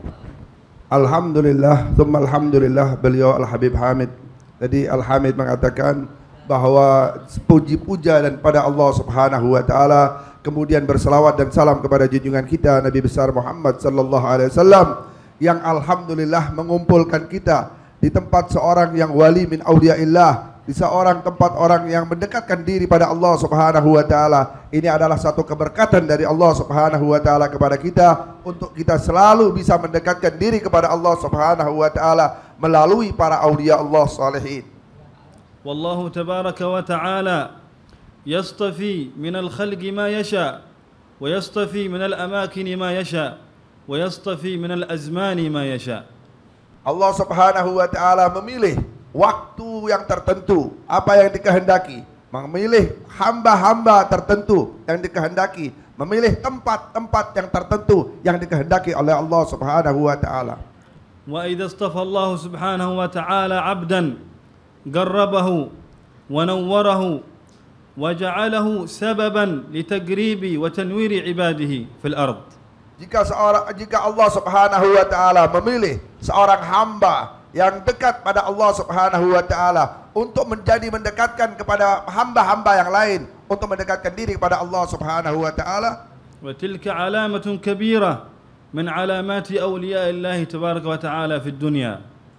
Alhamdulillah, thumma alhamdulillah, beliau Al-Habib Hamid. Jadi Al-Hamid mengatakan bahawa puji-puja dan pada Allah Subhanahu wa taala, kemudian berselawat dan salam kepada junjungan kita Nabi besar Muhammad sallallahu alaihi wasallam yang alhamdulillah mengumpulkan kita di tempat seorang yang wali min auliyaillah, di seorang tempat orang yang mendekatkan diri pada Allah Subhanahu wa taala. Ini adalah satu keberkatan dari Allah Subhanahu wa taala kepada kita untuk kita selalu bisa mendekatkan diri kepada Allah Subhanahu wa taala melalui para aulia Allah salihin. Wallahu tabaraka wa taala yastafi min al-khalq ma yasha wa yastafi min al-amakin ma yasha wa yastafi min al-azman ma yasha. Allah Subhanahu wa taala memilih waktu yang tertentu apa yang dikehendaki, memilih hamba-hamba tertentu yang dikehendaki, memilih tempat-tempat yang tertentu yang dikehendaki oleh Allah Subhanahu wa taala. Wa idza istafa Allah Subhanahu wa taala 'abdan qarrabahu wa nawwarahu wa ja'alahu sababan litagribi wa tanwiri 'ibadihi fil ard. Jika Allah Subhanahu wa taala memilih seorang hamba yang dekat pada Allah Subhanahu wa taala untuk mendekatkan kepada hamba-hamba yang lain, untuk mendekatkan diri kepada Allah Subhanahu wa taala. Wa tilka alamatun kabira min alamati awliya'illah tabaraka wa taala fid dunya.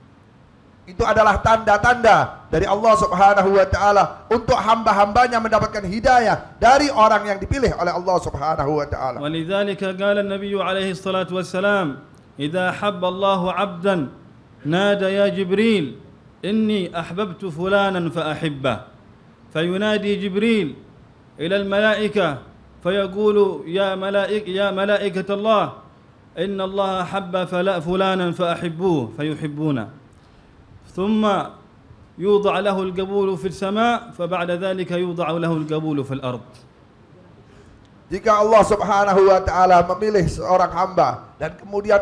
Itu adalah tanda-tanda dari Allah Subhanahu wa taala untuk hamba-hambanya mendapatkan hidayah dari orang yang dipilih oleh Allah Subhanahu wa taala. Walidzalika qala an-nabiy alaihi salatu wassalam, idza habba Allahu 'abdan نادى يا جبريل إني أحببت فلانا فأحبه فينادي جبريل إلى الملائكة فيقول يا ملائكة الله إن الله أحب فلانا فأحبوه فيحبونه ثم يوضع له القبول في السماء فبعد ذلك يوضع له القبول في الأرض. Jika Allah Subhanahu wa taala memilih seorang hamba dan kemudian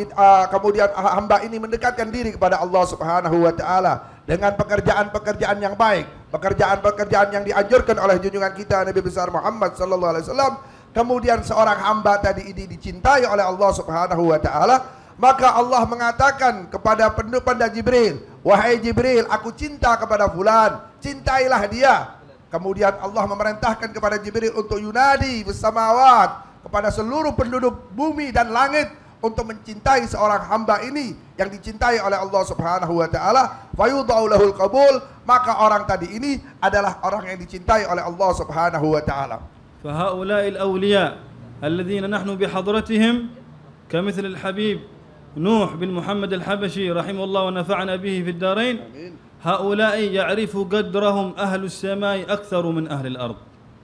hamba ini mendekatkan diri kepada Allah Subhanahu wa taala dengan pekerjaan-pekerjaan yang baik, pekerjaan-pekerjaan yang dianjurkan oleh junjungan kita Nabi besar Muhammad sallallahu alaihi wasallam, kemudian seorang hamba tadi ini dicintai oleh Allah Subhanahu wa taala, maka Allah mengatakan kepada Jibril, wahai Jibril, aku cinta kepada fulan, cintailah dia. Kemudian Allah memerintahkan kepada Jibril untuk yunadi bersamawat kepada seluruh penduduk bumi dan langit untuk mencintai seorang hamba ini yang dicintai oleh Allah Subhanahu wa taala. Fayudau lahul qabul, maka orang tadi ini adalah orang yang dicintai oleh Allah Subhanahu wa taala. Fa haula'il awliya alladhina nahnu bihadratihim kamithli al-habib Nuh bin Muhammad al-Habashi rahimahullah wa nafa'ana bihi fid darain. هؤلاء يعرف قدرهم أهل السماء أكثر من أهل الأرض.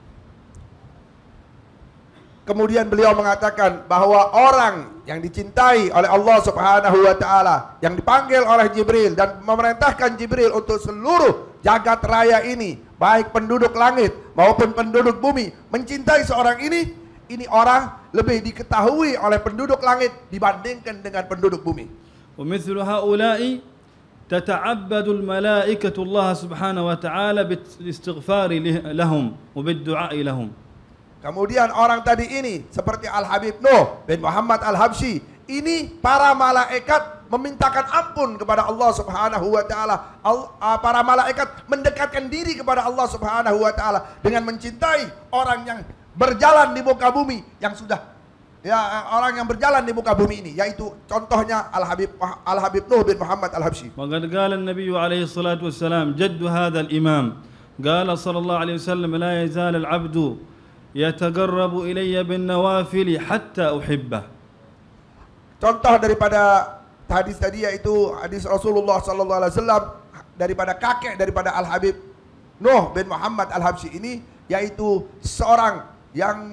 Kemudian beliau mengatakan bahwa orang yang dicintai oleh Allah Subhanahu wa taala, yang dipanggil oleh Jibril dan memerintahkan Jibril untuk seluruh jagat raya ini, baik penduduk langit maupun penduduk bumi, mencintai seorang ini orang lebih diketahui oleh penduduk langit dibandingkan dengan penduduk bumi. ومثل هؤلاء تتعبد الملائكة الله سبحانه وتعالى بالاستغفار لهم وبالدعاء لهم. Kemudian orang tadi ini seperti Al-Habib Nuh bin Muhammad Al-Habsyi, ini para malaikat memintakan ampun kepada Allah Subhanahu wa taala. Para malaikat mendekatkan diri kepada Allah Subhanahu wa taala dengan mencintai orang yang berjalan di muka bumi, yang sudah orang yang berjalan di muka bumi ini, yaitu contohnya Al-Habib Nuh bin Muhammad Al-Habsyi. Waqad qala an-nabiy alaihi salatu wassalam jaddu hadha al-imam qala sallallahu alaihi wasallam la yazal al-'abdu yataqarrabu ilayya bin nawafil hatta uhibbah. Contoh daripada hadis tadi yaitu hadis Rasulullah sallallahu alaihi wasallam daripada kakek daripada Al-Habib Nuh bin Muhammad Al-Habsyi ini, yaitu seorang yang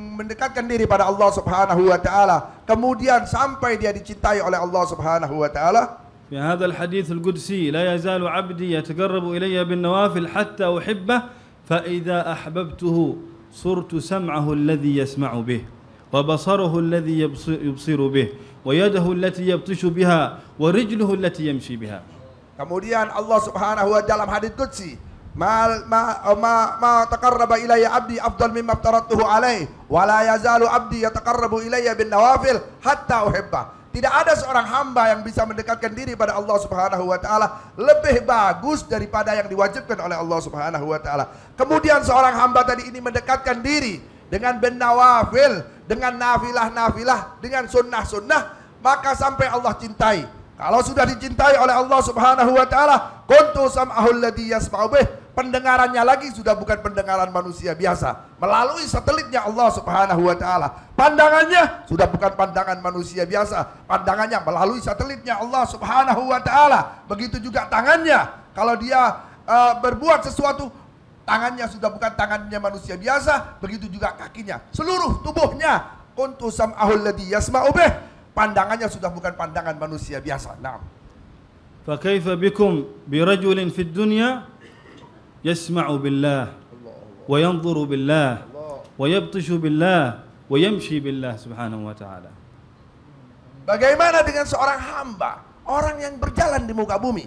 mendekatkan diri pada Allah Subhanahu wa taala, kemudian sampai dia dicintai oleh Allah Subhanahu wa taala. في هذا الحديث القدسي لا يزال عبدي يتقرب إلي بالنوافل حتى أحبه فإذا أحببته صرت سمعه الذي يسمع به وبصره الذي يبصر به ويده التي يبطش بها ورجله التي يمشي بها. Kemudian Allah Subhanahu wa dalam hadits qudsi, ma taqarraba ilayya abdi afdal mimma aftaratuhu alaih wa la yazalu abdi yataqarrabu ilayya bin nawafil hatta uhibba. Tidak ada seorang hamba yang bisa mendekatkan diri pada Allah Subhanahu wa taala lebih bagus daripada yang diwajibkan oleh Allah Subhanahu wa taala. Kemudian seorang hamba tadi ini mendekatkan diri dengan bin-nawafil, dengan nafilah-nafilah, dengan sunnah-sunnah, maka sampai Allah cintai. Kalau sudah dicintai oleh Allah Subhanahu wa taala, kuntu sam'ahul ladzi yasma'u bih, pendengarannya lagi sudah bukan pendengaran manusia biasa, melalui satelitnya Allah Subhanahu wa taala. Pandangannya sudah bukan pandangan manusia biasa, pandangannya melalui satelitnya Allah Subhanahu wa taala. Begitu juga tangannya, kalau dia berbuat sesuatu, tangannya sudah bukan tangannya manusia biasa, begitu juga kakinya, seluruh tubuhnya. Kuntu sam'ahul ladzi yasma'u bih, pandangannya sudah bukan pandangan manusia biasa. Naam. فكيف بكم برجل في الدنيا يسمع بالله وينظر بالله ويبطش بالله ويمشي بالله سبحانه وتعالى. Bagaimana dengan seorang hamba, orang yang berjalan di muka bumi?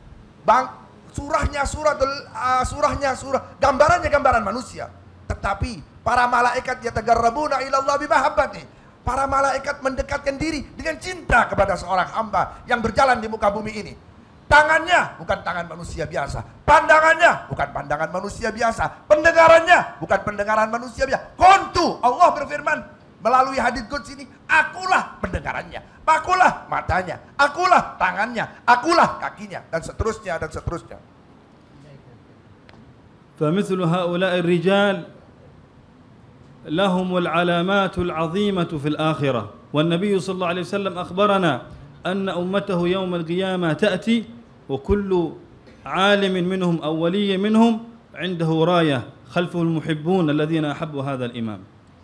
Gambarannya gambaran manusia, tetapi para malaikat yatagarrabuna ila Allah bimahabbati. Para malaikat mendekatkan diri dengan cinta kepada seorang hamba yang berjalan di muka bumi ini. Tangannya bukan tangan manusia biasa, pandangannya bukan pandangan manusia biasa, pendengarannya bukan pendengaran manusia biasa. Kuntu, Allah berfirman melalui hadits qudsi ini, akulah pendengarannya, akulah matanya, akulah tangannya, akulah kakinya, dan seterusnya dan seterusnya. فمثل هؤلاء الرجال لهم العلامات العظيمة في الآخرة، والنبي صلى الله عليه وسلم أخبرنا أن أمته يوم القيامة تأتي وكل عالم منهم أو ولي منهم عنده راية خلفه المحبون الذين أحبوا هذا الإمام.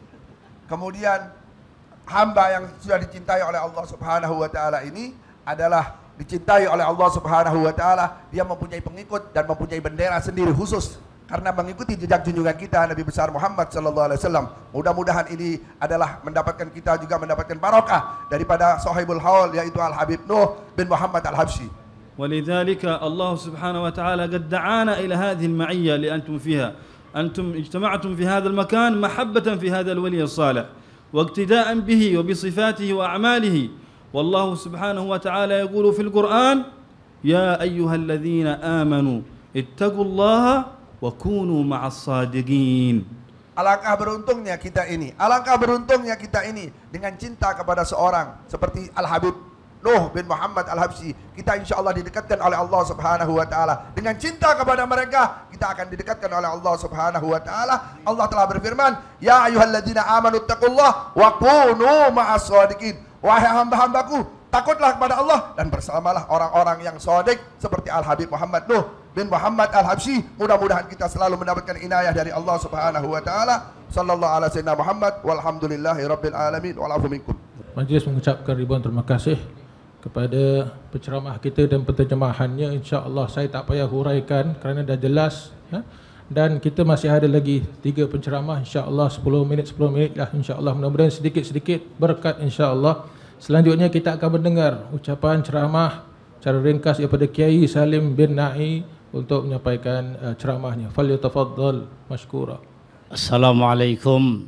Kemudian hamba yang sudah dicintai oleh Allah Subhanahu wa taala ini adalah dicintai oleh Allah Subhanahu wa taala, dia mempunyai pengikut dan mempunyai bendera sendiri khusus karena mengikuti jejak junjungan kita Nabi besar Muhammad sallallahu alaihi wasallam. Mudah-mudahan ini adalah mendapatkan kita juga mendapatkan barokah daripada sahibul haul, yaitu Al-Habib Nuh bin Muhammad Al-Habsyi. ولذلك الله سبحانه وتعالى قد دعانا إلى هذه المعية اللي أنتم فيها. أنتم اجتمعتم في هذا المكان محبة في هذا الولي الصالح واقتداء به وبصفاته وأعماله. والله سبحانه وتعالى يقول في القرآن يا أيها الذين آمنوا اتقوا الله وكونوا مع الصادقين. Alangkah beruntungnya kita ini, alangkah beruntungnya kita ini dengan cinta kepada seorang seperti Al-Habib Nuh bin Muhammad Al-Habsyi. Kita insya Allah didekatkan oleh Allah Subhanahu wa taala. Dengan cinta kepada mereka, kita akan didekatkan oleh Allah Subhanahu wa taala. Allah telah berfirman, "Ya ayyuhalladzina amanu taqullaha wa kunu ma'as shadiqin." Wahai hamba-hambaku, takutlah kepada Allah dan bersamalah orang-orang yang shadiq seperti Al-Habib Muhammad Nuh bin Muhammad Al-Habsyi. Mudah-mudahan kita selalu mendapatkan inayah dari Allah Subhanahu wa taala. Sallallahu ala sayyidina Muhammad walhamdulillahi rabbil alamin wal afu minkum. Majlis mengucapkan ribuan terima kasih kepada penceramah kita dan penterjemahannya. InsyaAllah saya tak payah huraikan kerana dah jelas ya? Dan kita masih ada lagi 3 penceramah, insyaAllah 10 minit lah, insyaAllah. Mudah-mudahan sedikit-sedikit berkat, insyaAllah. Selanjutnya kita akan mendengar ucapan ceramah secara ringkas daripada Kiai Salim bin Na'i untuk menyampaikan ceramahnya. Falyatafaddal mashkura. Assalamualaikum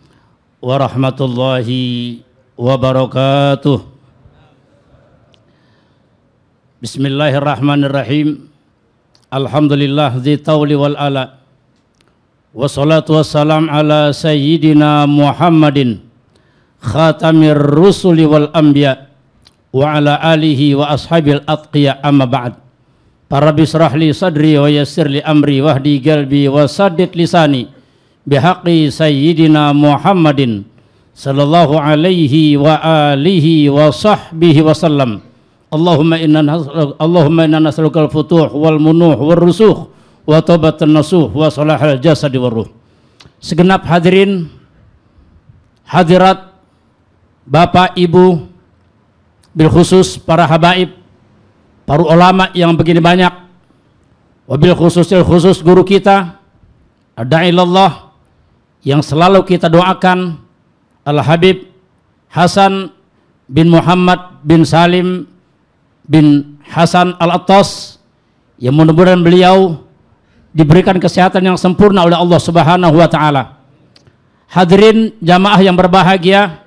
warahmatullahi wabarakatuh. Bismillahirrahmanirrahim. Alhamdulillah dzi tauli wal ala. Wassalatu wassalam ala sayyidina Muhammadin khatamir rusuli wal anbiya wa ala alihi wa ashabil atqiya, amma ba'd. Rabbi shrah li sadri wa yassir li amri wahdi qalbi wa saddid lisani bihaqqi sayyidina Muhammadin sallallahu alaihi wa alihi wa sahbihi wa sallam. Allahumma inna nas'aluka al-futuh wal munuh wal rusukh wa taubatan nasuh wa salahal jasadi wal ruh. Segenap hadirin hadirat Bapak Ibu, bil khusus para habaib, para ulama yang begini banyak, wabil khusus guru kita Ad-Da'ilallah yang selalu kita doakan, Al-Habib Hasan bin Muhammad bin Salim bin Hasan Al-Attas, yang mudah-mudahan beliau diberikan kesehatan yang sempurna oleh Allah Subhanahu wa taala. Hadirin jamaah yang berbahagia,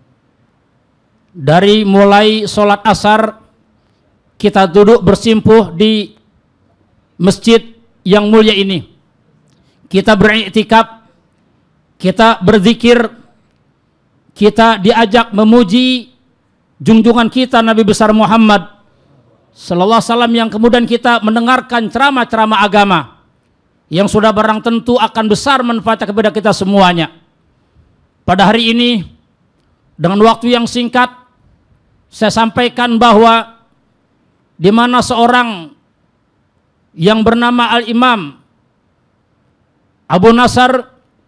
dari mulai sholat asar kita duduk bersimpuh di masjid yang mulia ini. Kita beriktikaf, kita berzikir, kita diajak memuji junjungan kita Nabi besar Muhammad sallallahu alaihi wasallam, yang kemudian kita mendengarkan ceramah-ceramah agama yang sudah barang tentu akan besar manfaatnya kepada kita semuanya. Pada hari ini dengan waktu yang singkat saya sampaikan bahwa di mana seorang yang bernama Al-Imam Abu Nasr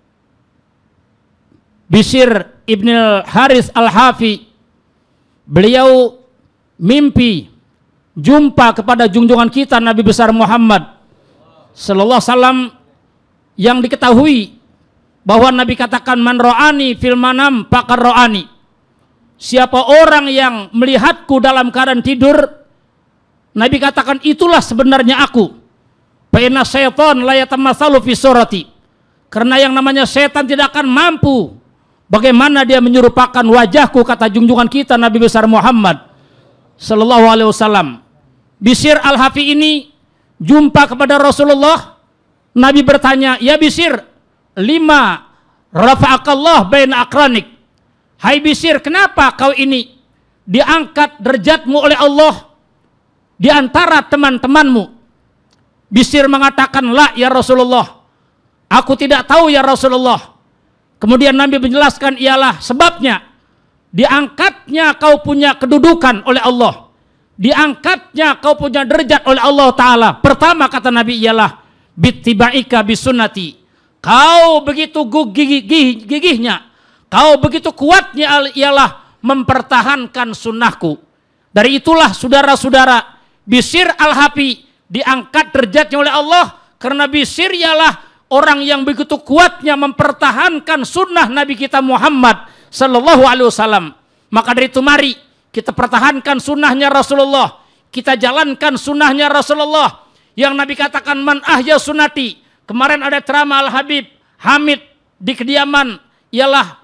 Bishr Ibn Al-Harith Al-Hafi, beliau mimpi jumpa kepada junjungan kita Nabi besar Muhammad sallallahu alaihi wasallam, yang diketahui bahwa Nabi katakan, man ro'ani fil manam faqad ro'ani. Siapa orang yang melihatku dalam keadaan tidur, Nabi katakan itulah sebenarnya aku. Fa inna syaitan la yatamatsalu fi surati. Karena yang namanya setan tidak akan mampu bagaimana dia menyerupakan wajahku, kata junjungan kita Nabi besar Muhammad sallallahu alaihi wasallam. Bishr Al-Hafi ini jumpa kepada Rasulullah. Nabi bertanya, ya Bishr, lima rafa'akallah baina akranik. Hai Bishr, kenapa kau ini diangkat derajatmu oleh Allah di antara teman-temanmu? Bishr mengatakan, la ya Rasulullah, aku tidak tahu ya Rasulullah. Kemudian Nabi menjelaskan, ialah sebabnya diangkatnya kau punya kedudukan oleh Allah, diangkatnya kau punya derajat oleh Allah Ta'ala. Pertama kata Nabi ialah bittibaika bisunnati. Kau begitu gigihnya, kau begitu kuatnya ialah mempertahankan sunnahku. Dari itulah saudara-saudara, Bishr Al-Hafi diangkat derajatnya oleh Allah karena Bishr ialah orang yang begitu kuatnya mempertahankan sunnah Nabi kita Muhammad sallallahu alaihi wasallam. Maka dari itu mari kita pertahankan sunnahnya Rasulullah, kita jalankan sunnahnya Rasulullah yang Nabi katakan, man ahya sunnati. Kemarin ada ceramah Al-Habib Hamid di kediaman ialah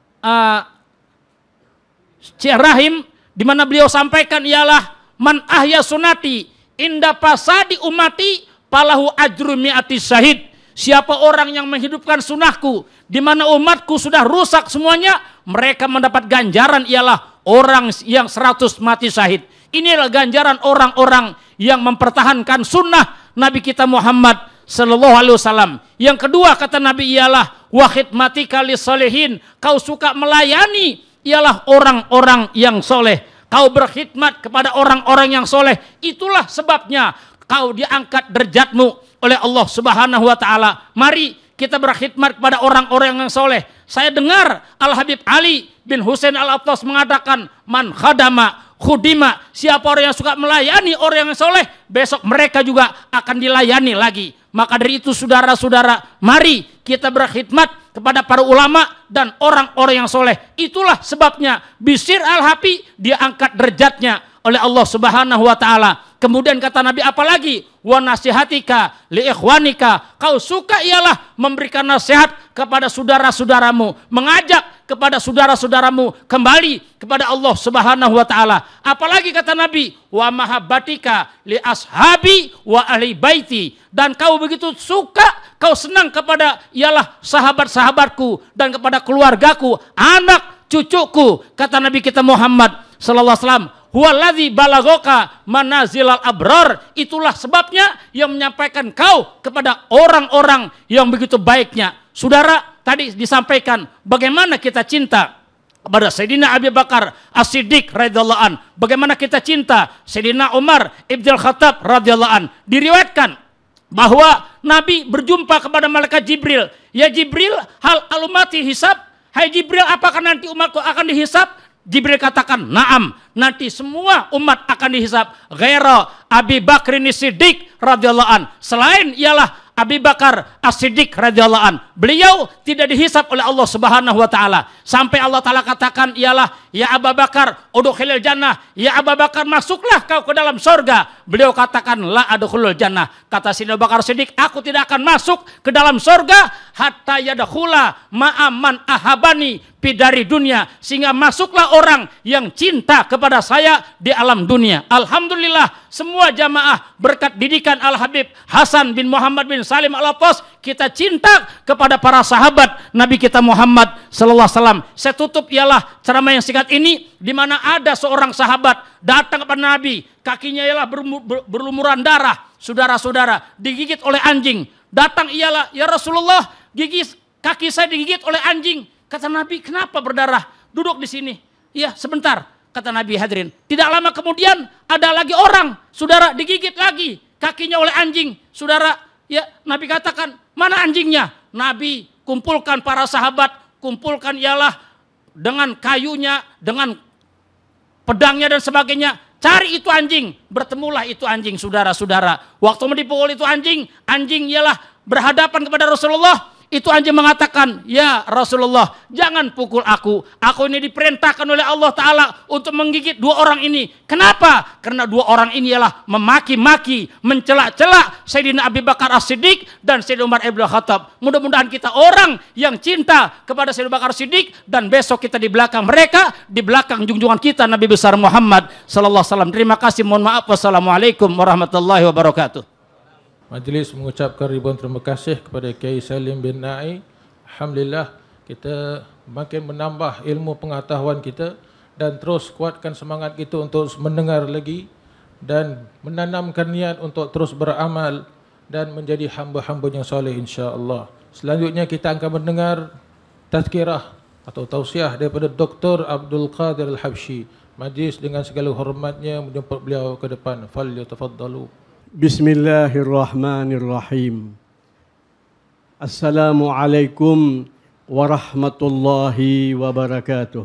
Syekh Rahim, di mana beliau sampaikan ialah man ahya sunnati inda fasadi umati falahu ajru mi'ati syahid. Siapa orang yang menghidupkan sunnahku di mana umatku sudah rusak semuanya, mereka mendapat ganjaran ialah orang yang 100 mati syahid. Inilah ganjaran orang-orang yang mempertahankan sunnah Nabi kita Muhammad sallallahu alaihi wasallam. Yang kedua kata Nabi ialah wa khidmatika lis-sholihin. Kau suka melayani ialah orang-orang yang soleh. Kau berkhidmat kepada orang-orang yang soleh. Itulah sebabnya kau diangkat derajatmu oleh Allah Subhanahu wa taala. Mari kita berkhidmat kepada orang-orang yang soleh. Saya dengar Al-Habib Ali bin Husain Al-Attas mengatakan, man khadama khudima. Siapa orang yang suka melayani orang yang soleh, besok mereka juga akan dilayani lagi. Maka dari itu saudara-saudara, mari kita berkhidmat kepada para ulama dan orang-orang yang soleh. Itulah sebabnya Bishr Al-Hafi diangkat derajatnya oleh Allah Subhanahu wa taala. Kemudian kata Nabi apalagi? Wa nasihatika li ikhwanika. Kau suka ialah memberikan nasihat kepada saudara-saudaramu, mengajak kepada saudara-saudaramu kembali kepada Allah Subhanahu wa taala. Apalagi kata Nabi, wa mahabbatika li ashabi wa ahli baiti. Dan kau begitu suka, kau senang kepada ialah sahabat-sahabatku dan kepada keluargaku, anak cucuku. Kata Nabi kita Muhammad sallallahu alaihi wasallam, huwallazi balagoka manazilal abrar. Itulah sebabnya yang menyampaikan kau kepada orang-orang yang begitu baiknya. Saudara, tadi disampaikan bagaimana kita cinta kepada Sayyidina Abu Bakar As-Siddiq radhiyallahu an, bagaimana kita cinta Sayyidina Umar Ibn Khattab radhiyallahu an. Diriwayatkan bahwa Nabi berjumpa kepada malaikat Jibril. Ya Jibril, hal alumati hisab. hai Jibril, apakah nanti umatku akan dihisab? Jibril katakan, na'am, nanti semua umat akan dihisab. Ghaira Abi Bakrin Siddiq radhiyallahu an, selain ialah Abi Bakar As-Siddiq radhiyallahu an, beliau tidak dihisab oleh Allah Subhanahu wa taala. Sampai Allah taala katakan ialah, ya Abu Bakar udkhilil jannah, ya Abu Bakar masuklah kau ke dalam surga. Beliau katakan, la adkhulul jannah. Kata Sayyidina Abu Bakar Siddiq, aku tidak akan masuk ke dalam surga hatta yadkhula ma'aman ahabani dari dunia, sehingga masuklah orang yang cinta kepada saya di alam dunia. Alhamdulillah, semua jamaah berkat didikan Al-Habib Hasan bin Muhammad bin Salim Al-Attas, kita cinta kepada para sahabat Nabi kita Muhammad sallallahu alaihi wasallam. Saya tutup ialah ceramah yang singkat ini, di mana ada seorang sahabat datang kepada Nabi, kakinya ialah berlumuran darah, saudara-saudara, digigit oleh anjing. Datang ialah, ya Rasulullah, kaki saya digigit oleh anjing. Kata Nabi, kenapa berdarah? Duduk di sini. Iya, sebentar. Kata Nabi, hadirin. Tidak lama kemudian ada lagi orang, saudara, digigit lagi kakinya oleh anjing. Saudara, ya, Nabi katakan, mana anjingnya? Nabi kumpulkan para sahabat, kumpulkan ialah dengan kayunya, dengan pedangnya dan sebagainya. Cari itu anjing, bertemulah itu anjing, saudara-saudara. Waktu mau dipukul itu anjing, anjing ialah berhadapan kepada Rasulullah. Itu anjing mengatakan, ya Rasulullah, jangan pukul aku. Aku ini diperintahkan oleh Allah Ta'ala untuk menggigit dua orang ini. Kenapa? Karena dua orang ini ialah memaki-maki, mencela-cela Sayyidina Abi Bakar As-Siddiq dan Sayyidina Umar Ibn Khattab. Mudah-mudahan kita orang yang cinta kepada Sayyidina Abu Bakar As-Siddiq, dan besok kita di belakang mereka, di belakang junjungan kita Nabi besar Muhammad sallallahu alaihi wasallam. Terima kasih, mohon maaf. Wassalamualaikum warahmatullahi wabarakatuh. Majlis mengucapkan ribuan terima kasih kepada Kiai Salim bin Na'i. Alhamdulillah, kita makin menambah ilmu pengetahuan kita dan terus kuatkan semangat kita untuk mendengar lagi dan menanamkan niat untuk terus beramal dan menjadi hamba-hamba yang soleh insya-Allah. Selanjutnya kita akan mendengar tazkirah atau tausiah daripada Dr. Abdul Qadir Al-Habsyi. Majlis dengan segala hormatnya menjemput beliau ke depan. Falyatafaddalu. Bismillahirrahmanirrahim. Assalamualaikum warahmatullahi wabarakatuh.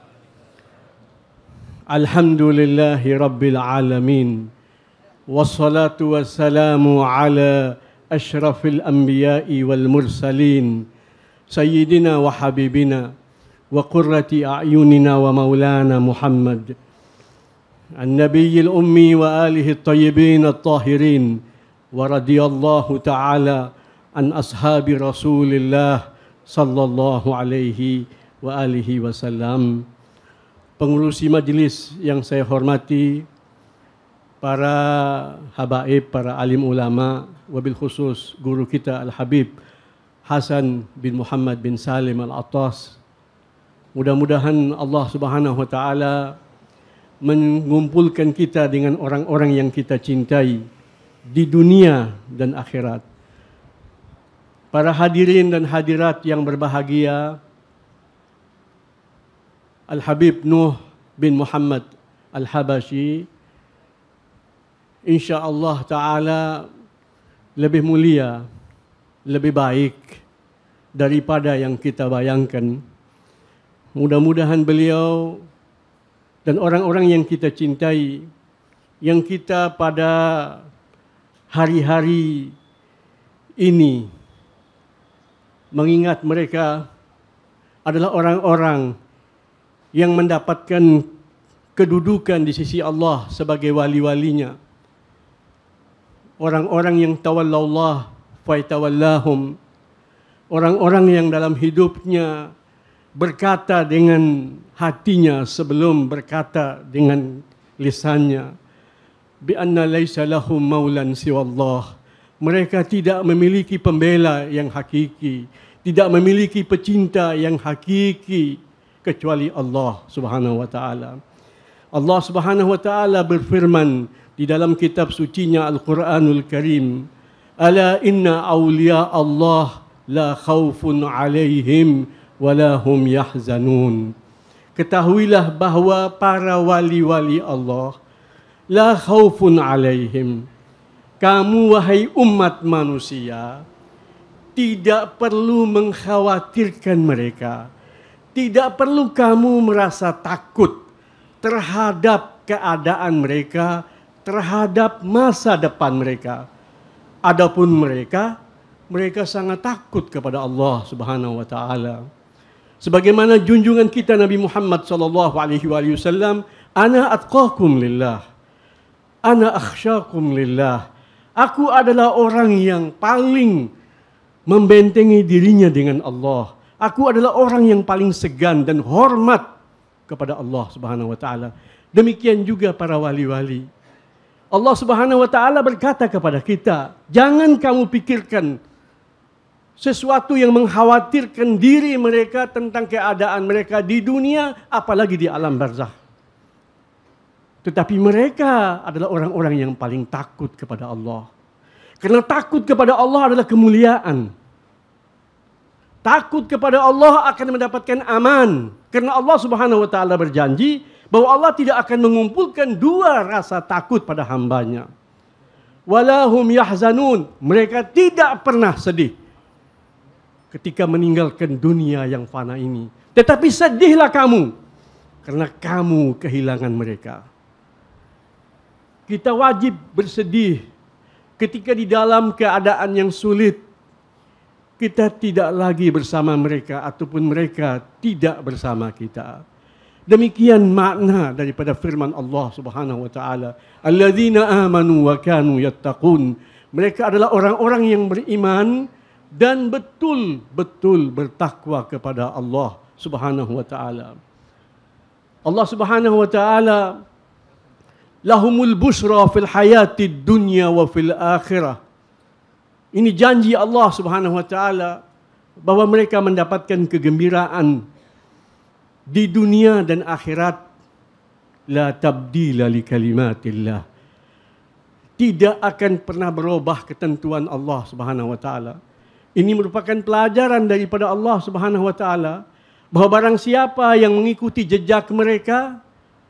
Alhamdulillahi rabbil alamin. Wassalatu wassalamu ala ashrafil anbiya'i wal mursalin. Sayyidina wa habibina wa qurrati a'yunina wa maulana Muhammad النبي الأمي وآله الطيبين الطاهرين ورضي الله تعالى عن أصحاب رسول الله صلى الله عليه وآله وسلم. Pengurusi majlis yang saya hormati, para habaib, para alim ulama, wabil khusus guru kita Al-Habib Hasan bin Muhammad bin Salim Al-Attas. Mudah-mudahan Allah Subhanahu wa taala mengumpulkan kita dengan orang-orang yang kita cintai di dunia dan akhirat. Para hadirin dan hadirat yang berbahagia, Al-Habib Nuh bin Muhammad Al-Habasyi insya-Allah taala lebih mulia, lebih baik daripada yang kita bayangkan. Mudah-mudahan beliau dan orang-orang yang kita cintai, yang kita pada hari-hari ini mengingat mereka adalah orang-orang yang mendapatkan kedudukan di sisi Allah sebagai wali-walinya. Orang-orang yang tawallallah faitawallahum. Orang-orang yang dalam hidupnya berkata dengan hatinya sebelum berkata dengan lisannya. Bi anna laisa lahum maulan siwallah. Mereka tidak memiliki pembela yang hakiki, tidak memiliki pecinta yang hakiki kecuali Allah Subhanahu wa taala. Allah Subhanahu wa taala berfirman di dalam kitab sucinya Al-Qur'anul Karim, "Ala inna awliya Allah la khaufun 'alaihim wa la hum yahzanun." Ketahuilah bahawa para wali-wali Allah, la khaufun 'alaihim, kamu wahai umat manusia tidak perlu mengkhawatirkan mereka, Tidak perlu kamu merasa takut terhadap keadaan mereka, terhadap masa depan mereka. Adapun mereka sangat takut kepada Allah Subhanahu wa taala. Sebagaimana junjungan kita Nabi Muhammad sallallahu alaihi wasallam, ana atqakum lillah, ana akhsyakum lillah. Aku adalah orang yang paling membentengi dirinya dengan Allah. Aku adalah orang yang paling segan dan hormat kepada Allah Subhanahu wa taala. Demikian juga para wali-wali. Allah Subhanahu wa taala berkata kepada kita, jangan kamu pikirkan sesuatu yang mengkhawatirkan diri mereka tentang keadaan mereka di dunia, apalagi di alam barzakh. Tetapi mereka adalah orang-orang yang paling takut kepada Allah. Karena takut kepada Allah adalah kemuliaan. Takut kepada Allah akan mendapatkan aman. Karena Allah Subhanahu wa taala berjanji bahwa Allah tidak akan mengumpulkan dua rasa takut pada hambanya. Walahum yahzanun. Mereka tidak pernah sedih ketika meninggalkan dunia yang fana ini. Tetapi sedihlah kamu karena kamu kehilangan mereka. Kita wajib bersedih ketika di dalam keadaan yang sulit kita tidak lagi bersama mereka ataupun mereka tidak bersama kita. Demikian makna daripada firman Allah Subhanahu wa taala, alladzina amanu wa kanu yattaqun. Mereka adalah orang-orang yang beriman dan betul-betul bertakwa kepada Allah Subhanahu wa taala. Allah Subhanahu wa taala lahumul busra fil hayatid dunya wa fil akhirah. Ini janji Allah Subhanahu wa taala bahwa mereka mendapatkan kegembiraan di dunia dan akhirat. La tabdila li kalimatillah. Tidak akan pernah berubah ketentuan Allah Subhanahu wa taala. Ini merupakan pelajaran daripada Allah Subhanahu wa taala bahwa barang siapa yang mengikuti jejak mereka,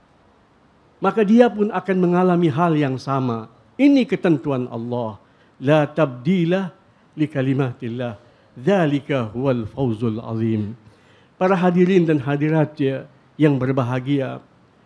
maka dia pun akan mengalami hal yang sama. Ini ketentuan Allah. La tabdila li kalimatillah. Dzalika huwal fawzul azim. Para hadirin dan hadirat yang berbahagia,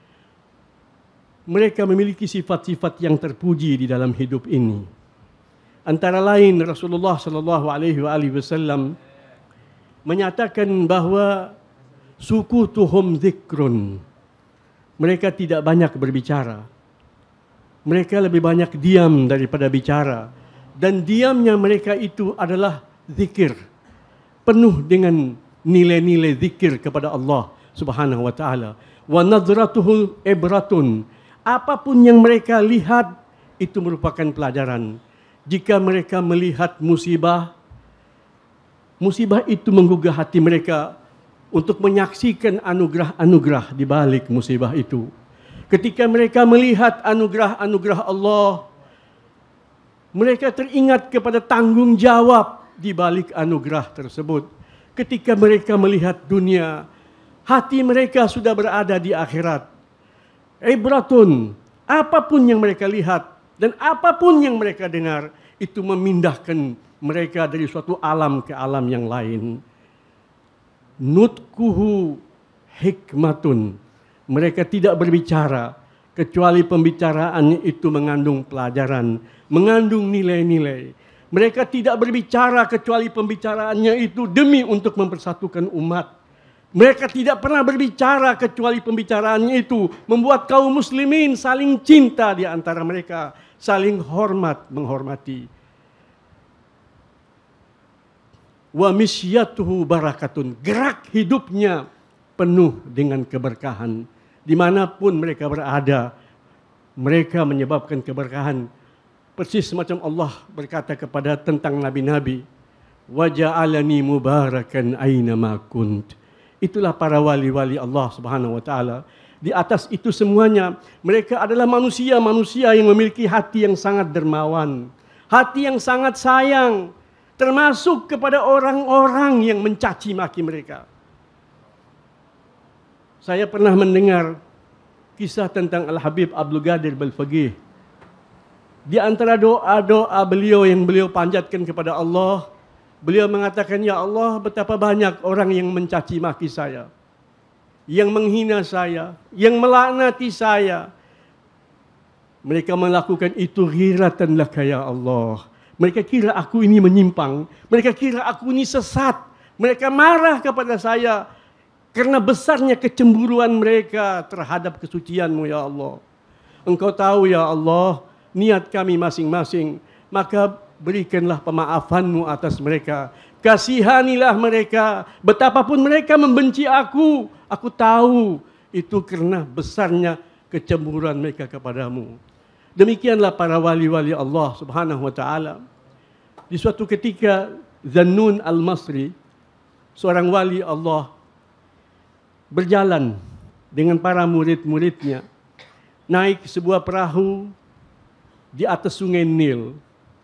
mereka memiliki sifat-sifat yang terpuji di dalam hidup ini. Antara lain Rasulullah sallallahu alaihi wasallam menyatakan bahwa sukutuhum dzikrun. Mereka tidak banyak berbicara. Mereka lebih banyak diam daripada bicara. Dan diamnya mereka itu adalah zikir. Penuh dengan nilai-nilai zikir kepada Allah Subhanahu wa taala. Wa nadratuhu ibratun. Apapun yang mereka lihat itu merupakan pelajaran. Jika mereka melihat musibah, musibah itu menggugah hati mereka untuk menyaksikan anugerah-anugerah di balik musibah itu. Ketika mereka melihat anugerah-anugerah Allah, mereka teringat kepada tanggung jawab di balik anugerah tersebut. Ketika mereka melihat dunia, hati mereka sudah berada di akhirat. Ibratun, apapun yang mereka lihat dan apapun yang mereka dengar, itu memindahkan mereka dari suatu alam ke alam yang lain. Nutkuhu hikmatun. Mereka tidak berbicara kecuali pembicaraannya itu mengandung pelajaran, mengandung nilai-nilai. Mereka tidak berbicara kecuali pembicaraannya itu demi untuk mempersatukan umat. Mereka tidak pernah berbicara kecuali pembicaraannya itu membuat kaum muslimin saling cinta di antara mereka, saling hormat menghormati. Wa misyatuhu barakatun. Gerak hidupnya penuh dengan keberkahan. Dimanapun mereka berada, mereka menyebabkan keberkahan. Persis macam Allah berkata kepada tentang nabi-nabi, wa ja'alani mubarakan aina ma kunt. Itulah para wali-wali Allah Subhanahu wa taala. Di atas itu semuanya, mereka adalah manusia-manusia yang memiliki hati yang sangat dermawan, hati yang sangat sayang, termasuk kepada orang-orang yang mencaci maki mereka. Saya pernah mendengar kisah tentang Al-Habib Abdul Qadir Balfaqih. Di antara doa-doa beliau yang beliau panjatkan kepada Allah, beliau mengatakan, ya Allah, betapa banyak orang yang mencaci maki saya. yang menghina saya, yang melaknati saya. Mereka melakukan itu ghiratan laka ya Allah. Mereka kira aku ini menyimpang. Mereka kira aku ini sesat. Mereka marah kepada saya karena besarnya kecemburuan mereka terhadap kesucian-Mu ya Allah. Engkau tahu ya Allah niat kami masing-masing. Maka berikanlah pemaafan-Mu atas mereka. Kasihanilah mereka. Betapapun mereka membenci aku tahu itu karena besarnya kecemburuan mereka kepadamu. Demikianlah para wali-wali Allah Subhanahu wa taala. Di suatu ketika Zannun Al-Masri, seorang wali Allah, berjalan dengan para murid-muridnya naik sebuah perahu di atas sungai Nil.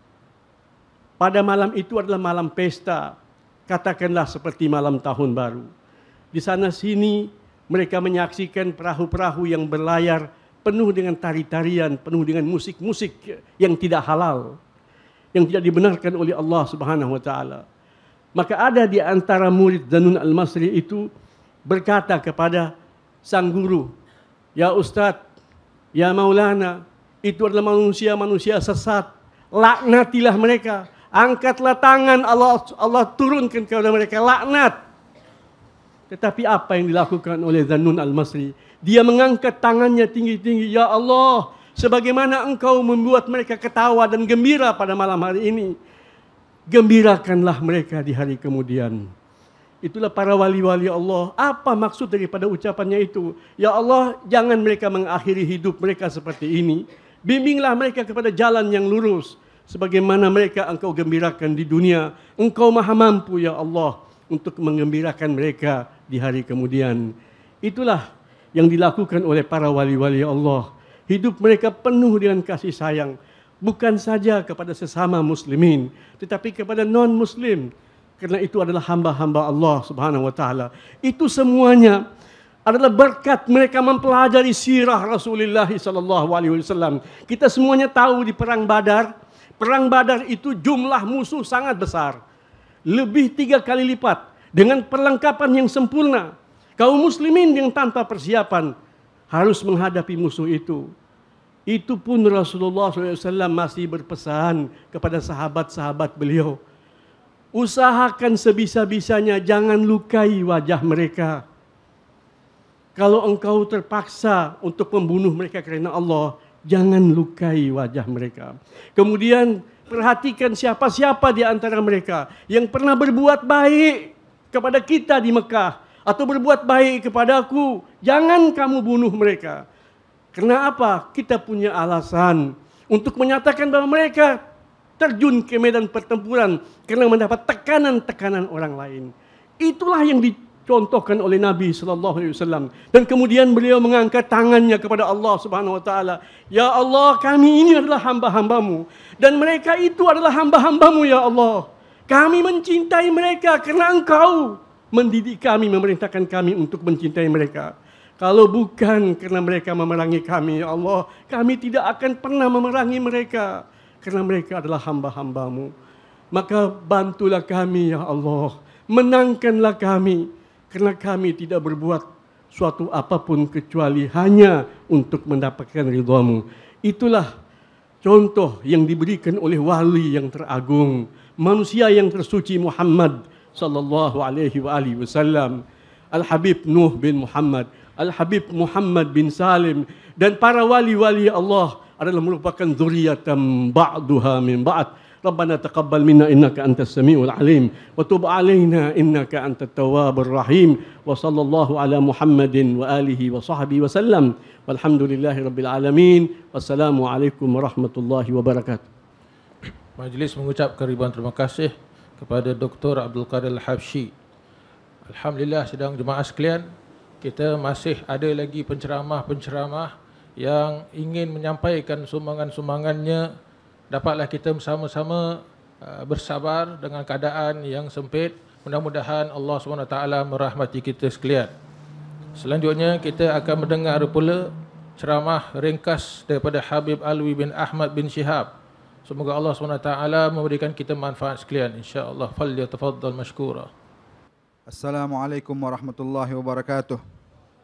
Pada malam itu adalah malam pesta, katakanlah seperti malam tahun baru. Di sana sini mereka menyaksikan perahu-perahu yang berlayar penuh dengan tari-tarian, penuh dengan musik-musik yang tidak halal, yang tidak dibenarkan oleh Allah Subhanahu wa taala. Maka ada di antara murid Zannun Al-Masri itu berkata kepada sang guru, "Ya Ustadz, ya Maulana, itu adalah manusia-manusia sesat. Laknatilah mereka. Angkatlah tangan, Allah turunkan kepada mereka laknat." Tetapi apa yang dilakukan oleh Zannun Al-Masri? Dia mengangkat tangannya tinggi-tinggi. Ya Allah, sebagaimana Engkau membuat mereka ketawa dan gembira pada malam hari ini, gembirakanlah mereka di hari kemudian. Itulah para wali-wali Allah. Apa maksud daripada ucapannya itu? Ya Allah, jangan mereka mengakhiri hidup mereka seperti ini. Bimbinglah mereka kepada jalan yang lurus. Sebagaimana mereka Engkau gembirakan di dunia. Engkau maha mampu ya Allah untuk menggembirakan mereka di hari kemudian. Itulah yang dilakukan oleh para wali-wali Allah. Hidup mereka penuh dengan kasih sayang. Bukan saja kepada sesama muslimin, tetapi kepada non-muslim. Karena itu adalah hamba-hamba Allah Subhanahu wa taala. Itu semuanya adalah berkat mereka mempelajari sirah Rasulullah sallallahu alaihi wasallam. Kita semuanya tahu di perang Badar itu jumlah musuh sangat besar. Lebih 3 kali lipat dengan perlengkapan yang sempurna. Kaum muslimin yang tanpa persiapan harus menghadapi musuh itu. Itu pun Rasulullah SAW masih berpesan kepada sahabat-sahabat beliau. Usahakan sebisa-bisanya jangan lukai wajah mereka. Kalau engkau terpaksa untuk membunuh mereka karena Allah, jangan lukai wajah mereka. Kemudian perhatikan siapa-siapa di antara mereka yang pernah berbuat baik kepada kita di Mekah atau berbuat baik kepadaku, jangan kamu bunuh mereka. Karena apa? Kita punya alasan untuk menyatakan bahwa mereka terjun ke medan pertempuran karena mendapat tekanan-tekanan orang lain. Itulah yang dicontohkan oleh Nabi SAW. Dan kemudian beliau mengangkat tangannya kepada Allah Subhanahu Wa Taala. Ya Allah, kami ini adalah hamba-hambamu dan mereka itu adalah hamba-hambamu ya Allah. Kami mencintai mereka karena Engkau mendidik kami, memerintahkan kami untuk mencintai mereka. Kalau bukan karena mereka memerangi kami, ya Allah, kami tidak akan pernah memerangi mereka. Karena mereka adalah hamba-hambamu. Maka bantulah kami, ya Allah. Menangkanlah kami. Karena kami tidak berbuat suatu apapun kecuali hanya untuk mendapatkan ridhamu. Itulah contoh yang diberikan oleh wali yang teragung. Manusia yang tersuci Muhammad sallallahu alaihi wasallam, Al-Habib Nuh bin Muhammad, Al-Habib Muhammad bin Salim, dan para wali-wali Allah adalah merupakan dzurriyyatan ba'duha min ba'd. Rabbana taqabbal minna innaka antas samiul alim wa tub alaina innaka antat tawwabur rahim wa sallallahu ala Muhammadin wa alihi wa sahbihi wa sallam walhamdulillahi rabbil alamin. Wassalamu alaikum warahmatullahi wabarakatuh. Majlis mengucapkan ribuan terima kasih kepada Dr. Abdul Qadir Al-Habsyi. Alhamdulillah, sedang jemaah sekalian, kita masih ada lagi penceramah-penceramah yang ingin menyampaikan sumbangan-sumbangannya. Dapatlah kita bersama-sama bersabar dengan keadaan yang sempit. Mudah-mudahan Allah SWT merahmati kita sekalian. Selanjutnya kita akan mendengar pula ceramah ringkas daripada Habib Alwi bin Ahmad bin Shihab. Semoga Allah SWT memberikan kita manfaat sekalian, insya-Allah. Falyatafaddal mashkura. Assalamualaikum warahmatullahi wabarakatuh.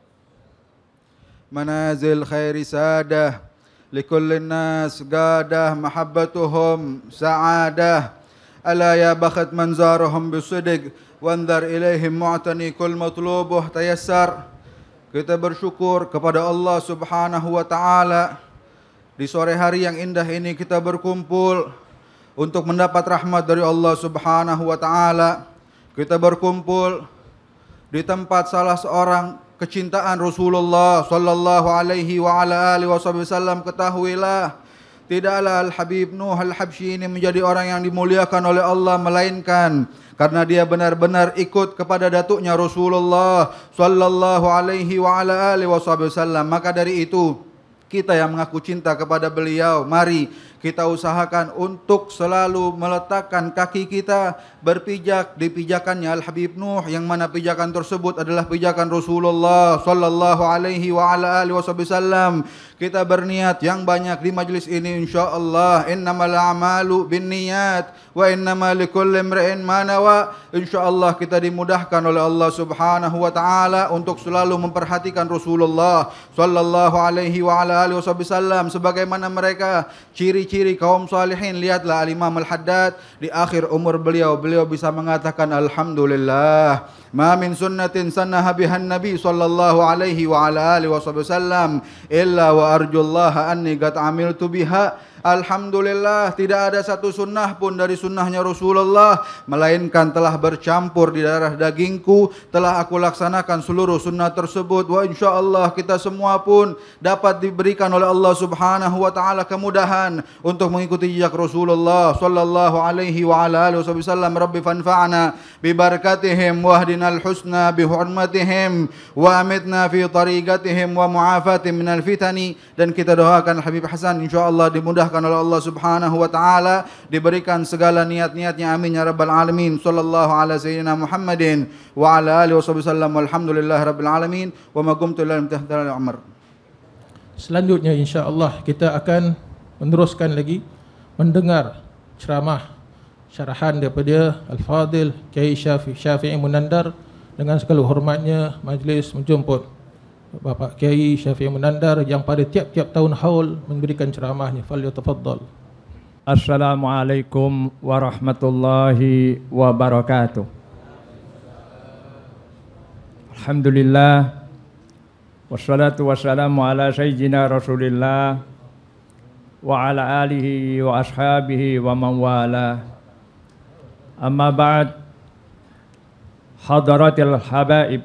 منازل خير سادة لكل الناس قادة محبتهم سعادة ألا يا بخت من زارهم بصدق وانظر إليهم معتني كل مطلوبه تيسر. Kita bersyukur kepada Allah Subhanahu wa taala di sore hari yang indah ini kita berkumpul untuk mendapat rahmat dari Allah Subhanahu wa taala. Kita berkumpul di tempat salah seorang kecintaan Rasulullah sallallahu alaihi wa ala alihi wasallam. Ketahuilah, tidaklah Al-Habib Nuh Al-Habsyi ini menjadi orang yang dimuliakan oleh Allah melainkan karena dia benar-benar ikut kepada datuknya Rasulullah sallallahu alaihi wa ala alihi wasallam. Maka dari itu, kita yang mengaku cinta kepada beliau, mari kita usahakan untuk selalu meletakkan kaki kita berpijak di pijakannya Al-Habib Nuh, yang mana pijakan tersebut adalah pijakan Rasulullah sallallahu alaihi wa ala alihi wasallam. Kita berniat yang banyak di majlis ini insyaallah. Innamal a'malu binniyat wa innamal likulli imri'in ma nawa. Insyaallah kita dimudahkan oleh Allah Subhanahu wa taala untuk selalu memperhatikan Rasulullah sallallahu alaihi wa ala alihi wasallam sebagaimana mereka ciri-ciri kaum salihin. Lihatlah Al-Imam Al-Haddad di akhir umur beliau bisa mengatakan alhamdulillah ma min sunnatin sannaha bihan nabi sallallahu alaihi wa ala alihi wasallam illa wa arjullaha anni qad amiltu biha. Alhamdulillah, tidak ada satu sunnah pun dari sunnahnya Rasulullah melainkan telah bercampur di darah dagingku, telah aku laksanakan seluruh sunnah tersebut. Wa insyaallah kita semua pun dapat diberikan oleh Allah Subhanahu wa taala kemudahan untuk mengikuti jejak Rasulullah sallallahu alaihi wa ala alihi wasallam. Rabbi fanfa'na bi barakatihim wahdinal husna bi hurmatihim wa amitna fi tariqatihim wa mu'afatihim minal fitani. Dan kita doakan Habib Hasan insyaallah dimudahkan oleh Allah Subhanahu wa taala, diberikan segala niat-niatnya, amin ya rabbal alamin. Sallallahu ala sayyidina Muhammadin wa ala alihi wasallam walhamdulillahi rabbil alamin wa ma qumtu illa imtihadal amr. Selanjutnya insya-Allah kita akan meneruskan lagi mendengar ceramah syarahan daripada Al-Fadil Kiai Syafi'i Munandar. Dengan segala hormatnya majlis menjemput Bapak Kiai Syafi'i Munandar yang pada tiap-tiap tahun haul memberikan ceramahnya. Falyatafaddal. Assalamualaikum warahmatullahi wabarakatuh. Alhamdulillah wassalatu wassalamu ala sayyidina Rasulillah wa ala alihi wa ashabihi wa man wala. Amma ba'd. Hadaratil habaib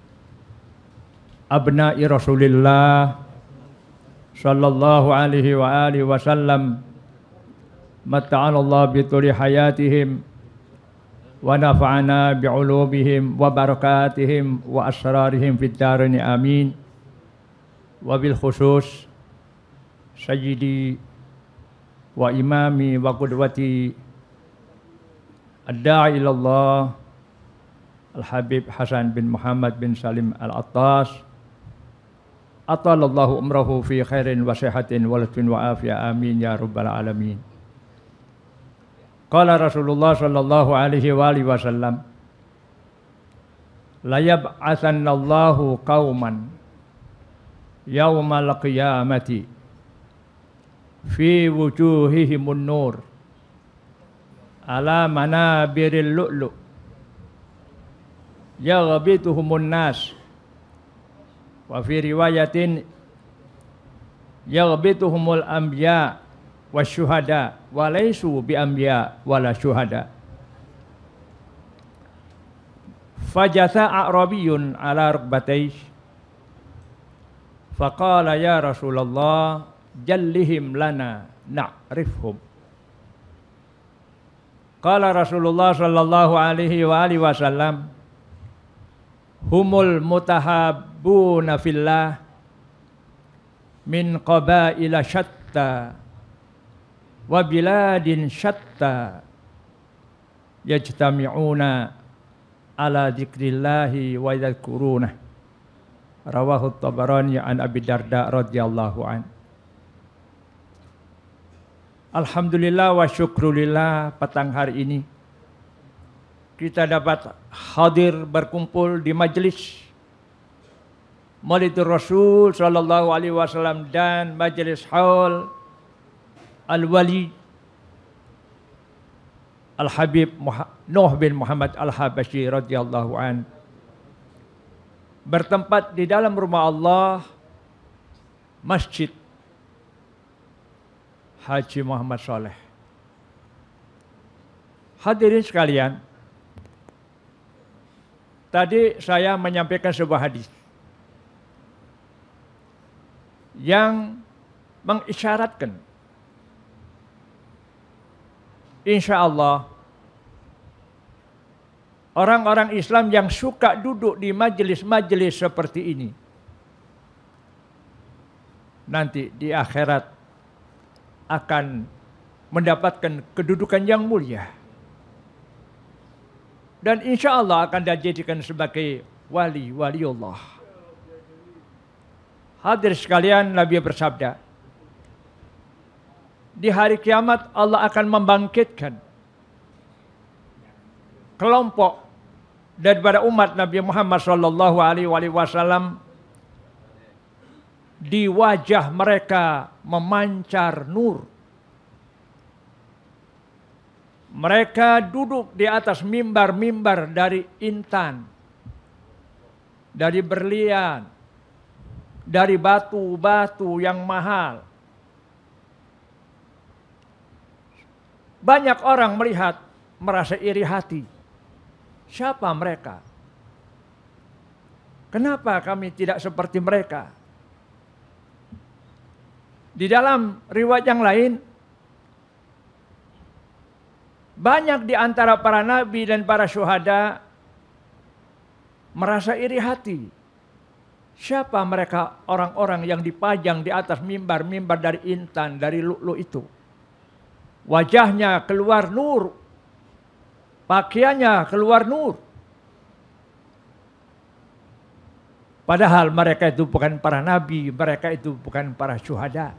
abna'i Rasulillah sallallahu alaihi wa alihi wasallam, matta'anallahu bi tuli hayatihim wa nafa'ana bi ulubihim wa barakatihim wa asrarihim fid darini amin. Wa bil khusus sayyidi wa imami wa qudwati ad-da'i ilallah Al-Habib Hasan bin Muhammad bin Salim Al-Attas, atalallahu umrahu fi khairin wa sihatin wa latfin wa afiyah, amin ya rabbal alamin. Qala Rasulullah sallallahu alaihi wa alihi wasallam, la yab'atsanallahu qauman yaumal qiyamati fi wujuhihimun nur ala manabiril lu'lu' yaghbituhumun nas, wa fi riwayatin yaghbituhumul anbiya wasyuhada wa laysu bi anbiya wala syuhada. Fajatha a'rabiyun ala rukbatayhi faqala ya Rasulullah jallihim lana na'rifhum. Qala Rasulullah sallallahu alaihi wa alihi wasallam, humul mutahabbuna fillah min qabaila syatta wa biladin syatta yajtami'una ala dzikrillahi wa yadhkuruna. Rawahu Tabarani an Abi Darda radhiyallahu an. Alhamdulillah wa syukrulillah, petang hari ini kita dapat hadir berkumpul di majlis Maulidur Rasul sallallahu alaihi wasallam dan Majelis Haul Al-Wali Al-Habib Nuh bin Muhammad Al-Habasyi radhiyallahu an bertempat di dalam rumah Allah Masjid Haji Muhammad Saleh. Hadirin sekalian, tadi saya menyampaikan sebuah hadis yang mengisyaratkan insya Allah orang-orang Islam yang suka duduk di majelis-majelis seperti ini nanti di akhirat akan mendapatkan kedudukan yang mulia dan insya Allah akan dijadikan sebagai wali Allah. Hadir sekalian, Nabi bersabda, di hari kiamat Allah akan membangkitkan kelompok daripada umat Nabi Muhammad sallallahu alaihi wasallam, di wajah mereka memancar nur. Mereka duduk di atas mimbar-mimbar dari intan, dari berlian, dari batu-batu yang mahal. Banyak orang melihat, merasa iri hati. Siapa mereka? Kenapa kami tidak seperti mereka? Di dalam riwayat yang lain, banyak di antara para nabi dan para syuhada merasa iri hati. Siapa mereka orang-orang yang dipajang di atas mimbar-mimbar dari intan, dari lu'lu' itu? Wajahnya keluar nur, pakaiannya keluar nur. Padahal mereka itu bukan para nabi, mereka itu bukan para syuhada.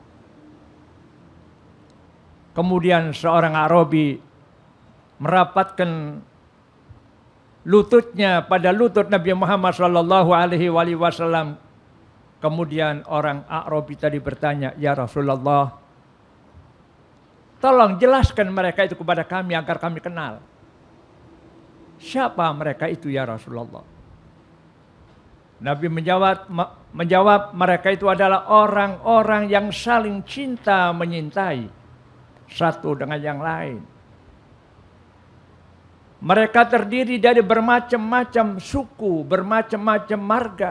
Kemudian seorang Arabi merapatkan lututnya pada lutut Nabi Muhammad sallallahu alaihi wasallam. Kemudian orang Arabi tadi bertanya, "Ya Rasulullah, tolong jelaskan mereka itu kepada kami agar kami kenal. Siapa mereka itu ya Rasulullah?" Nabi menjawab, mereka itu adalah orang-orang yang saling cinta menyintai satu dengan yang lain. Mereka terdiri dari bermacam-macam suku, bermacam-macam marga.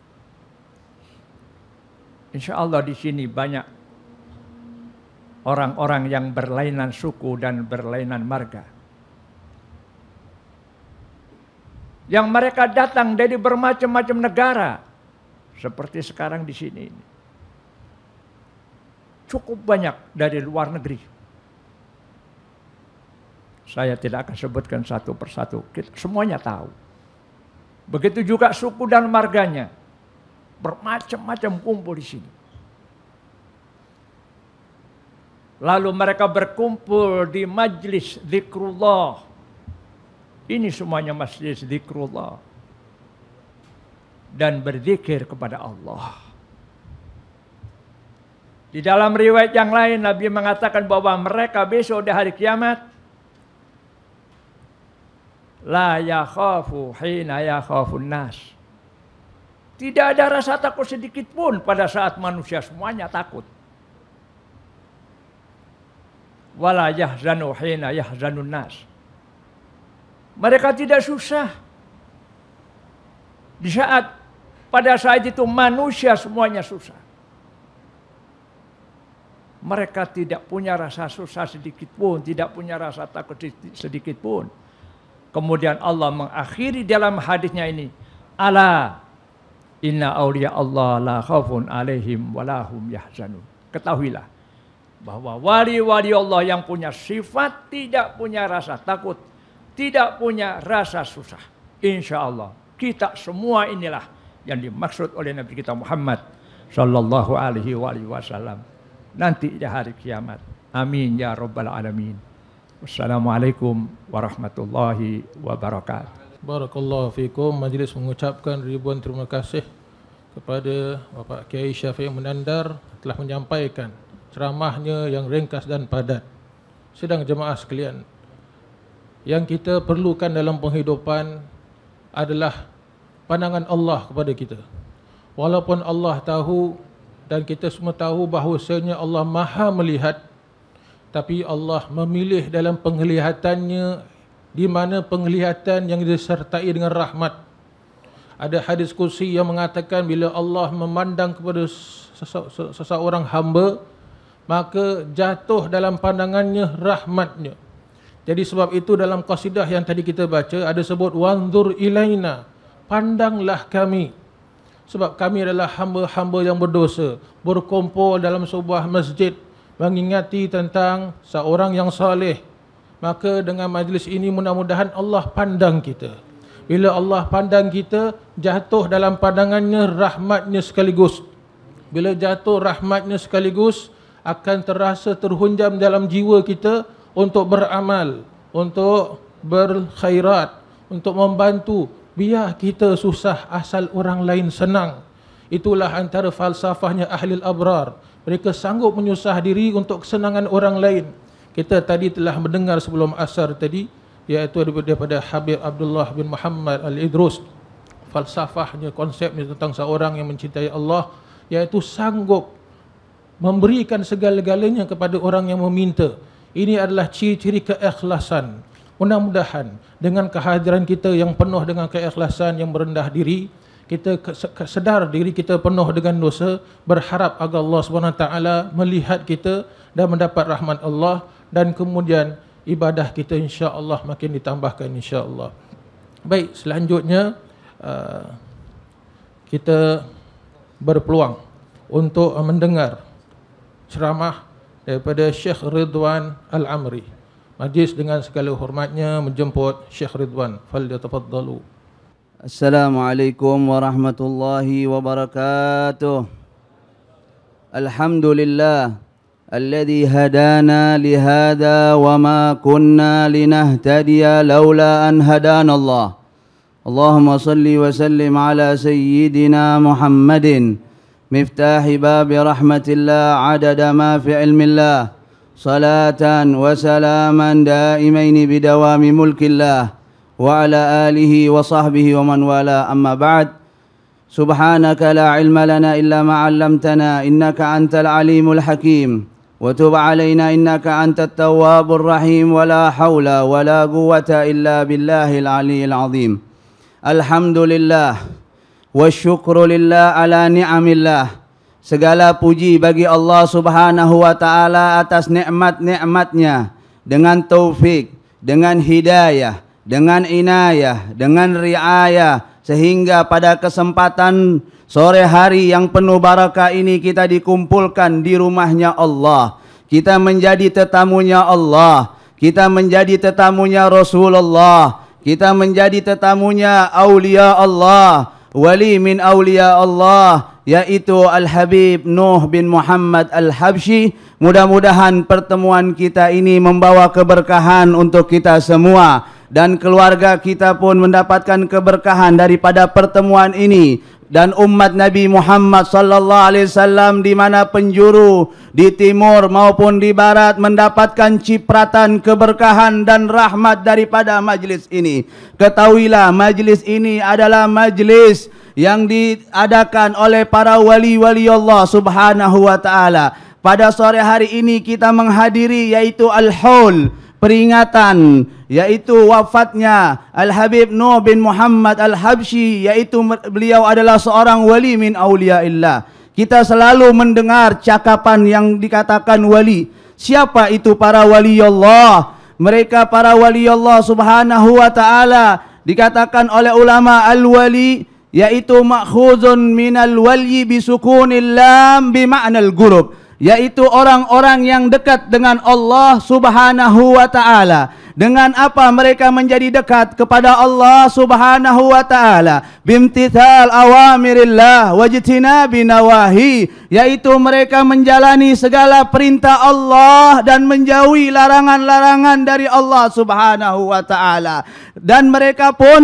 Insya Allah di sini banyak orang-orang yang berlainan suku dan berlainan marga. Yang mereka datang dari bermacam-macam negara, seperti sekarang di sini. Cukup banyak dari luar negeri. Saya tidak akan sebutkan satu persatu, kita semuanya tahu. Begitu juga suku dan marganya, bermacam-macam kumpul di sini. Lalu mereka berkumpul di majlis zikrullah. Ini semuanya majlis zikrullah. Dan berzikir kepada Allah. Di dalam riwayat yang lain Nabi mengatakan bahwa mereka besok di hari kiamat la yakhafu hina yakhafun nas. Tidak ada rasa takut sedikit pun pada saat manusia semuanya takut. Wala yahzanu hina yahzanun nas. Mereka tidak susah. Pada saat itu manusia semuanya susah. Mereka tidak punya rasa susah sedikit pun, tidak punya rasa takut sedikit pun. Kemudian Allah mengakhiri dalam hadisnya ini, ala inna awliya Allah la khaufun alaihim wa lahum yahzanun. Ketahuilah bahwa wali-wali Allah yang punya sifat tidak punya rasa takut, tidak punya rasa susah. Insya Allah kita semua inilah yang dimaksud oleh Nabi kita Muhammad sallallahu alaihi wasallam nanti di hari kiamat. Amin ya rabbal alamin. Wassalamualaikum warahmatullahi wabarakatuh. Barakallahu fikum. Majlis mengucapkan ribuan terima kasih kepada Bapak Kiai Syafiq Munandar telah menyampaikan ceramahnya yang ringkas dan padat. Sedang jemaah sekalian, yang kita perlukan dalam penghidupan adalah pandangan Allah kepada kita. Walaupun Allah tahu dan kita semua tahu bahawasanya Allah Maha melihat, tapi Allah memilih dalam penglihatannya, di mana penglihatan yang disertai dengan rahmat. Ada hadis kursi yang mengatakan bila Allah memandang kepada seseorang hamba, maka jatuh dalam pandangannya rahmatnya. Jadi sebab itu dalam qasidah yang tadi kita baca ada sebut wanzur ilaina, pandanglah kami. Sebab kami adalah hamba-hamba yang berdosa, berkumpul dalam sebuah masjid mengingati tentang seorang yang saleh. Maka dengan majlis ini mudah-mudahan Allah pandang kita. Bila Allah pandang kita, jatuh dalam pandangannya rahmatnya sekaligus. Bila jatuh rahmatnya sekaligus, akan terasa terhunjam dalam jiwa kita untuk beramal, untuk berkhairat, untuk membantu. Biar kita susah asal orang lain senang. Itulah antara falsafahnya Ahlul Abrar. Mereka sanggup menyusah diri untuk kesenangan orang lain. Kita tadi telah mendengar sebelum asar tadi, iaitu daripada Habib Abdullah bin Muhammad Al-Idrus, falsafahnya, konsepnya tentang seorang yang mencintai Allah, iaitu sanggup memberikan segala-galanya kepada orang yang meminta. Ini adalah ciri-ciri keikhlasan. Mudah-mudahan dengan kehadiran kita yang penuh dengan keikhlasan, yang merendah diri, kita sedar diri kita penuh dengan dosa, berharap agar Allah SWT melihat kita dan mendapat rahmat Allah, dan kemudian ibadah kita insya-Allah makin ditambahkan insya-Allah. Baik, selanjutnya kita berpeluang untuk mendengar ceramah daripada Syekh Ridwan Al-Amri. Majlis dengan segala hormatnya menjemput Syekh Ridwan. Falyatafaddalu. Assalamualaikum warahmatullahi wabarakatuh. Alhamdulillah الذي هدانا لهذا وما كنا لنهتدي لولا أن هدانا الله اللهم صل وسلم على سيدنا محمد مفتاح باب رحمة الله عدد ما في علم الله صلاة وسلاما دائمين بدوام ملك الله وعلى آله وصحبه ومن والاه أما بعد سبحانك لا علم لنا إلا ما علمتنا إنك أنت العليم الحكيم وتب علينا إنك أنت التواب الرحيم ولا حول ولا قوة إلا بالله العلي العظيم الحمد لله والشكر لله على نعم الله. Segala puji bagi Allah Subhanahu wa taala atas nikmat-nikmatnya, dengan taufik, dengan hidayah, dengan inayah, dengan riayah, sehingga pada kesempatan sore hari yang penuh barakah ini kita dikumpulkan di rumahnya Allah. Kita menjadi tetamunya Allah. Kita menjadi tetamunya Rasulullah. Kita menjadi tetamunya awliya Allah. Wali min awliya Allah, yaitu Al-Habib Nuh bin Muhammad Al-Habshi. Mudah-mudahan pertemuan kita ini membawa keberkahan untuk kita semua. Dan keluarga kita pun mendapatkan keberkahan daripada pertemuan ini. Dan umat Nabi Muhammad sallallahu alaihi wasallam di mana penjuru, di timur maupun di barat, mendapatkan cipratan keberkahan dan rahmat daripada majlis ini. Ketahuilah, majlis ini adalah majlis yang diadakan oleh para wali-wali Allah Subhanahu wa taala. Pada sore hari ini kita menghadiri yaitu Al-Haul, peringatan yaitu wafatnya Al-Habib Nuh bin Muhammad Al-Habshi, yaitu beliau adalah seorang wali min awliyaillah. Kita selalu mendengar cakapan yang dikatakan wali. Siapa itu para wali Allah? Mereka para wali Allah Subhanahu wa taala dikatakan oleh ulama al-wali yaitu makhuzun minal wali bisukunil lam bima'nal gurub, yaitu orang-orang yang dekat dengan Allah Subhanahu wa taala. Dengan apa mereka menjadi dekat kepada Allah Subhanahu wa taala? Bimtithal awamirillah wajtinabi nawahi, yaitu mereka menjalani segala perintah Allah dan menjauhi larangan-larangan dari Allah Subhanahu wa taala. Dan mereka pun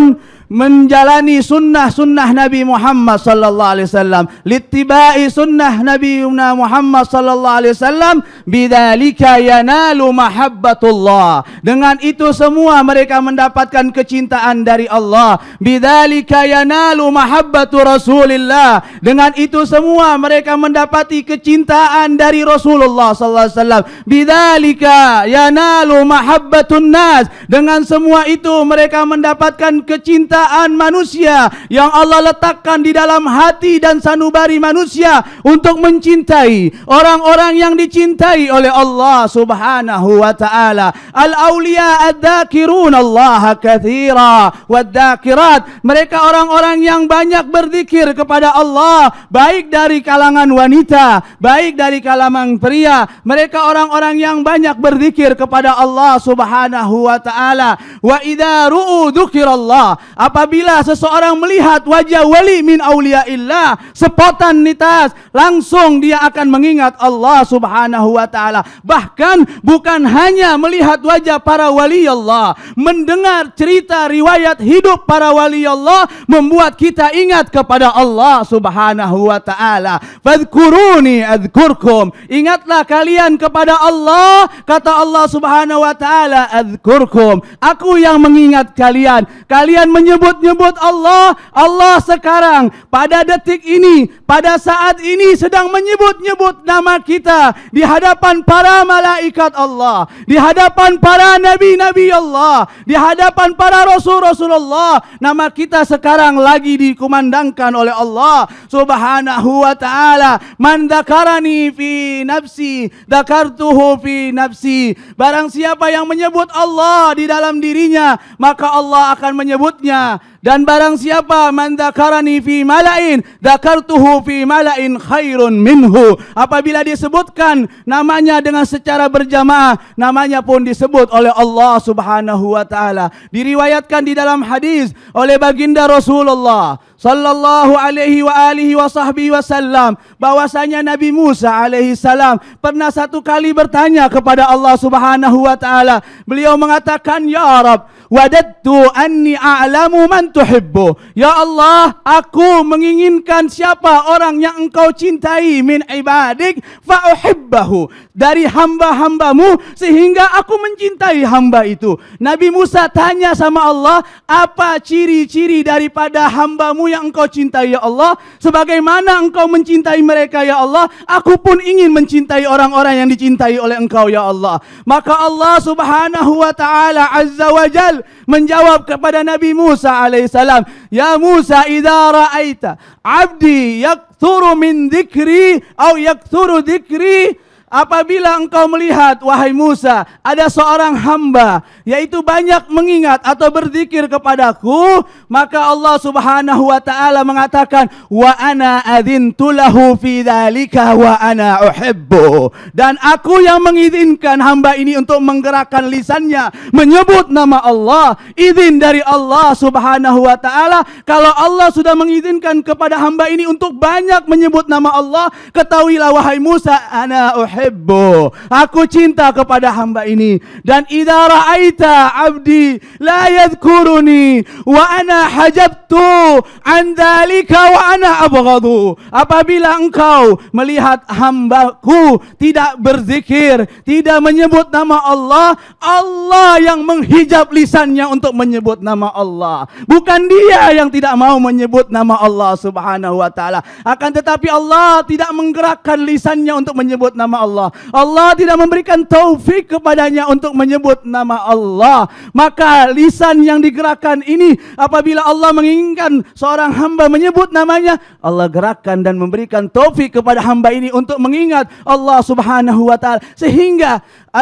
menjalani sunnah-sunnah Nabi Muhammad sallallahu alaihi wasallam, littiba'i sunnah Nabi Muhammad sallallahu alaihi wasallam, bidzalika yanalu mahabbatullah. Dengan itu semua mereka mendapatkan kecintaan dari Allah. Bidzalika yanalu mahabbatu Rasulillah. Dengan itu semua mereka mendapati kecintaan dari Rasulullah sallallahu alaihi wasallam. Bidzalika yanalu mahabbatun nas. Dengan semua itu mereka mendapatkan kecintaan manusia yang Allah letakkan di dalam hati dan sanubari manusia untuk mencintai orang-orang yang dicintai oleh Allah Subhanahu wa taala. Al-auliya ad-dzakirun Allah katsira wad-dzakirat. Mereka orang-orang yang banyak berzikir kepada Allah, baik dari kalangan wanita, baik dari kalangan pria. Mereka orang-orang yang banyak berzikir kepada Allah Subhanahu wa taala. Wa idza ru'u dzikrallah. Apabila seseorang melihat wajah wali min auliyaillah, spontanitas, langsung dia akan mengingat Allah Subhanahu wa taala. Bahkan bukan hanya melihat wajah para wali Allah, mendengar cerita riwayat hidup para wali Allah membuat kita ingat kepada Allah Subhanahu wa taala. Fadhkuruni adzkurkum. Ingatlah kalian kepada Allah, kata Allah Subhanahu wa taala, adzkurkum. Aku yang mengingat kalian. Kalian menyebut-nyebut Allah. Allah sekarang pada detik ini, pada saat ini sedang menyebut-nyebut nama kita di hadapan para malaikat Allah, di hadapan para nabi-nabi Allah, di hadapan para rasul-rasulullah. Nama kita sekarang lagi dikumandangkan oleh Allah Subhanahu wa taala. Man dzakarani fi nafsi dzakartuhu fi nafsi. Barang siapa yang menyebut Allah di dalam dirinya, maka Allah akan menyebutnya. Dan barang siapa man dzakarani fi mala'in dzakartuhu fi mala'in khairun minhu. Apabila disebutkan namanya dengan secara berjamaah, namanya pun disebut oleh Allah Subhanahu wa taala. Diriwayatkan di dalam hadis oleh baginda Rasulullah sallallahu alaihi wa alihi wa sahbihi wasallam bahwasanya Nabi Musa alaihi salam pernah satu kali bertanya kepada Allah Subhanahu wa taala. Beliau mengatakan, ya Rabb, wadattu anni a'lamu man tuhibbu. Ya Allah, aku menginginkan siapa orang yang engkau cintai min ibadik fa uhibbahu, dari hamba-hambamu sehingga aku mencintai hamba itu. Nabi Musa tanya sama Allah, apa ciri-ciri daripada hambamu yang engkau cintai ya Allah? Sebagaimana engkau mencintai mereka ya Allah, aku pun ingin mencintai orang-orang yang dicintai oleh engkau ya Allah. Maka Allah Subhanahu wa taala azza wa jal menjawab kepada Nabi Musa alaihissalam, ya Musa, idza ra'aita 'abdi yakthuru min dzikri atau yakthuru dzikri. Apabila engkau melihat, wahai Musa, ada seorang hamba yaitu banyak mengingat atau berzikir kepadaku, maka Allah Subhanahu wa taala mengatakan, wa ana adzintu lahu fi dzalika wa ana uhibbu. Dan aku yang mengizinkan hamba ini untuk menggerakkan lisannya menyebut nama Allah. Izin dari Allah Subhanahu wa taala. Kalau Allah sudah mengizinkan kepada hamba ini untuk banyak menyebut nama Allah, ketahuilah wahai Musa, ana uhibbu, aku cinta kepada hamba ini. Dan idza ra'aita 'abdi la yadhkuruni wa ana hajabtu an dzalika wa ana abghadu. Apabila engkau melihat hambaku tidak berzikir, tidak menyebut nama Allah, Allah yang menghijab lisannya untuk menyebut nama Allah. Bukan dia yang tidak mau menyebut nama Allah Subhanahu wa taala. Akan tetapi Allah tidak menggerakkan lisannya untuk menyebut nama Allah. Allah tidak memberikan taufik kepadanya untuk menyebut nama Allah. Maka lisan yang digerakkan ini, apabila Allah menginginkan seorang hamba menyebut namanya, Allah gerakkan dan memberikan taufik kepada hamba ini untuk mengingat Allah Subhanahu wa taala. Sehingga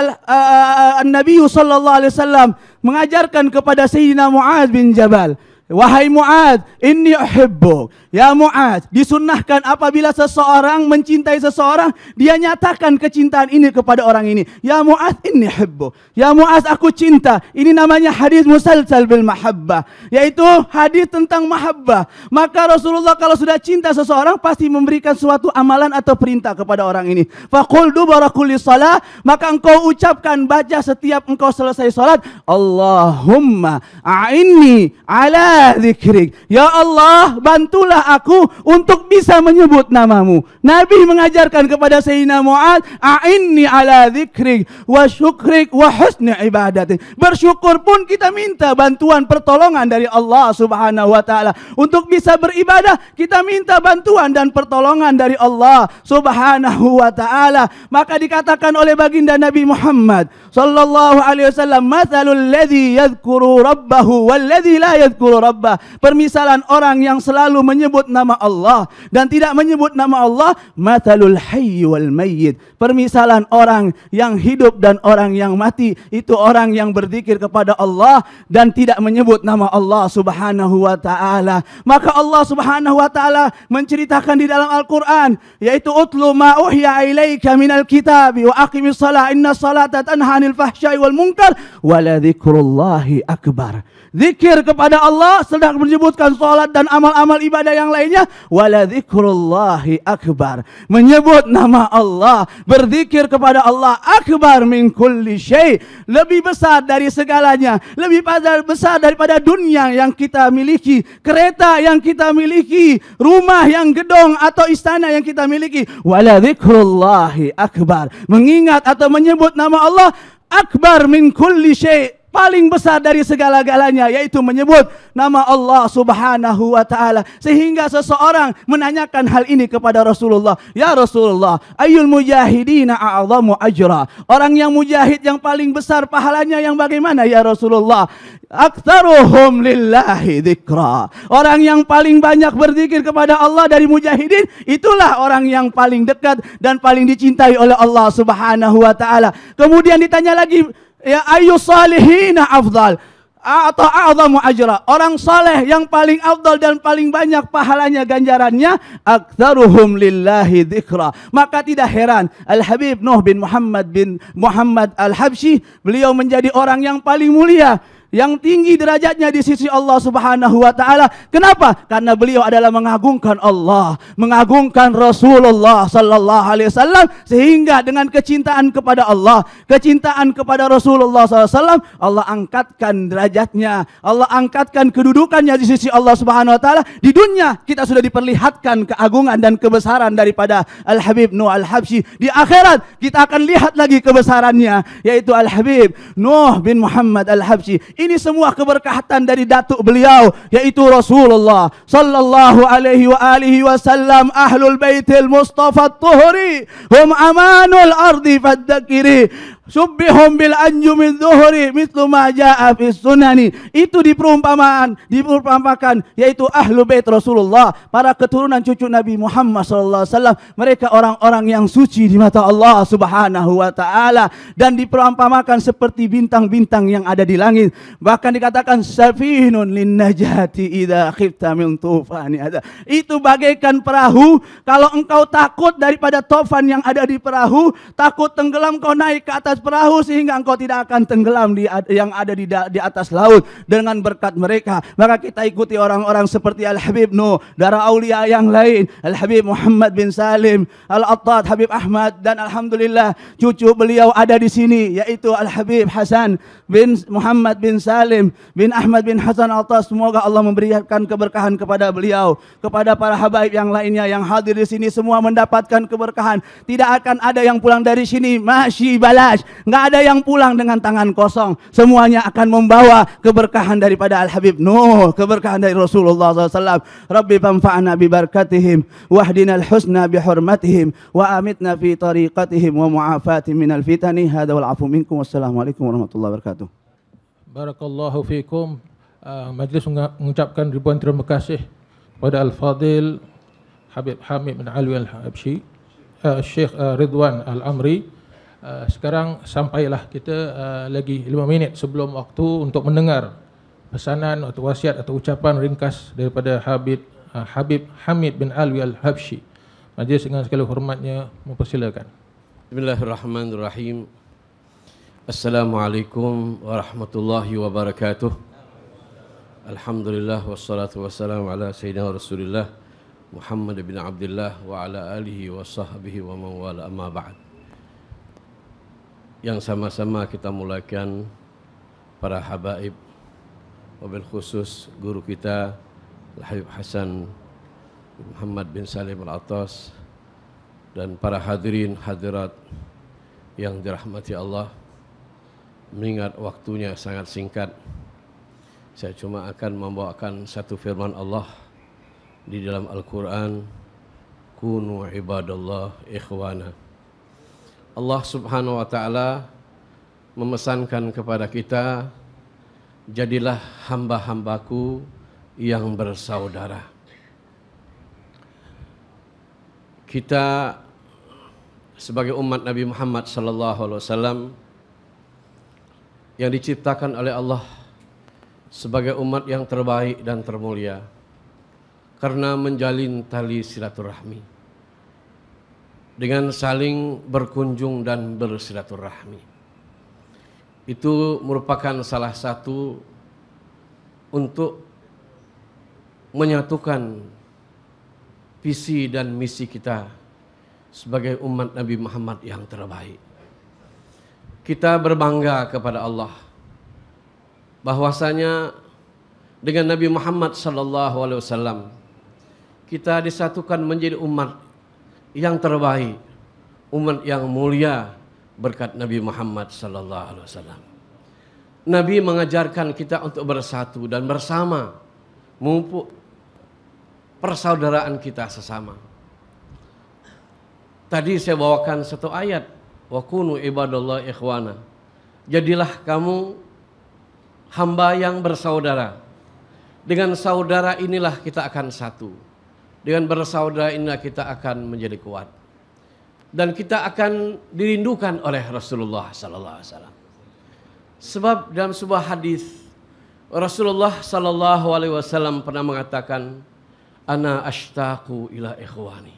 Nabi sallallahu alaihi wasallam mengajarkan kepada Sayyidina Mu'adz bin Jabal, wahai Mu'adz, inni uhibbuk. Ya Mu'adz, disunnahkan apabila seseorang mencintai seseorang, dia nyatakan kecintaan ini kepada orang ini. Ya Mu'adz, inni uhibbuk. Ya Mu'adz, aku cinta. Ini namanya hadis musalsal bil mahabbah, yaitu hadis tentang mahabbah. Maka Rasulullah kalau sudah cinta seseorang pasti memberikan suatu amalan atau perintah kepada orang ini. Faqul dubara kulli shalah, maka engkau ucapkan, baca setiap engkau selesai salat, Allahumma a'inni ala ala dzikrik. Ya Allah, bantulah aku untuk bisa menyebut namamu. Nabi mengajarkan kepada Sayyidina Mu'adz, a'inni ala dzikrik wa syukrik wa husni ibadatik. Bersyukur pun kita minta bantuan pertolongan dari Allah Subhanahu wa taala. Untuk bisa beribadah, kita minta bantuan dan pertolongan dari Allah Subhanahu wa taala. Maka dikatakan oleh baginda Nabi Muhammad sallallahu alaihi wasallam, mathalul ladzi yadhkuru rabbahu wal ladzi la yadhkuru rabbah. Permisalan orang yang selalu menyebut nama Allah dan tidak menyebut nama Allah, mathalul hayy wal mayyit. Permisalan orang yang hidup dan orang yang mati, itu orang yang berzikir kepada Allah dan tidak menyebut nama Allah Subhanahu wa taala. Maka Allah Subhanahu wa taala menceritakan di dalam Al-Qur'an, yaitu utlu ma uhya ilaika minal kitabi wa aqimis shalah inna salata tanha 'anil fahsya'i wal munkar wa la dzikrullahi akbar. Zikir kepada Allah sedang menyebutkan salat dan amal-amal ibadah yang lainnya, wala dzikrullahi akbar. Menyebut nama Allah, berzikir kepada Allah, akbar min kulli syai, lebih besar dari segalanya, lebih besar daripada dunia yang kita miliki, kereta yang kita miliki, rumah yang gedong atau istana yang kita miliki. Wala dzikrullahi akbar. Mengingat atau menyebut nama Allah akbar min kulli syai, paling besar dari segala-galanya, yaitu menyebut nama Allah Subhanahu wa taala. Sehingga seseorang menanyakan hal ini kepada Rasulullah, ya Rasulullah, ayyul mujahidina a'zamu ajra? Orang yang mujahid yang paling besar pahalanya yang bagaimana ya Rasulullah? Aktsaruhum lillahi dzikra. Orang yang paling banyak berzikir kepada Allah dari mujahidin, itulah orang yang paling dekat dan paling dicintai oleh Allah Subhanahu wa taala. Kemudian ditanya lagi, ya ayu salihina afdal atau a'zamu ajra? Orang saleh yang paling afdal dan paling banyak pahalanya, ganjarannya, aktsaruhum lillahi dzikra. Maka tidak heran Al-Habib Nuh bin Muhammad Al-Habsyi, beliau menjadi orang yang paling mulia, yang tinggi derajatnya di sisi Allah Subhanahu wa taala. Kenapa? Karena beliau adalah mengagungkan Allah, mengagungkan Rasulullah sallallahu alaihi wasallam, sehingga dengan kecintaan kepada Allah, kecintaan kepada Rasulullah sallallahu alaihi wasallam, Allah angkatkan derajatnya, Allah angkatkan kedudukannya di sisi Allah Subhanahu wa taala. Di dunia kita sudah diperlihatkan keagungan dan kebesaran daripada Al-Habib Nuh Al-Habsyi. Di akhirat kita akan lihat lagi kebesarannya, yaitu Al-Habib Nuh bin Muhammad Al-Habsyi. Ini semua keberkahatan dari datuk beliau, yaitu Rasulullah sallallahu alaihi wa alihi wasallam. Ahlul baitil Mustafa Tuhri hum amanul ardi fadzakiri subbihum bil anjumid dhuhri mithlu ma jaa fi sunani. Itu diperumpamakan yaitu ahlu bait Rasulullah, para keturunan cucu Nabi Muhammad sallallahu alaihi wasallam. Mereka orang-orang yang suci di mata Allah Subhanahu wa taala, dan diperumpamakan seperti bintang-bintang yang ada di langit. Bahkan dikatakan safinun lin najati idza khifta min tufani ada. Itu bagaikan perahu, kalau engkau takut daripada tofan yang ada di perahu, takut tenggelam, kau naik ke atas perahu sehingga engkau tidak akan tenggelam yang ada di atas laut dengan berkat mereka. Maka kita ikuti orang-orang seperti Al-Habib Nuh, darah aulia yang lain, Al-Habib Muhammad bin Salim Al-Attad, Habib Ahmad, dan alhamdulillah cucu beliau ada di sini, yaitu Al-Habib Hasan bin Muhammad bin Salim bin Ahmad bin Hasan Al-Attad. Semoga Allah memberikan keberkahan kepada beliau, kepada para habaib yang lainnya yang hadir di sini, semua mendapatkan keberkahan. Tidak akan ada yang pulang dari sini masyi balash, nggak ada yang pulang dengan tangan kosong. Semuanya akan membawa keberkahan daripada Al-Habib Nuh, keberkahan dari Rasulullah SAW. Rabbi fanfa'na bi barakatihim wahdina al-husna bi hurmatihim wa amitna fi tariqatihim wa mu'afatihim minal fitani. Hadza wal afu minkum. Wassalamualaikum warahmatullahi wabarakatuh. Barakallahu fiikum. Majlis mengucapkan ribuan terima kasih kepada Al-Fadil Habib Hamid bin Alwi Al-Habsyi, Syekh Ridwan Al-Amri. Sekarang sampailah kita lagi 5 minit sebelum waktu untuk mendengar pesanan atau wasiat atau ucapan ringkas daripada Habib Hamid bin Alwi Al-Habsyi. Majlis dengan segala hormatnya mempersilakan. Bismillahirrahmanirrahim. Assalamualaikum warahmatullahi wabarakatuh. Alhamdulillah wassalatu wassalamu ala sayyidina Rasulillah Muhammad bin Abdullah wa ala alihi wa sahbihi wa man wala, amma ba'd. Yang sama-sama kita mulakan para habaib, wabil khusus guru kita Al-Habib Hasan Muhammad bin Salim Al-Attas, dan para hadirin hadirat yang dirahmati Allah. Mengingat waktunya sangat singkat, saya cuma akan membawakan satu firman Allah di dalam Al-Quran, kunu ibadallah ikhwana. Allah subhanahu wa ta'ala memesankan kepada kita, jadilah hamba-hambaku yang bersaudara. Kita sebagai umat Nabi Muhammad sallallahu alaihi wasallam yang diciptakan oleh Allah sebagai umat yang terbaik dan termulia karena menjalin tali silaturahmi dengan saling berkunjung dan bersilaturahmi. Itu merupakan salah satu untuk menyatukan visi dan misi kita sebagai umat Nabi Muhammad yang terbaik. Kita berbangga kepada Allah bahwasanya dengan Nabi Muhammad sallallahu alaihi wasallam kita disatukan menjadi umat yang terbaik, umat yang mulia berkat Nabi Muhammad sallallahu alaihi wasallam. Nabi mengajarkan kita untuk bersatu dan bersama memupuk persaudaraan kita sesama. Tadi saya bawakan satu ayat, wa kunu ibadallah ikhwana. Jadilah kamu hamba yang bersaudara. Dengan saudara inilah kita akan satu. Dengan bersaudara inilah kita akan menjadi kuat. Dan kita akan dirindukan oleh Rasulullah sallallahu alaihi wasallam. Sebab dalam sebuah hadis Rasulullah sallallahu alaihi wasallam pernah mengatakan, ana ashtaqu ila ikhwani.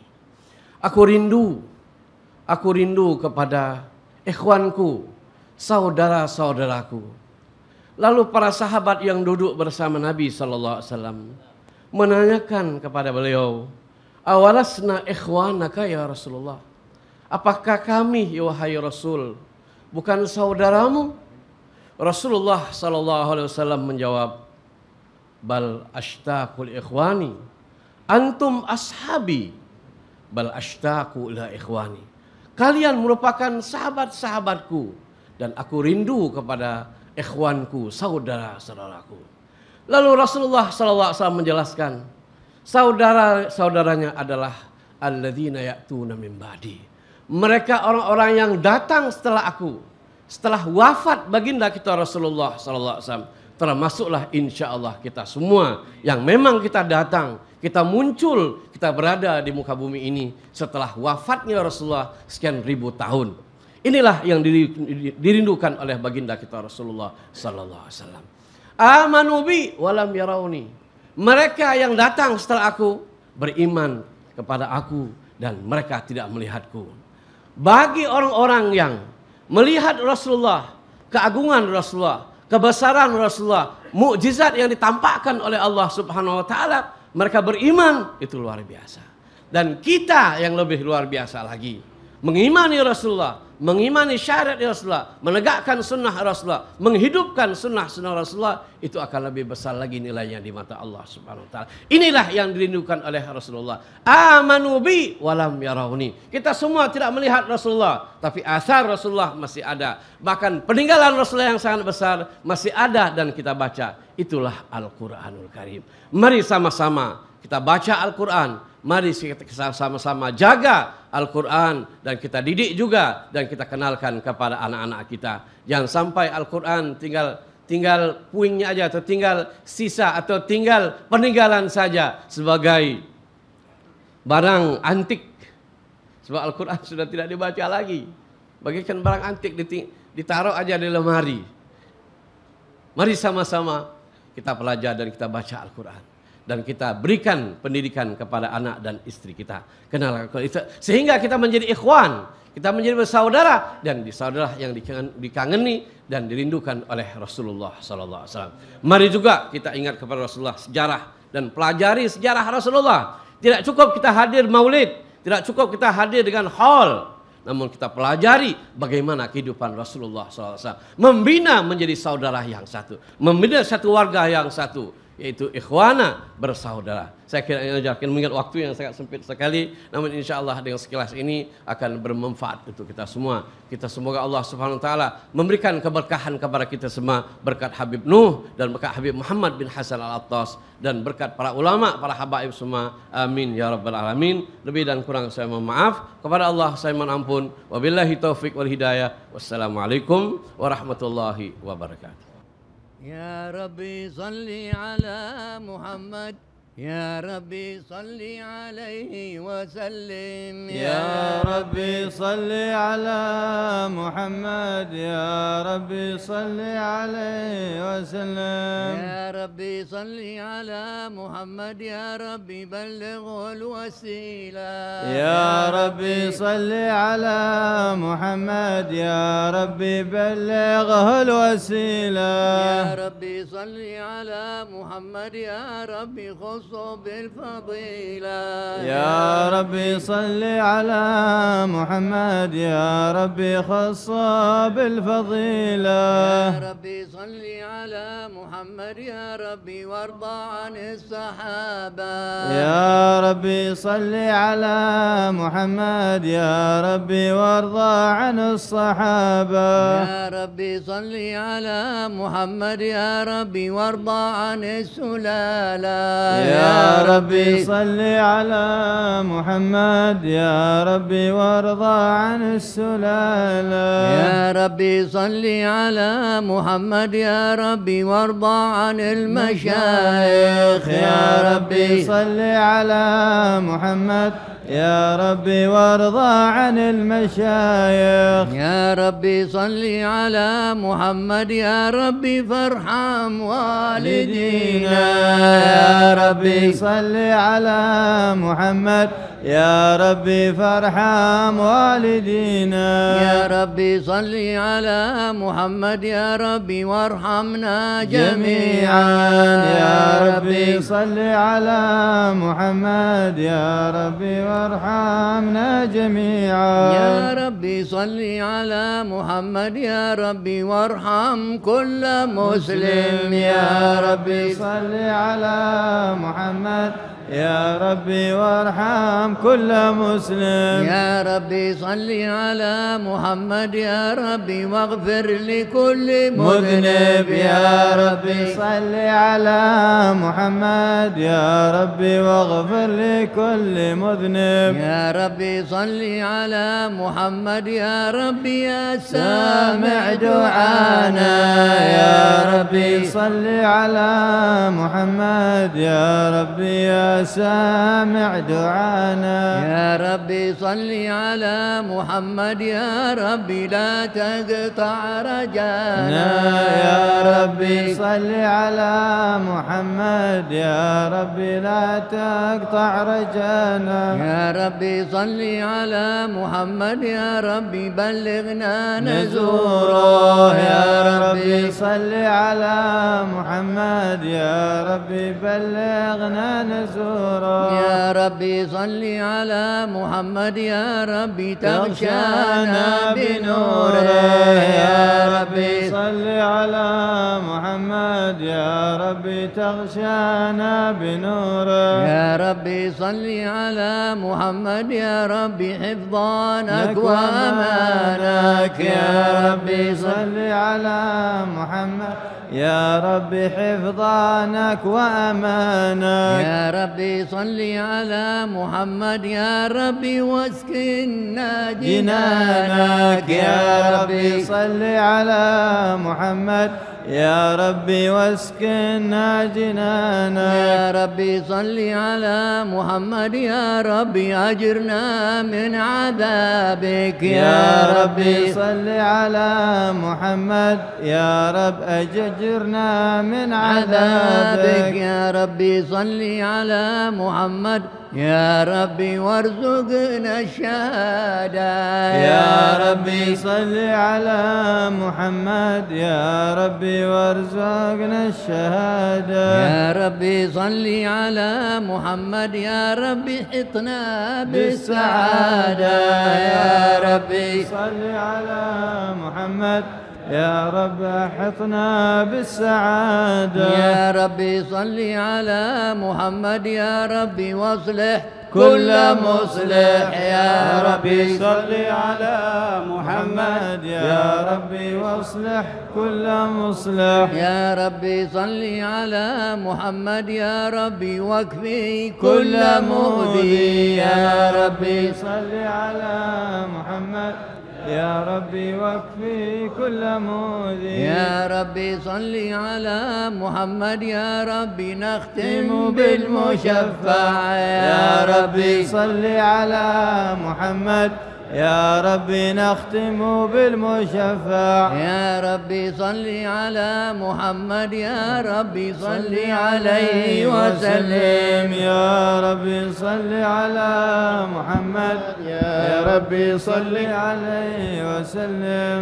Aku rindu kepada ikhwanku, saudara-saudaraku. Lalu para sahabat yang duduk bersama Nabi sallallahu alaihi wasallam menanyakan kepada beliau, awalasna ikhwanaka ya Rasulullah? Apakah kami ya wahai Rasul bukan saudaramu? Rasulullah sallallahu alaihi wasallam menjawab, bal ashtaqul ikhwani antum ashabi bal ashtaqu ila ikhwani. Kalian merupakan sahabat-sahabatku dan aku rindu kepada ikhwanku, saudara-saudaraku. Lalu Rasulullah sallallahu alaihi wasallam menjelaskan, saudara-saudaranya adalah alladzina ya'tuna min ba'di. Mereka orang-orang yang datang setelah aku, setelah wafat baginda kita Rasulullah sallallahu alaihi wasallam. Termasuklah insyaallah kita semua yang memang kita datang, kita muncul, kita berada di muka bumi ini setelah wafatnya Rasulullah sekian ribu tahun. Inilah yang dirindukan oleh baginda kita Rasulullah sallallahu alaihi wasallam. Amanu bi walam yarawni. Mereka yang datang setelah aku beriman kepada aku dan mereka tidak melihatku. Bagi orang-orang yang melihat Rasulullah, keagungan Rasulullah, kebesaran Rasulullah, mukjizat yang ditampakkan oleh Allah Subhanahu wa taala, mereka beriman, itu luar biasa. Dan kita yang lebih luar biasa lagi, mengimani Rasulullah, mengimani syariat Rasulullah, menegakkan sunnah Rasulullah, menghidupkan sunnah-sunnah Rasulullah, itu akan lebih besar lagi nilainya di mata Allah Subhanahu wa taala. Inilah yang dirindukan oleh Rasulullah. Amanu bi walam yarawni. Kita semua tidak melihat Rasulullah, tapi asar Rasulullah masih ada. Bahkan peninggalan Rasulullah yang sangat besar masih ada dan kita baca. Itulah Al-Qur'anul Karim. Mari sama-sama kita baca Al-Quran. Mari kita sama-sama jaga Al-Quran dan kita didik juga dan kita kenalkan kepada anak-anak kita. Jangan sampai Al-Quran tinggal puingnya aja atau tinggal sisa atau tinggal peninggalan saja sebagai barang antik. Sebab Al-Quran sudah tidak dibaca lagi. Bagikan barang antik ditaruh aja di lemari. Mari sama-sama kita pelajari dan kita baca Al-Quran. Dan kita berikan pendidikan kepada anak dan istri kita. Kenal sehingga kita menjadi ikhwan, kita menjadi bersaudara dan saudara yang dikangeni dan dirindukan oleh Rasulullah sallallahu alaihi wasallam. Mari juga kita ingat kepada Rasulullah sejarah dan pelajari sejarah Rasulullah. Tidak cukup kita hadir maulid, tidak cukup kita hadir dengan hall namun kita pelajari bagaimana kehidupan Rasulullah SAW. Membina menjadi saudara yang satu, membina satu warga yang satu, yaitu ikhwana, bersaudara. Saya kira ini akan mengingat waktu yang sangat sempit sekali, namun insya Allah dengan sekilas ini akan bermanfaat untuk kita semua. Kita semoga Allah Subhanahu Wa Taala memberikan keberkahan kepada kita semua, berkat Habib Nuh dan berkat Habib Muhammad bin Hasan Al-Attas dan berkat para ulama, para habaib semua. Amin ya rabbal alamin. Lebih dan kurang saya mohon maaf. Kepada Allah saya mohon ampun. Wabillahi taufik wal hidayah. Wassalamualaikum warahmatullahi wabarakatuh. يا ربي صل على محمد يا ربي صل عليه وسلم يا ربي صل على محمد يا ربي صل عليه وسلم يا ربي صل على محمد يا ربي بلغه الوسيلة يا ربي صل على محمد يا ربي بلغه الوسيلة يا ربي صل على محمد يا ربي خص بالفضيلة يا ربي صل على محمد يا ربي خص بالفضيلة يا ربي صل على محمد يا ربي وارضى عن الصحابة يا ربي صل على محمد يا ربي وارضى عن الصحابة يا ربي صل على محمد يا ربي وارضى عن السلالة يا ربي صل على محمد يا ربي وارضى عن السلالة يا ربي صل على محمد يا ربي وارضى عن المشايخ يا ربي صل على محمد يا ربي وارضى عن المشايخ يا ربي صل على محمد يا ربي فارحم والدينا يا ربي صل على محمد يا ربي فارحم والدينا يا ربي صل على محمد يا ربي وارحمنا جميعا يا ربي صل على محمد يا ربي وارحمنا جميعا يا ربي صل على محمد يا ربي وارحم كل مسلم يا ربي صل على محمد يا ربي وارحم كل مسلم يا ربي صل على محمد يا ربي واغفر لكل مذنب يا ربي صل على محمد يا ربي واغفر لكل مذنب يا ربي صل على محمد يا ربي يا سامع دعانا يا ربي صل على محمد يا ربي يا سامع دعانا يا ربي صل على محمد يا ربي لا تقطع رجانا يا ربي صل على محمد يا ربي لا تقطع رجانا يا ربي صل على محمد يا ربي بلغنا نزوره يا ربي صل على محمد يا ربي بلغنا نزوره يا ربي صل على محمد يا ربي تغشانا بنوره يا ربي صل على محمد يا ربي تغشانا بنوره يا ربي صل على محمد يا ربي حفظانك وامانك يا ربي صل على محمد يا ربي حفظانك وأمانك يا ربي صل على محمد يا ربي واسكننا جنانك يا ربي صل على محمد يا ربي واسكننا جنانا يا ربي صل على محمد يا ربي أجرنا من عذابك يا ربي صل على محمد يا رب أجرنا من عذابك يا ربي صل على محمد يا ربي وارزقنا الشهادة يا ربي صل على محمد يا ربي وارزقنا الشهادة يا ربي صل على محمد يا ربي حطنا بالسعادة يا ربي صل على محمد يا رب احطنا بالسعادة يا ربي صل على محمد يا ربي واصلح كل مصلح يا ربي صل على محمد يا ربي واصلح كل مصلح يا ربي صل على محمد يا ربي واكفي كل مؤذي يا ربي صل على محمد يا ربي واكفي كل مؤذي يا ربي صل على محمد يا ربي نختم بالمشفع يا ربي صل على محمد يا ربي نختم بالمشفع يا ربي صل على محمد يا ربي صل عليه وسلم يا ربي صل على محمد يا ربي صل عليه وسلم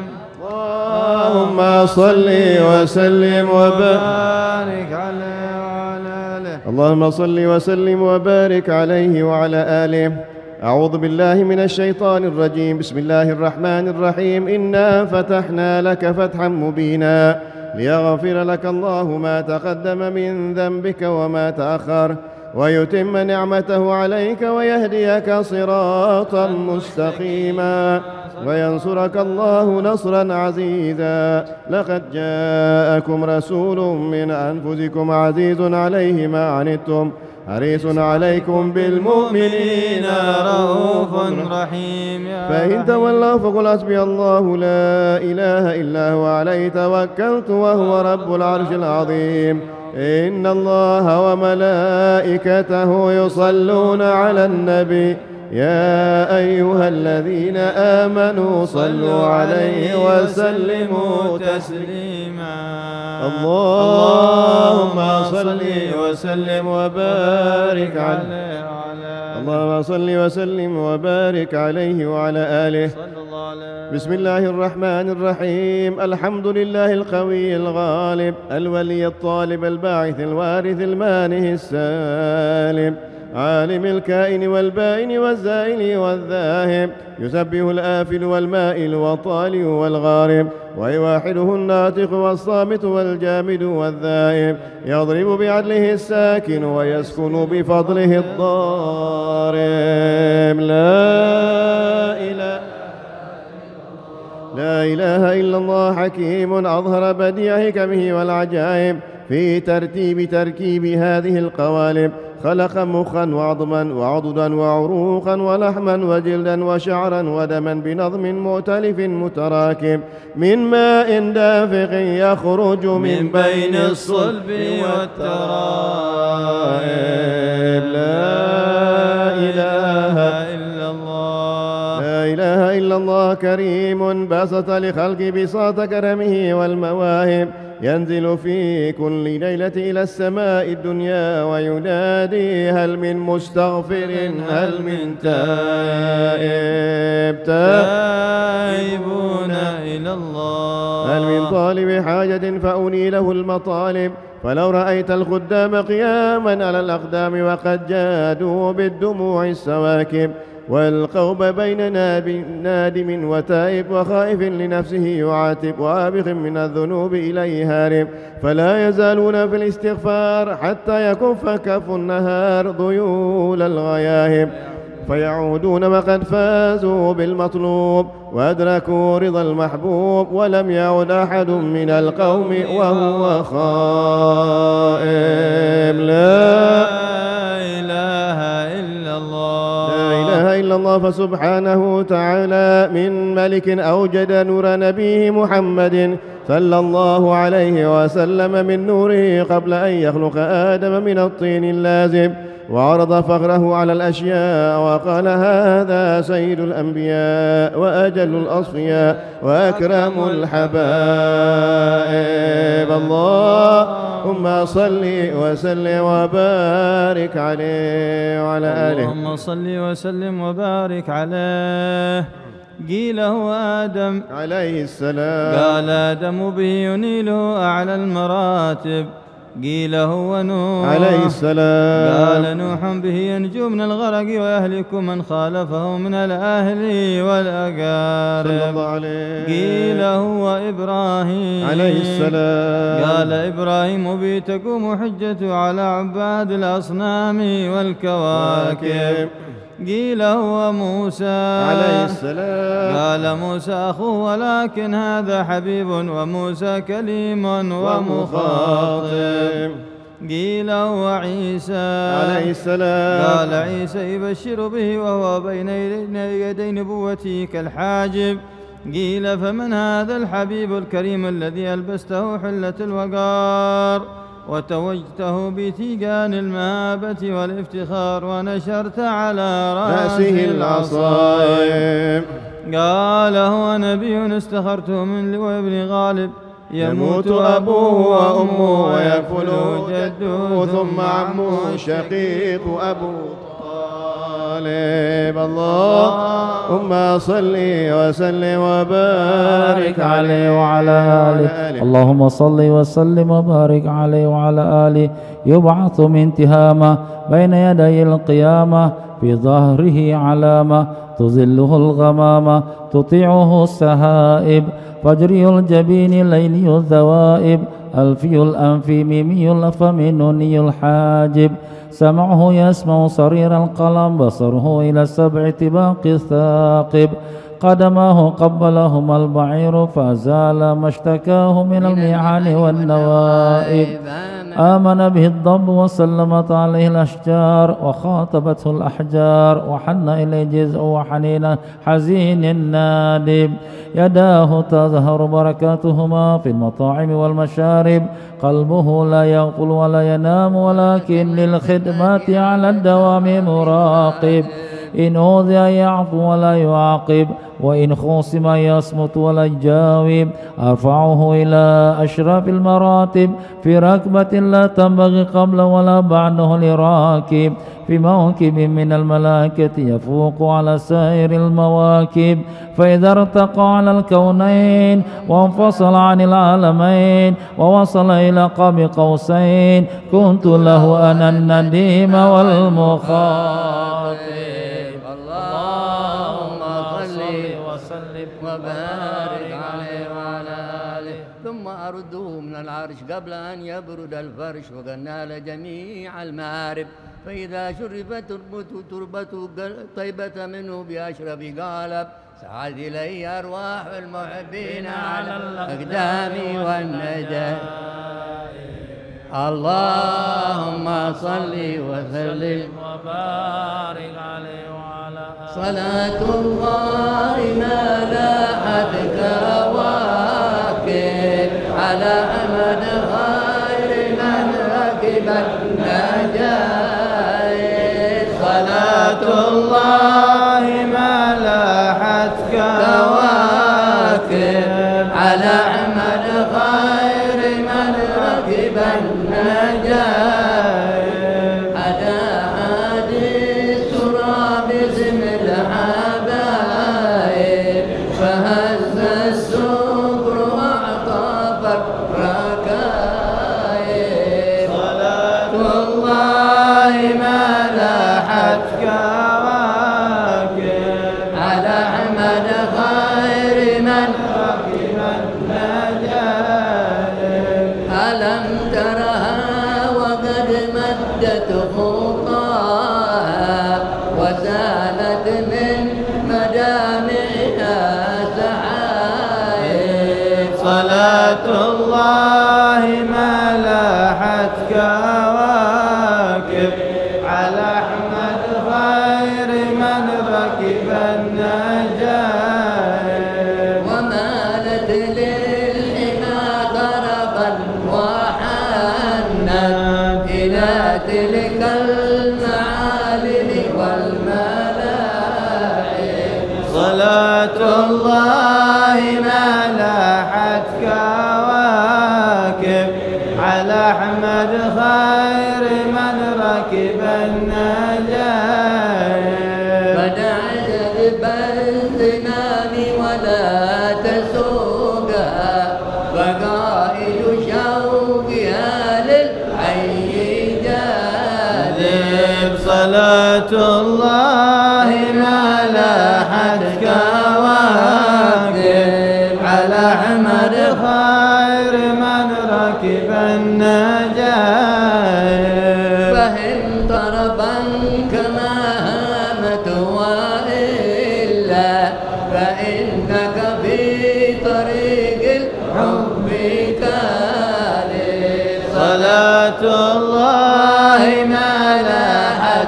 اللهم صل وسلم وبارك عليه وعلى آله اللهم صل وسلم وبارك عليه وعلى آله. أعوذ بالله من الشيطان الرجيم. بسم الله الرحمن الرحيم. إنا فتحنا لك فتحا مبينا ليغفر لك الله ما تقدم من ذنبك وما تأخر ويتم نعمته عليك ويهديك صراطا مستقيما وينصرك الله نصرا عزيزا. لقد جاءكم رسول من أنفسكم عزيز عليه ما عنتم حريص عليكم بالمؤمنين رؤوف رحيم. فإن تولوا فقل حسبي الله لا إله إلا هو عليه توكلت وهو رب العرش العظيم. إن الله وملائكته يصلون على النبي يا أيها الذين آمنوا صلوا عليه وسلموا تسليما. اللهم صل وسلم وبارك عليه اللهم صل وسلم وبارك عليه وعلى آله. بسم الله الرحمن الرحيم. الحمد لله القوي الغالب الولي الطالب الباعث الوارث المانه السالم عالم الكائن والبائن والزائل والذاهب يسبه الآفل والمائل والطالع والغارب ويواحده الناطق والصامت والجامد والذائب يضرب بعدله الساكن ويسكن بفضله الضارب. لا إله إلا الله حكيم أظهر بديع حكمه والعجائب في تركيب هذه القوالب. خلق مخا وعظما وعضدا وعروقا ولحما وجلدا وشعرا ودما بنظم مؤتلف متراكب من ماء دافق يخرج من بين الصلب والترائب. لا إله إلا الله. لا إله إلا الله كريم بسط لخلق بساط كرمه والمواهب ينزل في كل ليلة إلى السماء الدنيا وينادي هل من مستغفر هل من تائبون إلى الله هل من طالب حاجة فأني له المطالب. فلو رأيت الخدام قياما على الأقدام وقد جادوا بالدموع السواكب والقوب بين نادم وتائب وخائف لنفسه يعاتب وآبق من الذنوب إليه هارب فلا يزالون في الاستغفار حتى يكف كف النهار ذيول الغياهب فيعودون وقد فازوا بالمطلوب وأدركوا رضا المحبوب ولم يعد أحد من القوم وهو خائب. لا إله إلا الله. لا إله إلا الله. فسبحانه تعالى من ملك أوجد نور نبيه محمد صلى الله عليه وسلم من نوره قبل أن يخلق آدم من الطين اللازم وعرض فخره على الأشياء وقال هذا سيد الأنبياء وأجل الأصفياء وأكرم الحبائب. اللهم صل وسلم وبارك عليه وعلى آله. اللهم صل وسلم وبارك عليه. قيل هو آدم عليه السلام، قال آدم به ينيله أعلى المراتب. قيل هو نوح عليه السلام، قال نوح به ينجو من الغرق ويهلك من خالفه من الأهل والأقارب. صلى الله عليه. قيل هو إبراهيم عليه السلام، قال إبراهيم به تقوم حجته على عباد الأصنام والكواكب. قيل هو موسى عليه السلام، قال موسى أخوه ولكن هذا حبيب وموسى كليم ومخاطب. قيل هو عيسى عليه السلام، قال عيسى يبشر به وهو بين يدي نبوته كالحاجب. قيل فمن هذا الحبيب الكريم الذي ألبسته حلة الوقار وتوجته بتيجان المهابة والافتخار ونشرت على رأسه العصائب. قال هو نبي استخرته من لواء بن غالب يموت أبوه وأمه ويكفل جده ثم عمه شقيق أبو طالب. اللهم صل وسلم وبارك عليه وعلى آله. اللهم صل وسلم وبارك عليه وعلى آله. يبعث من تهامة بين يدي القيامة في ظهره علامة تظله الغمامة تطيعه السهائب. فجري الجبين ليلي الذوائب ألفي الأنف ميمي الأفم نوني الحاجب. سمعه يسمع صرير القلم بصره إلى السبع طباق الثاقب. قدماه قبلهما البعير فزال ما اشتكاه من الميعان والنوائب. آمن به الضب وسلمت عليه الأشجار وخاطبته الأحجار وحن إليه جزء وحنين حزين النادب. يداه تظهر بركاتهما في المطاعم والمشارب. قلبه لا يغفل ولا ينام ولكن للخدمات على الدوام مراقب. إن أوذي يعفو ولا يعاقب وإن خوصم يصمت ولا يجاوب. أرفعه إلى أشرف المراتب في ركبة لا تنبغي قبل ولا بعده لراكب. في موكب من الملائكة يفوق على سائر المواكب. فإذا ارتقى على الكونين وانفصل عن العالمين ووصل إلى قاب قوسين كنت له أنا النديم والمخاطب. وبارك عليه وعلى آله. ثم أرده من العرش قبل أن يبرد الفرش وقد نال جميع المعارف. فإذا شرفت تربته طيبة منه بأشرف قالب. سعد إلي أرواح المحبين على الأقدام والنجاة. اللهم صل وسلم وبارك عليه وعلى آله. صلاة الله ما لاحت كواكب على أحمد خير من ركب النجاة. صلاة الله ما لاحت كواكب على أحمد خير من ركب النجاة. صلاة الله ما لاحت كواكب على أحمد خير من ركب النجاة. ومالت للحمى طربا وحنت إلى تلك المعالم والملاعب صلاة الله ما لاحت كواكب على أحمد خير من ركب النجايب فدع بالزمام ولا تسوقها فقائد شوقها للحي جاذب صلاة الله ما لاحت كواكب على أحمد خير من ركب النجايب فهم طربا كما هامت وإلا فإنك في طريق الحب كاذب صلاة الله ما لاحت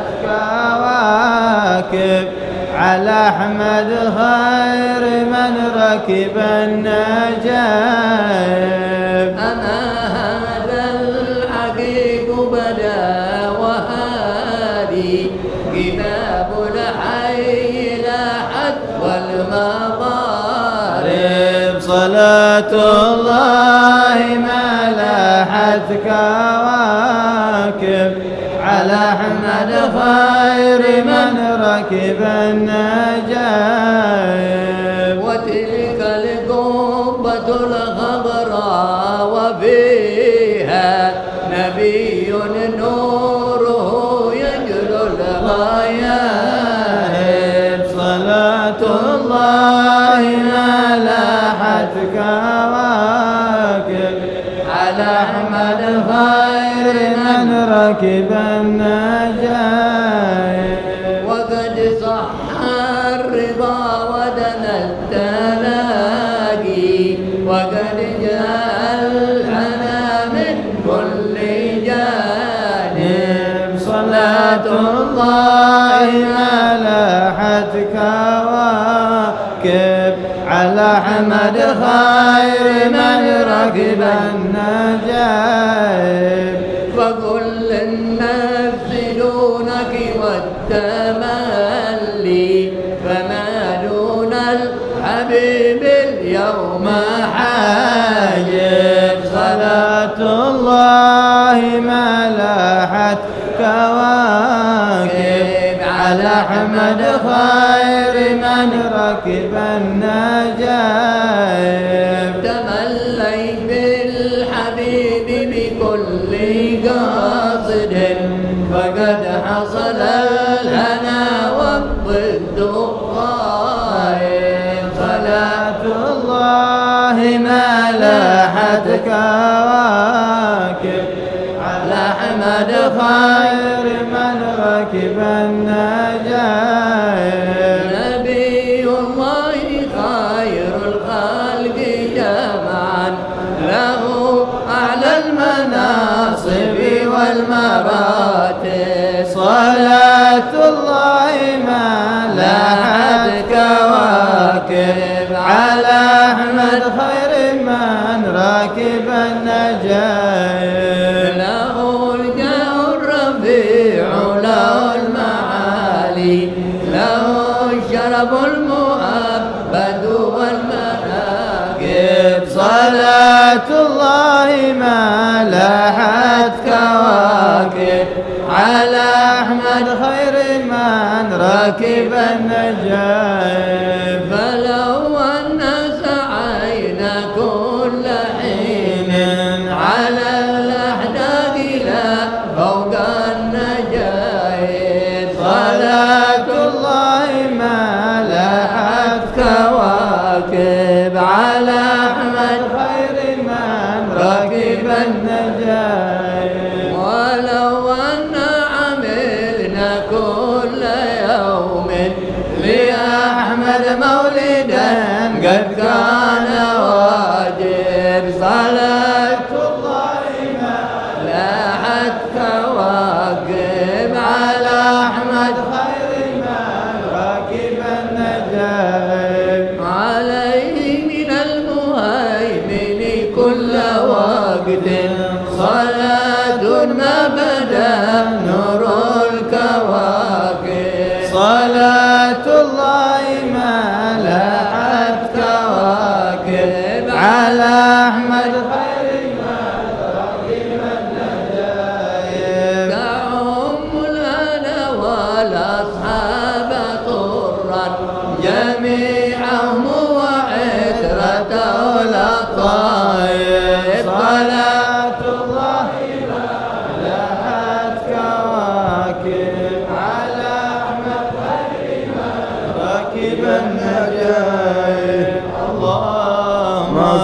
كواكب على أحمد خير من ركب النجايب أما هذا الحقيق بدا وهادي كتاب الحي لاحت والمضارب صلاة الله ما لاحت كواكب على أحمد خير من ركب النجايب وتلك القبة الخضراء وفيها نبي نوره يجلو الغياهب صلاة الله ما لاحت كواكب على أحمد خير من ركب النجايب وقد صح الرضا ودنا التلاقي وقد جاء الحنا من كل جانب صلاة الله ما لاحت كواكب على أحمد خير من ركب النجايب فكل النفس دونك والتملي فما دون الحبيب اليوم حاجب صلاة الله ما لاحت كواكب على أحمد خير من ركب النجايب تمليت بالحبيب بكل قاصد فقد حصل الهنا والضد الطائب صلاة الله ما لاحت كواكب على أحمد خير من ركب النجايب نبي الله خير الخلق جمعا له أعلى المناصب والمراتب صلاة الله ما لاحت كواكب على أحمد خير من ركب النجايب له الجاه الرفيع له المعالي له الشرف المؤبد والمناقب صلاة الله ما لاحت كواكب على أحمد خير من ركب النجايب فلو أن سعينا كل حين على الأحداث لا فوق النجايب صلاة الله ما لاحت كواكب على أحمد خير من ركب النجايب ولو أن عملنا كل يوم لأحمد مولدا قد كان واجب صلاة الله ما لاحت كواكب على أحمد خير من ركب النجايب عليه من المهيمن كل وقت صلاة ما بدا نور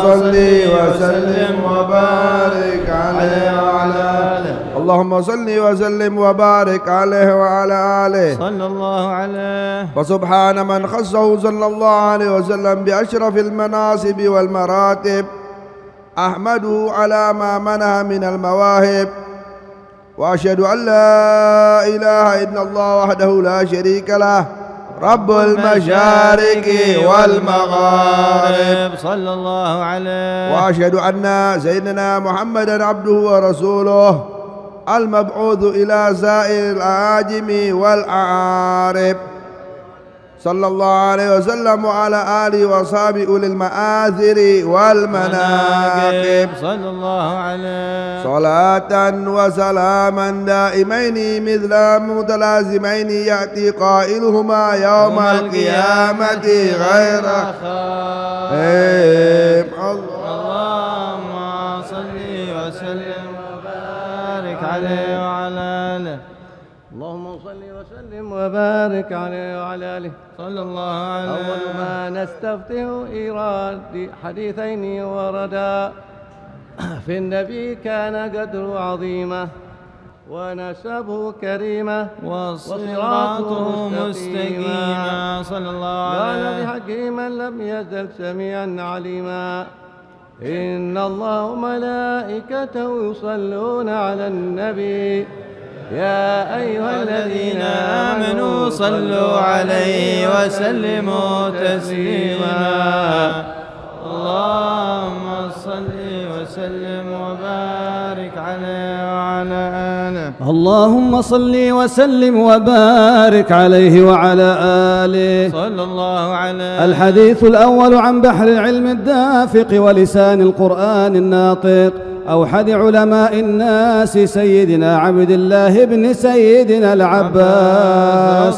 صل وسلم وبارك عليه وعلى آله اللهم صل وسلم وبارك عليه وعلى آله صلى الله عليه. فسبحان من خصه صلى الله عليه وسلم بأشرف المناصب والمراتب، أحمده على ما منح من المواهب، وأشهد أن لا إله إلا الله وحده لا شريك له رب المشارق والمغارب صلى الله عليه. وأشهد أن سيدنا محمدا عبده ورسوله المبعوث إلى سائر الأعاجم والأعارب صلى الله عليه وسلم وعلى آله وصحبه أولي المآثر والمناقب صلى الله عليه. صلاة وسلاما دائمين مثل متلازمين يأتي قائلهما يوم القيامة غير خائب. اللهم صل وسلم وبارك عليه وعلى آله. اللهم صل وسلم وبارك عليه وعلى آله صلى الله عليه. أول ما نستفتح إيراد حديثين وردا في النبي كان قدره عظيمة ونسبه كريمة وصراطه مستقيما صلى الله عليه. قال بحقه من لم يزل سميعا عليما. إن الله وملائكته يصلون على النبي يا أيها الذين آمنوا صلوا عليه وسلموا تسليما. اللهم صل وسلم وبارك عليه وعلى آله. اللهم صل وسلم وبارك عليه وعلى آله صلى الله عليه. الحديث الأول عن بحر العلم الدافق ولسان القرآن الناطق أوحد علماء الناس سيدنا عبد الله بن سيدنا العباس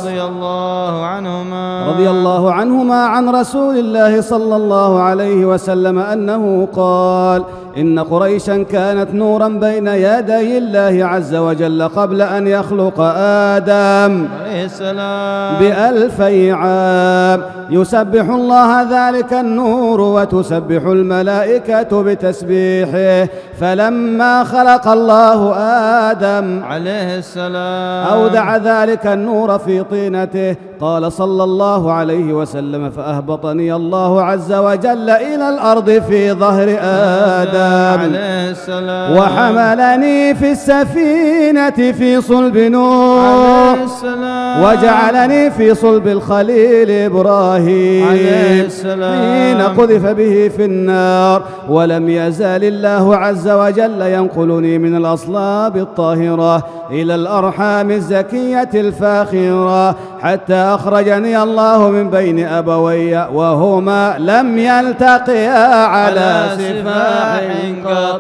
رضي الله عنهما عن رسول الله صلى الله عليه وسلم أنه قال إن قريشا كانت نورا بين يدي الله عز وجل قبل أن يخلق آدم عليه السلام ب2000 عام يسبح الله ذلك النور وتسبح الملائكة بتسبيحه. فلما خلق الله آدم عليه السلام أودع ذلك النور في طينته. قال صلى الله عليه وسلم فأهبطني الله عز وجل إلى الأرض في ظهر آدم عليه السلام وحملني في السفينة في صلب نوح عليه السلام وجعلني في صلب الخليل إبراهيم عليه السلام حين قذف به في النار. ولم يزال الله عز وجل ينقلني من الأصلاب الطاهرة إلى الأرحام الزكية الفاخرة حتى أخرجني الله من بين أبوي وهما لم يلتقيا على سفاح قط.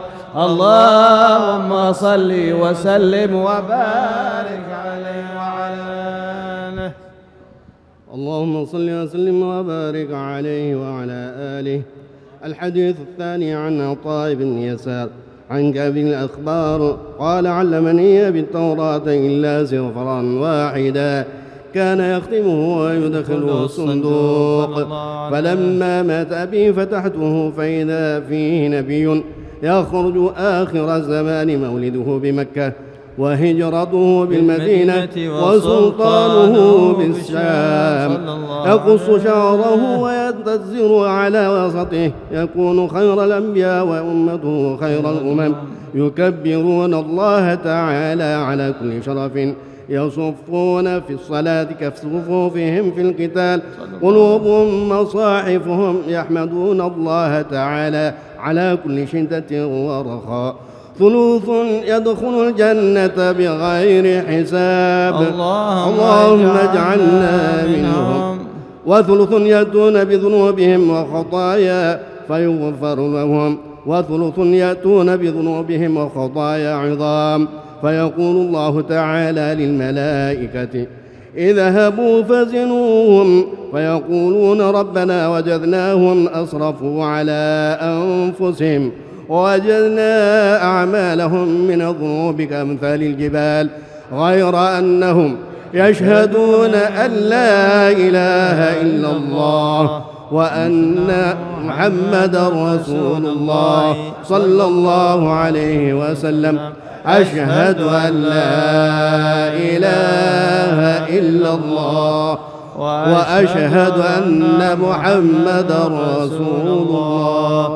اللهم صل وسلم وبارك عليه وعلى آله. اللهم صل وسلم وبارك عليه وعلى آله. الحديث الثاني عن عطاء بن يسار عن كعب الأخبار قال علمني بالتوراة إلا سفرا واحدا كان يختمه ويدخله الصندوق. فلما مات أبي فتحته فإذا فيه نبي يخرج آخر الزمان مولده بمكة وهجرته بالمدينة وسلطانه بالشام. يقص شعره ويتزر على وسطه يكون خير الأنبياء وأمته خير الأمم يكبرون الله تعالى على كل شرف يصفون في الصلاة كصفوفهم في القتال قلوبهم مصاحفهم يحمدون الله تعالى على كل شدة ورخاء. ثلث يدخل الجنة بغير حساب اللهم اجعلنا منهم. وثلث يأتون بذنوبهم وخطايا فيغفر لهم. وثلث يأتون بذنوبهم وخطايا عظام فيقول الله تعالى للملائكة اذهبوا فزنوهم فيقولون ربنا وجدناهم أسرفوا على أنفسهم ووجدنا أعمالهم من الذنوب كأمثال الجبال غير أنهم يشهدون أن لا إله إلا الله وأن محمدا رسول الله صلى الله عليه وسلم. أشهد أن لا إله إلا الله وأشهد أن محمدا رسول الله.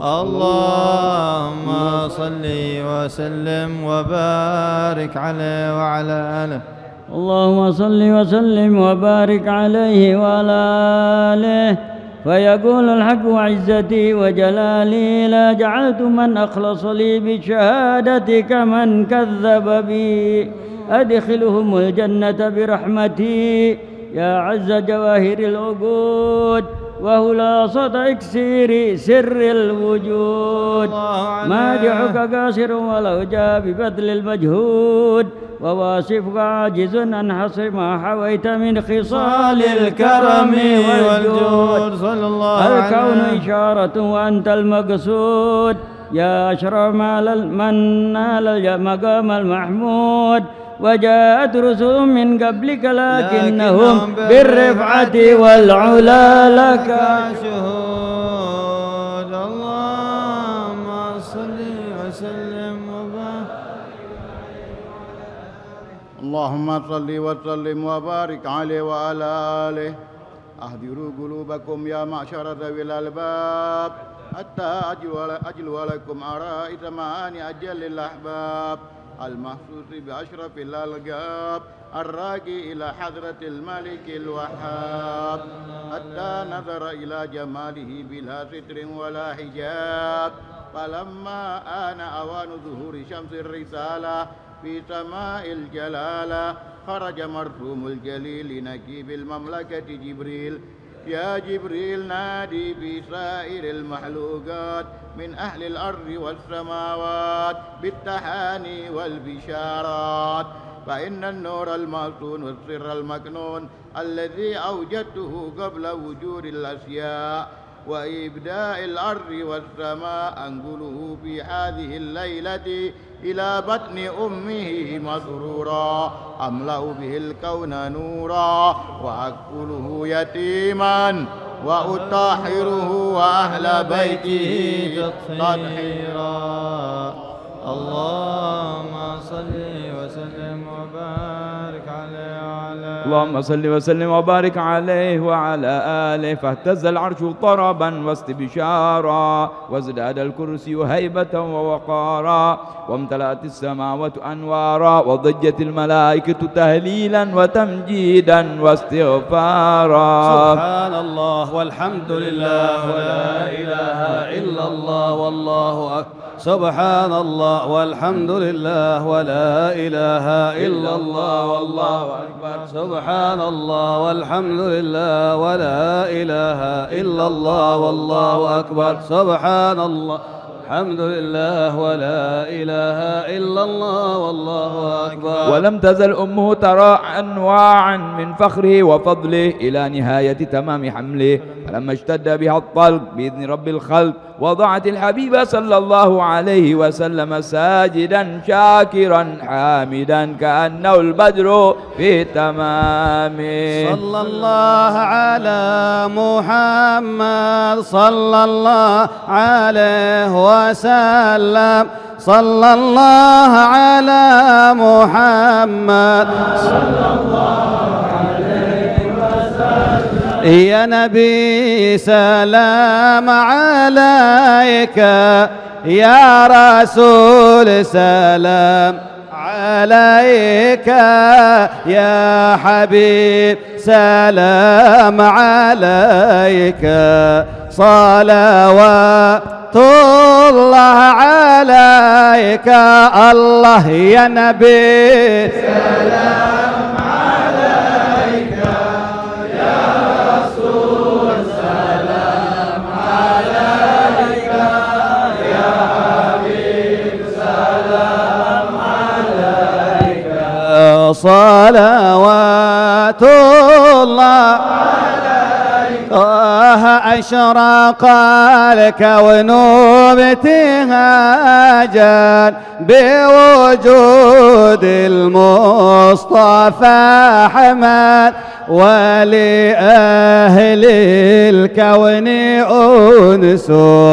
اللهم صل وسلم وبارك عليه وعلى آله. اللهم صل وسلم وبارك عليه وعلى آله. فيقول الحق وعزتي وجلالي لا جعلت من أخلص لي بشهادتك من كذب بي أدخلهم الجنة برحمتي يا عز جواهر العقود وخلاصة إكسير سر الوجود. مادحك قاصر ولو جاء ببذل المجهود وواصفك عاجز عن حصر ما حويت من خصال الكرم والجود. الكون إشارة وأنت المقصود يا أشرف من نال المقام المحمود. وجاءت رسل من قبلك لكنهم بالرفعة والعلا لك شهود. اللهم صل وسلم اللهم صل وسلم وبارك عليه وعلى آله. أحضروا قلوبكم يا معشر ذوي الألباب حتى أجلو لكم أرائس معاني أجل الأحباب المحسوس بأشرف الألقاب الراقي إلى حضرة الملك الوهاب حتى نظر إلى جماله بلا ستر ولا حجاب. فلما آن أوان ظهور شمس الرسالة في سماء الجلالة خرج مرسوم الجليل نكيب المملكة جبريل. يا جبريل نادي بسائر المخلوقات من أهل الأرض والسماوات بالتهاني والبشارات. فإن النور المصون والسر المكنون الذي أوجدته قبل وجود الأشياء وإبداء الأرض والسماء أنقله في هذه الليلة إلى بطن أمه مسرورا أملأ به الكون نورا وأكله يتيما وأطهره وأهل بيته تطهيرا. اللهم صل وسلم وبارك عليه وعلى اللهم صل وسلم وبارك عليه وعلى آله. فاهتز العرش طربا واستبشارا وازداد الكرسي هيبة ووقارا وامتلأت السماوات أنوارا وضجت الملائكة تهليلا وتمجيدا واستغفارا. سبحان الله والحمد لله ولا إله إلا الله والله أكبر. سبحان الله والحمد لله ولا إله إلا الله والله أكبر. سبحان الله والحمد لله ولا إله إلا الله والله أكبر. سبحان الله الحمد لله ولا إله إلا الله والله أكبر. ولم تزل أمه ترى أنواعا من فخره وفضله إلى نهاية تمام حمله. فلما اشتد بها الطلق بإذن رب الخلق وضعت الحبيب صلى الله عليه وسلم ساجدا شاكرا حامدا كأنه البدر في تمامه. صلى الله على محمد صلى الله عليه وسلم. صلى الله على محمد صلى الله عليه وسلم. يا نبي سلام عليك يا رسول سلام عليك يا حبيب سلام عليك. صلوات الله عليك الله يا نبي سلام عليك يا رسول سلام عليك يا حبيب سلام عليك. صلوات الله عليك أشرق الكون ابتهاجا بوجود المصطفى أحمد ولأهل الكون أنس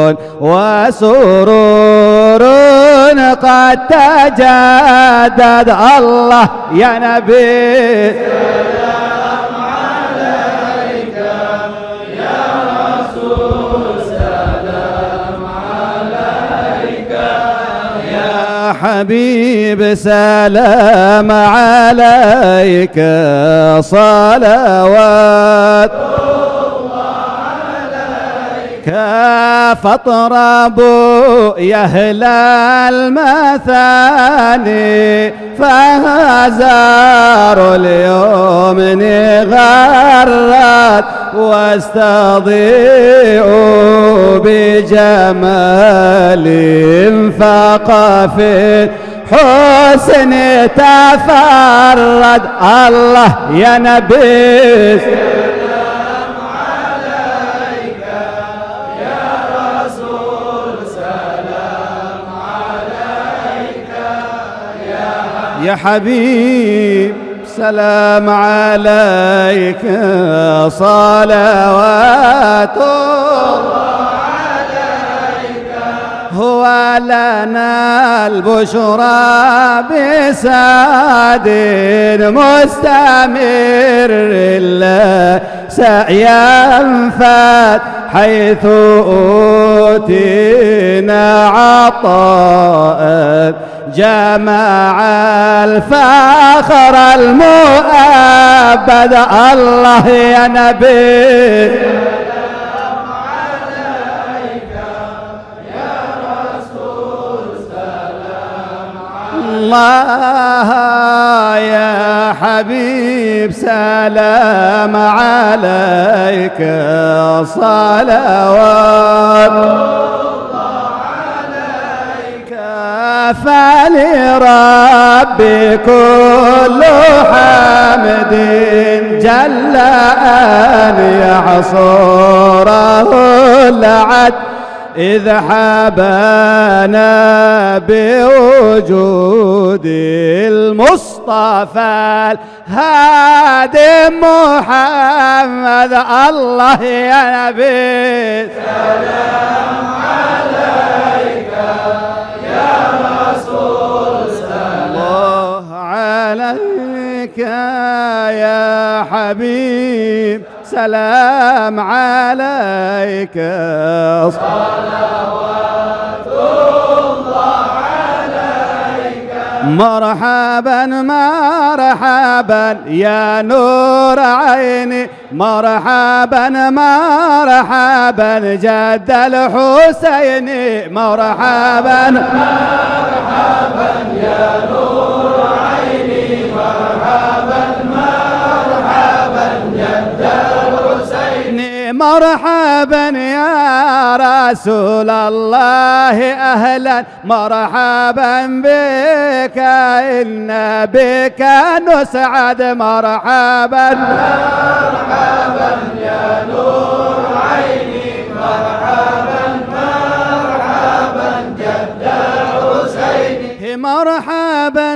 وسرور قد تجدد. الله يا نبي سلام عليك يا رسول سلام عليك يا حبيب سلام عليك صلوات فاطربوا يا أهل المثاني فهزار اليوم غرت واستضيئوا بجمال فقف حسن تفرد. الله يا نبي يا حبيب سلام عليك صلوات الله عليك. هو لنا البشرى بسعد مستمر الله سعيا فات حيث أوتينا عطاء جمع الفخر المؤبد. الله يا نبي سلام عليك يا رسول سلام الله يا حبيب سلام عليك صلوات فلربي كل حمد جل أن يحصره العد إذ حبانا بوجود المصطفى الهادي محمد. الله يا نبي سلام عليك يا رسول الله عليك يا حبيب سلام عليك صلوات الله عليك. مرحبا مرحبا يا نور عيني مرحبا مرحبا جد الحسين مرحبا مرحبا يا نور عيني مرحبا مرحبا جد الحسين مرحبا يا رسول الله أهلا مرحبا بك إن بك نسعد مرحبا مرحبا يا نور عيني مرحبا مرحبا جد الحسين مرحبا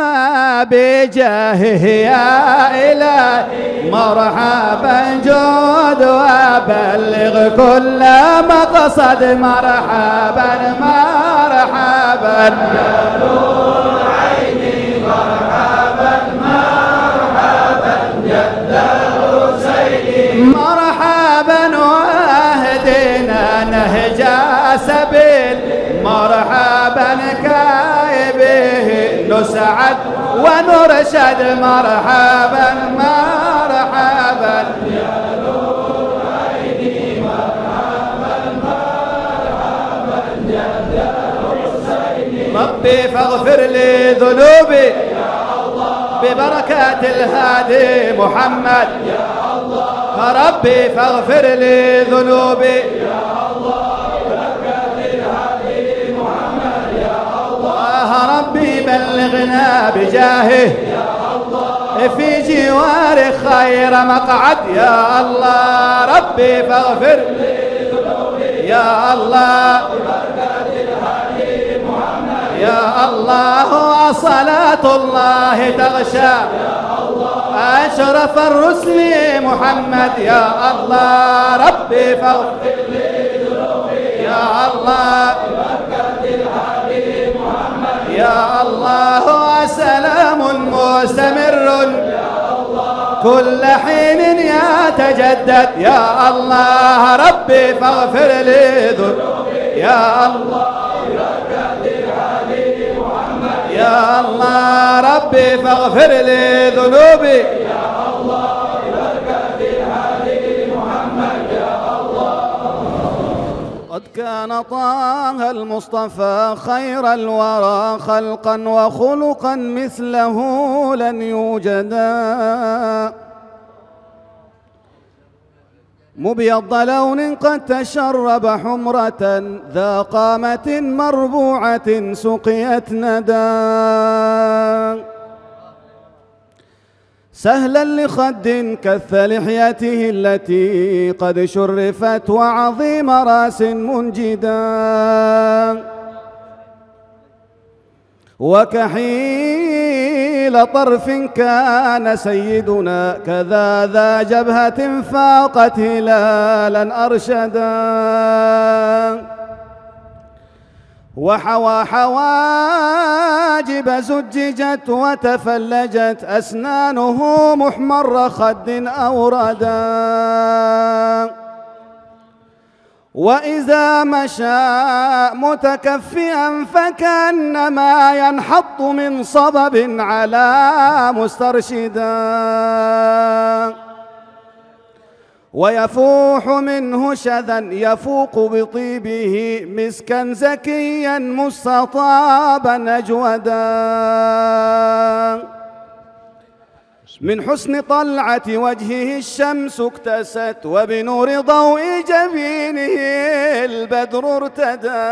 وبجاهه يا إلهي مرحبا جود وبلغ كل مقصد مرحبا مرحبا يا نور عيني مرحبا مرحبا جد الحسين مرحبا واهدنا نهج سبيل مرحبا كايبه نسعد ونرشد مرحبا مرحبا يا نور عيني مرحبا مرحبا جد الحسين. ربي فاغفر لي ذنوبي يا الله ببركات الهادي محمد يا الله. ربي فاغفر لي ذنوبي يا الله ببركات الهادي محمد يا الله. ربي بلغنا بجاهه يا الله في جوار خير مقعد يا الله ربي فاغفر لي ذنوبي يا الله ببركة الهادي محمد يا الله صلاة الله تغشى يا الله أشرف الرسل محمد يا الله ربي فاغفر لي ذنوبي يا الله ببركة الهادي محمد يا الله سلام مستمر كل حين يتجدد يا الله ربي فاغفر لي ذنوبي يا الله يا الله ربي فاغفر لي ذنوبي يا الله بركة الهادي محمد يا الله قد كان طه المصطفى خير الورى خلقا وخلقا مثله لن يوجدا مبيض لون قد تشرب حمرة ذا قامة مربوعة سقيت ندى سهلا لخد كث لحيته التي قد شرفت وعظيم راس منجدا وكحيل طرف كان سيدنا كذا ذا جبهة فاقت هلالا أرشدا وحوى حواجب زججت وتفلجت أسنانه محمر خد أوردا وإذا مشى متكفئا فكأنما ينحط من صبب على مسترشدا ويفوح منه شذا يفوق بطيبه مسكا زكيا مستطابا أجودا من حسن طلعة وجهه الشمس اكتست وبنور ضوء جبينه البدر ارتدى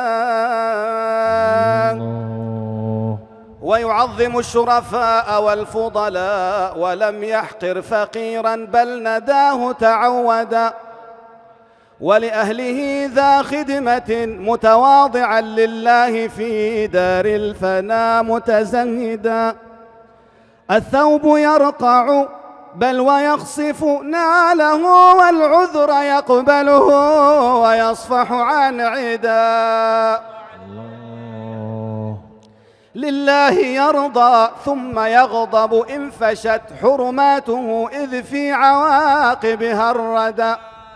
ويعظم الشرفاء والفضلاء ولم يحقر فقيرا بل نداه تعودا ولأهله ذا خدمة متواضعا لله في دار الفنا متزهدا الثوب يرقع بل ويخصف ناله والعذر يقبله ويصفح عن عدا لله يرضى ثم يغضب إن فشت حرماته إذ في عواقبها الردى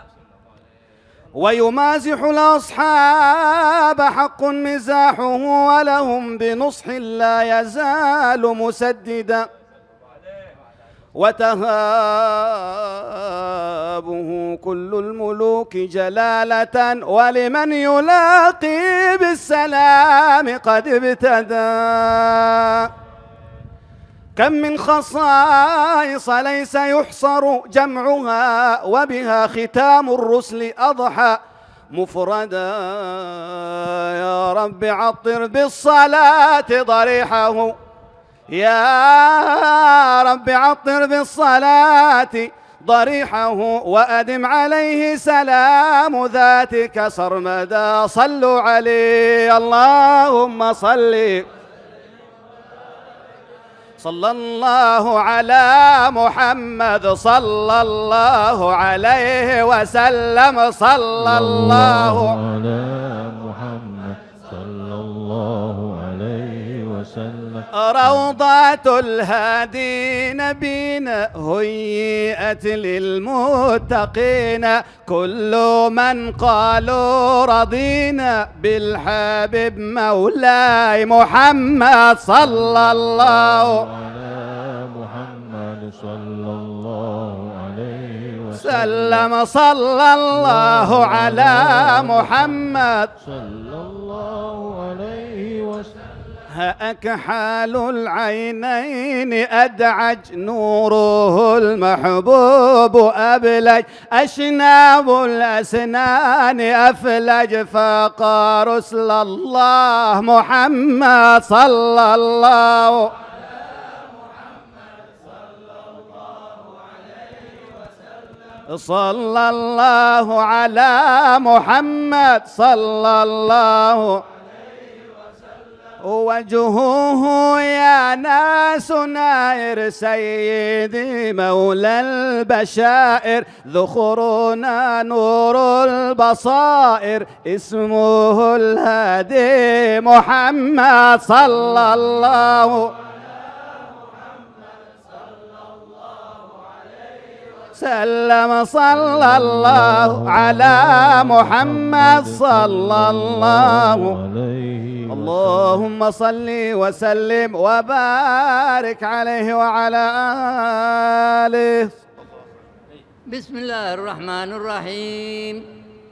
ويمازح الأصحاب حق مزاحه ولهم بنصح لا يزال مسددا وتهابه كل الملوك جلالة ولمن يلاقي بالسلام قد ابتدى كم من خصائص ليس يحصر جمعها وبها ختام الرسل أضحى مفردا يا رب عطر بالصلاة ضريحه يا رب عطر بالصلاة ضريحه وأدم عليه سلام ذاتك سرمدا صلوا عليه اللهم صل صلى الله على محمد صلى الله عليه وسلم صلى الله على محمد صلى الله عليه وسلم روضة الهادي نبينا هيئت للمتقين كل من قالوا رضينا بالحبيب مولاي محمد صلى الله على محمد صلى الله عليه وسلم صلى الله على محمد صلى الله عليه وسلم أكحال العينين أدعج نوره المحبوب أبلج أشناب الأسنان أفلج فاق رسل الله محمد صلى الله صلى الله على محمد صلى الله وجهه يا ناس نائر سيدي مولى البشائر ذخرنا نور البصائر اسمه الهادي محمد صلى الله سلم صلى الله على محمد صلى الله اللهم صل وسلم وبارك عليه وعلى آله. بسم الله الرحمن الرحيم.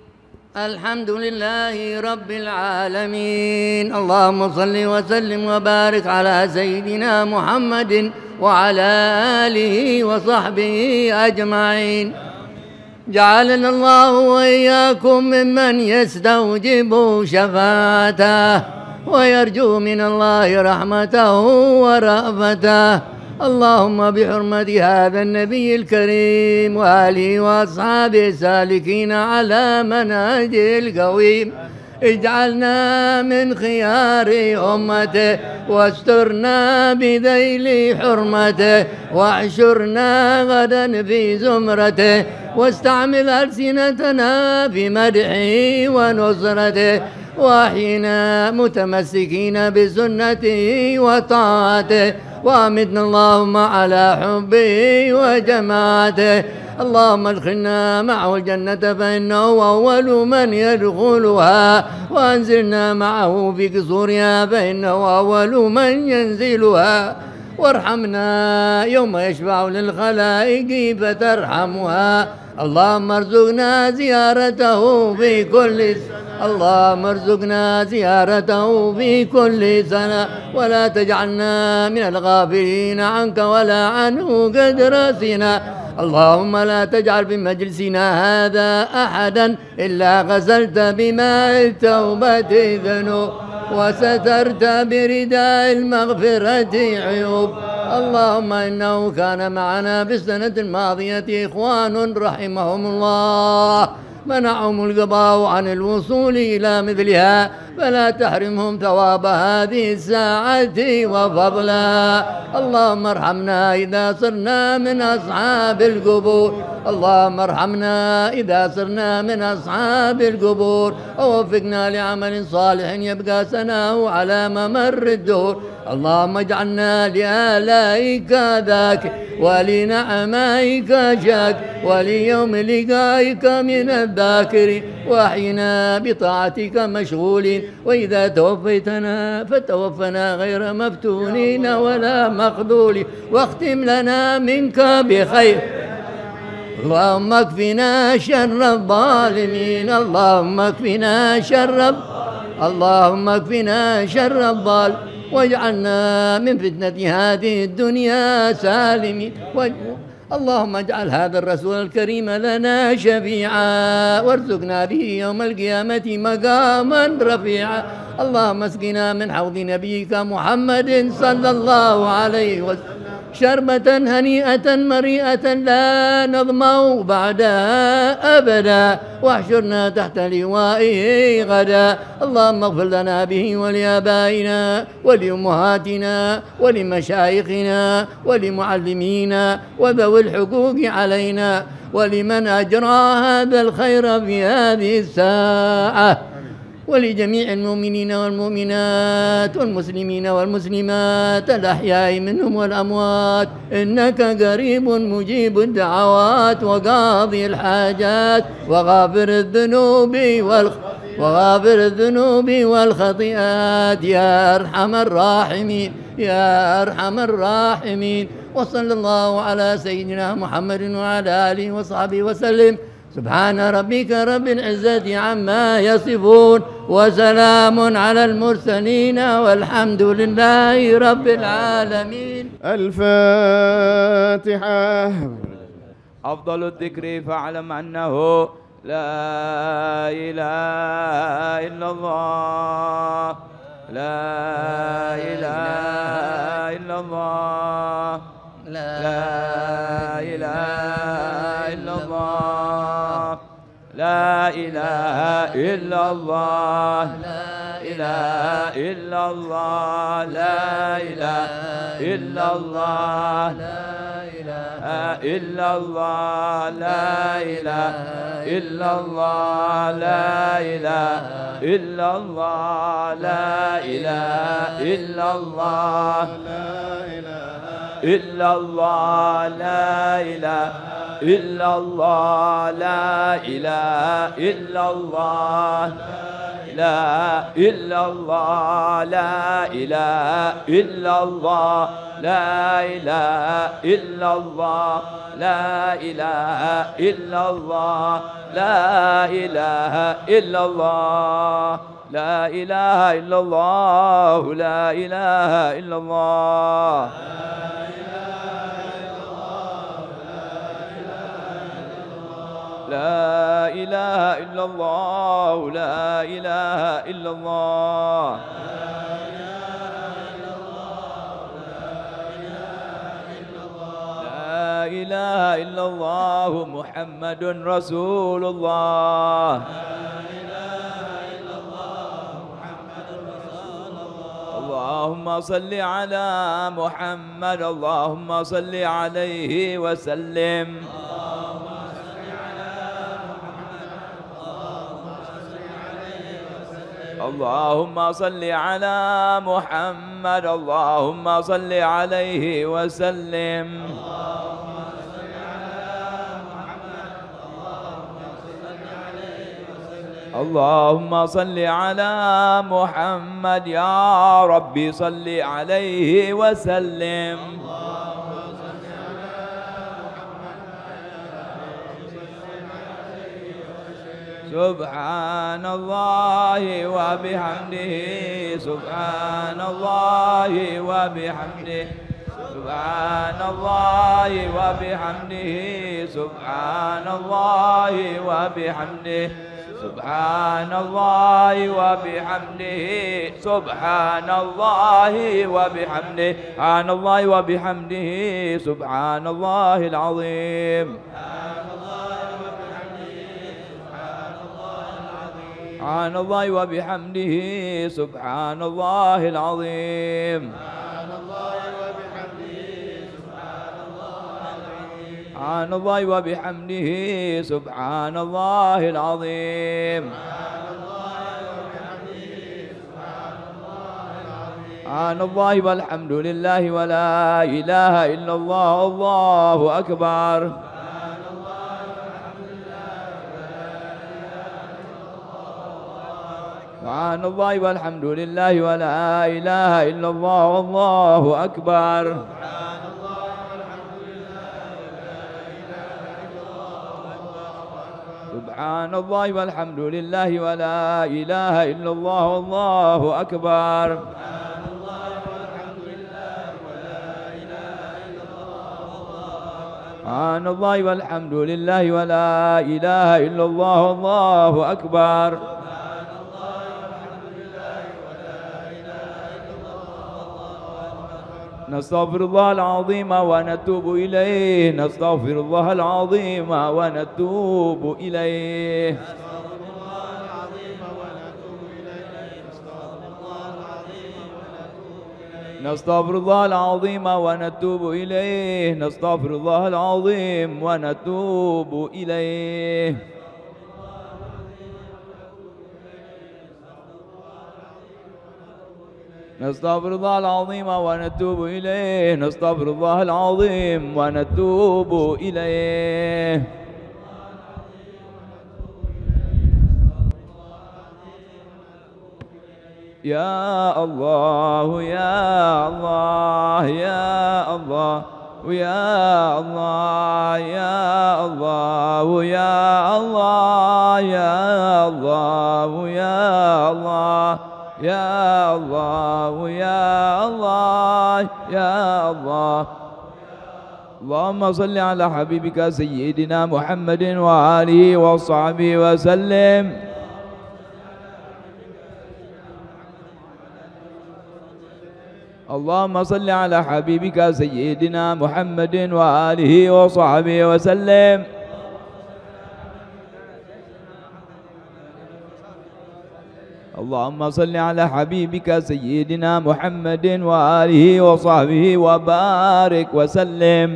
الحمد لله رب العالمين. اللهم صل وسلم وبارك على سيدنا محمد وعلى آله وصحبه أجمعين. جعلنا الله وإياكم ممن يستوجب شفاعته ويرجو من الله رحمته ورأفته. اللهم بحرمة هذا النبي الكريم وآله وأصحابه سالكين على منهجه القويم اجعلنا من خيار أمته واسترنا بذيل حرمته واحشرنا غدا في زمرته واستعمل ألسنتنا في مدحه ونصرته واحينا متمسكين بسنته وطاعته وامدنا اللهم على حبه وجماعته. اللهم ادخلنا معه الجنة فإنه أول من يدخلها وأنزلنا معه في قصورها فإنه أول من ينزلها وارحمنا يوم يشفع للخلائق فترحمها. اللهم ارزقنا زيارته في كل اللهم ارزقنا زيارته في كل سنة ولا تجعلنا من الغافلين عنك ولا عنه قد رسنا. اللهم لا تجعل في مجلسنا هذا أحدا إلا غسلت بماء التوبة ذنوب وسترت برداء المغفرة عيوب. اللهم إنه كان معنا في السنة الماضية إخوان رحمهم الله منعهم القضاء عن الوصول إلى مثلها فلا تحرمهم ثواب هذه الساعة وفضلها. اللهم ارحمنا إذا صرنا من أصحاب القبور. اللهم ارحمنا إذا صرنا من أصحاب القبور ووفقنا لعمل صالح يبقى سناه على ممر الدهور. اللهم اجعلنا لآلائك ذاك ولنعمائك شاك وليوم لقائك من الذاكرين واحينا بطاعتك مشغولين. وإذا توفيتنا فتوفنا غير مفتونين ولا مخذولين واختم لنا منك بخير. اللهم اكفنا شر الظالمين. اللهم اكفنا شر الظالمين واجعلنا من فتنة هذه الدنيا سالمين. اللهم اجعل هذا الرسول الكريم لنا شفيعا وارزقنا به يوم القيامة مقاما رفيعا. اللهم اسقنا من حوض نبيك محمد صلى الله عليه وسلم شربة هنيئة مريئة لا نظمأ بعدها أبدا واحشرنا تحت لوائه غدا. اللهم اغفر لنا به ولآبائنا ولأمهاتنا ولمشايخنا ولمعلمينا وذوي الحقوق علينا ولمن أجرى هذا الخير في هذه الساعة ولجميع المؤمنين والمؤمنات والمسلمين والمسلمات الأحياء منهم والأموات إنك قريب مجيب الدعوات وقاضي الحاجات وغافر الذنوب والخطيئات يا أرحم الراحمين يا أرحم الراحمين. وصلى الله على سيدنا محمد وعلى آله وصحبه وسلم. سبحان ربك رب العزة عما يصفون وسلام على المرسلين والحمد لله رب العالمين. الفاتحة. أفضل الذكر فاعلم أنه لا إله إلا الله لا إله إلا الله لا إله إلا الله لا إله إلا الله لا إله إلا الله لا إله إلا الله لا إله إلا الله لا إله إلا الله لا إله إلا الله لا إله إلا الله إلا الله لا إله إلا الله لا إله إلا الله لا إلا الله لا إله إلا الله لا إله إلا الله لا إله إلا الله لا إله إلا الله لا إله إلا الله لا إله إلا الله لا إله إلا الله لا إله إلا الله لا إله إلا الله محمد رسول الله اللهم صل على محمد اللهم صل عليه وسلم اللهم صل على محمد اللهم صل عليه وسلم اللهم صل على محمد يا ربي صل عليه وسلم سبحان الله وبحمده سبحان الله وبحمده سبحان الله وبحمده سبحان الله وبحمده سبحان الله وبحمده سبحان الله وبحمده سبحان الله وبحمده سبحان الله العظيم سبحان الله وبحمده سبحان الله العظيم سبحان الله وبحمده سبحان الله العظيم سبحان الله والحمد لله ولا إله إلا الله الله أكبر سبحان الله والحمد لله ولا إله إلا الله والله أكبر سبحان الله والحمد لله ولا إله إلا الله والله أكبر سبحان الله والحمد لله ولا إله إلا الله والله أكبر نستغفر الله العظيم ونتوب إليه نستغفر الله العظيم ونتوب إليه نستغفر الله العظيم ونتوب إليه نستغفر الله العظيم ونتوب إليه نستغفر الله العظيم ونتوب إليه نستغفر الله العظيم ونتوب إليه يا الله يا الله يا الله ويا الله يا الله يا الله يا الله يا الله يا الله يا الله يا الله اللهم صل على حبيبك سيدنا محمد وآله وصحبه وسلم اللهم صل على حبيبك سيدنا محمد وآله وصحبه وسلم اللهم صل على حبيبك سيدنا محمد وآله وصحبه وبارك وسلم.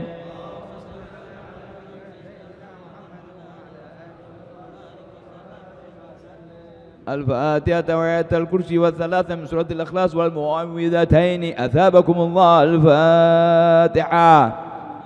الفاتحة وآية الكرسي والثلاثة من سورة الإخلاص والمعوذتين. أثابكم الله. الفاتحة.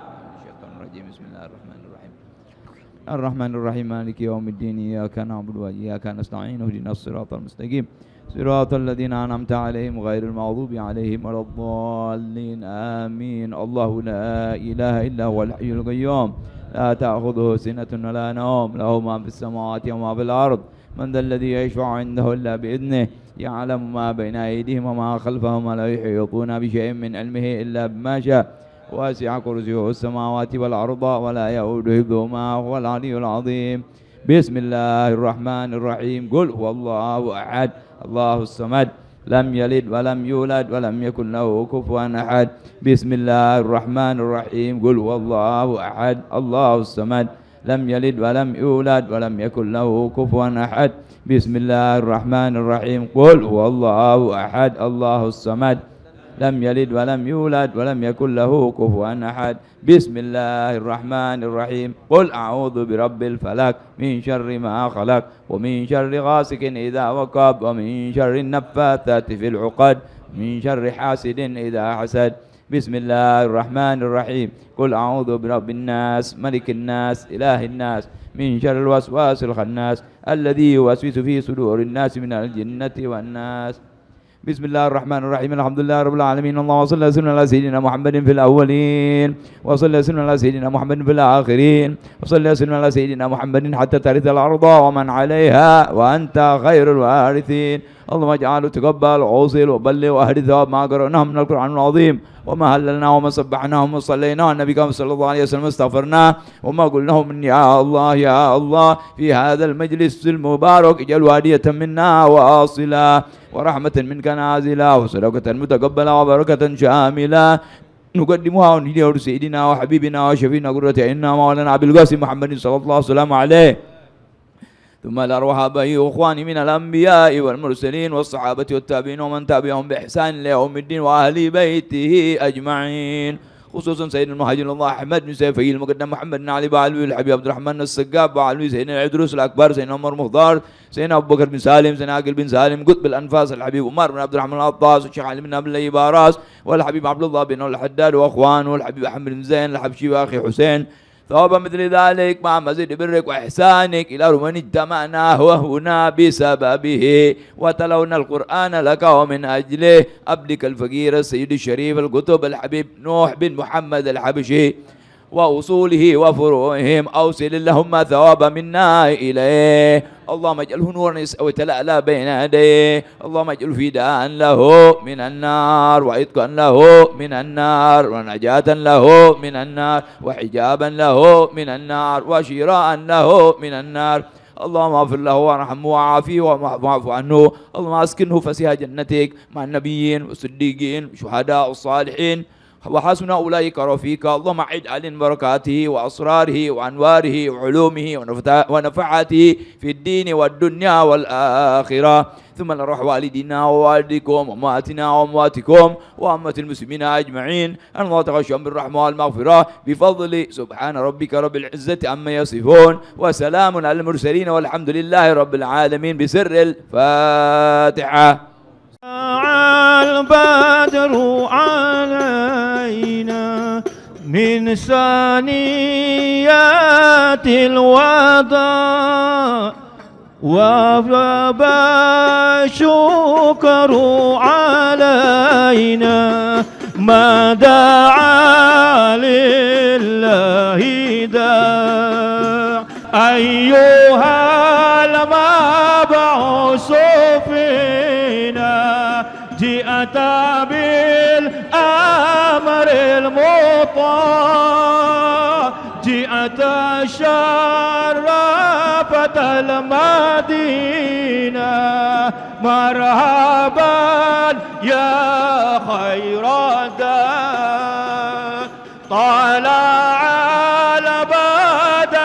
الرحمن الرحيم مالك يوم الدين إياك نعبد وإياك نستعين اهدنا الصراط المستقيم صراط الذين أنعمت عليهم غير المغضوب عليهم ولا الضالين آمين. الله لا إله إلا هو الحي القيوم لا تأخذه سنة ولا نوم له ما في السماوات وما في الأرض من ذا الذي يشفع عنده إلا بإذنه يعلم ما بين أيديهم وما خلفهم ولا يحيطون بشيء من علمه إلا بما شاء واسع كرسيه السماوات والأرض ولا يؤوده حفظهما وهو العلي العظيم. بسم الله الرحمن الرحيم. قل هو الله أحد الله الصمد لم يلد ولم يولد ولم يكن له كفوا أحد. بسم الله الرحمن الرحيم. قل هو الله أحد الله الصمد لم يلد ولم يولد ولم يكن له كفوا أحد. بسم الله الرحمن الرحيم. قل هو الله أحد الله الصمد لم يلد ولم يولد ولم يكن له كفوا أحد. بسم الله الرحمن الرحيم. قل أعوذ برب الفلق من شر ما خلق ومن شر غاسق إذا وقب ومن شر النفاثات في العقد من شر حاسد إذا حسد. بسم الله الرحمن الرحيم. قل أعوذ برب الناس ملك الناس إله الناس من شر الوسواس الخناس الذي يوسوس في صدور الناس من الجنة والناس. بسم الله الرحمن الرحيم. الحمد لله رب العالمين. اللهم صل وسلم على سيدنا محمد في الأولين وصل وسلم على سيدنا محمد في الآخرين وصل وسلم على سيدنا محمد حتى ترث الأرض ومن عليها وأنت خير الوارثين. اللهم اجعله تقبل وأوصل وبلغ وأهد ثواب ما قرأناه من القرآن العظيم وما هللناه وما سبحناه وما صليناه على النبي صلى الله عليه وسلم استغفرناه وما قلناه من يا الله يا الله في هذا المجلس المبارك اجعل هادية منا واصلا ورحمة منك نازلة وصدقة متقبلة وبركة شاملة نقدمها ونهديها لسيدنا وحبيبنا وشفينا قرة عيننا مولانا أبي القاسم محمد صلى الله عليه وسلم عليه ثم الأرواح آبائي وإخواني من الأنبياء والمرسلين والصحابة والتابعين ومن تابعهم بإحسان ليوم الدين وأهل بيته أجمعين خصوصا سيدنا المهاجر الله أحمد بن سيفي المقدم محمد بن علي بعلوي الحبيب عبد الرحمن السقاف بعلوي سيدنا العدروس الأكبر سيدنا عمر مختار سيدنا أبو بكر بن سالم سيدنا عاقل بن سالم قطب الأنفاس الحبيب عمر بن عبد الرحمن العطاس والشيخ علي بن أبي الليبي باراس والحبيب عبد الله بن الحداد وأخوانه والحبيب أحمد بن زين الحبشي وأخي حسين ثوابا مثل ذلك مع مزيد برك وإحسانك إلى من اجتمعنا وهنا بسببه وتلونا القرآن لك ومن أجله عبدك الفقير السيد الشريف القطب الحبيب نوح بن محمد الحبشي وأصوله وفروعهم أوصل اللهم ثواب منا إليه اللهم اجعله نورا وتلألأ بين يديه اللهم اجعله فداء له من النار وعتقا له من النار ونجاة له من النار وحجابا له من النار وشراء له من النار اللهم اغفر له وارحمه وعافيه واعف عنه اللهم اسكنه فسيح جنتك مع النبيين والصديقين والشهداء والصالحين وحسن أولئك رفيقا اللهم أعد على بركاته وأسراره وأنواره وعلومه ونفعاته في الدين والدنيا والآخرة ثم نروح والدينا ووالدكم وأمهاتنا وأمواتكم وأمة المسلمين أجمعين أن الله تغشهم بالرحمة والمغفرة بفضل سبحان ربك رب العزة عما يصفون وسلام على المرسلين والحمد لله رب العالمين بسر الفاتحة. البدر علينا من ثنيات الوداع وفبا الشكر علينا ما دعا لله داع أيها المبعوث فينا جئت بالأمر المطاع جئت شرفت المدينة مرحبا يا خير دار طلع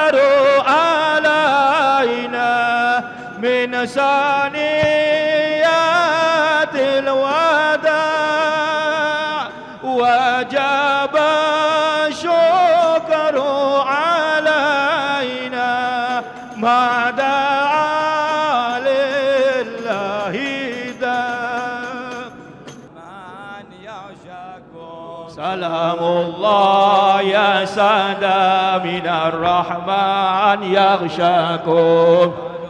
البدر علينا من ثنيات ما دعا لله سلام الله يا سادة من الرحمن يغشاكم.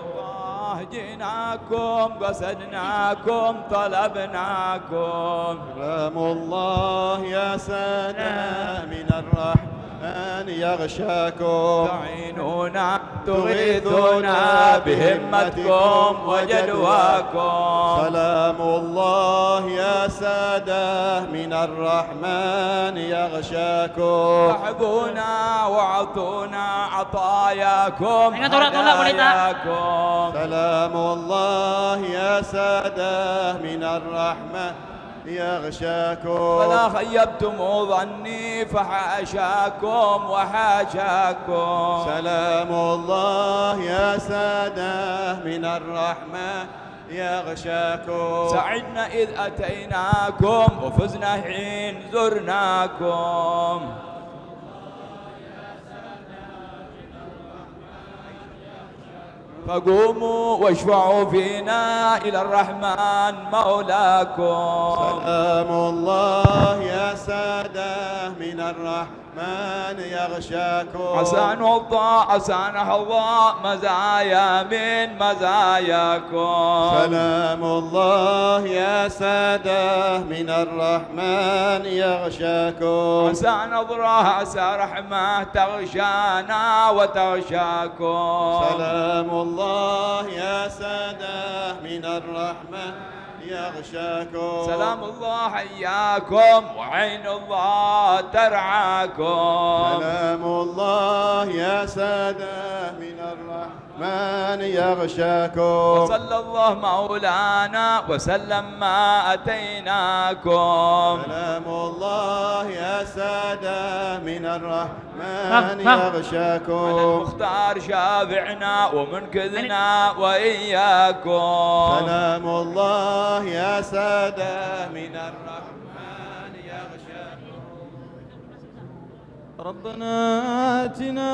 جئناكم قصدناكم طلبناكم. سلام الله يا سادة من الرحمن يغشاكم. تعينونا تغيثونا بهمتكم وجدواكم. سلام الله يا سادة من الرحمن يغشاكم. صحبونا وعطونا عطاياكم هداياكم. سلام الله يا سادة من الرحمن يغشاكم. فلا خيبتم ظني فحاشاكم وحاشاكم. سلام الله يا سادة من الرحمن يغشاكم. سعدنا إذ أتيناكم وفزنا حين زرناكم. فقوموا واشفعوا فينا إلى الرحمن مولاكم. سلام الله يا سادة من الرحمن يغشاكم. عسى نوضى عسى نحظى مزايا من مزاياكم. سلام الله يا سادة من الرحمن يغشاكم. عسى نظرة عسى رحمة تغشانا وتغشاكم. سلام الله يا سادة من الرحمن يغشاكم. سلام الله حياكم وعين الله ترعاكم. سلام الله يا سادة من الرحمن يغشاكم. وصلى الله مولانا وسلم ما أتيناكم. سلام الله يا سادة من الرحمن يغشاكم. المختار شافعنا ومنقذنا وإياكم. سلام الله يا سادة من الرحمن يغشاكم. ربنا آتنا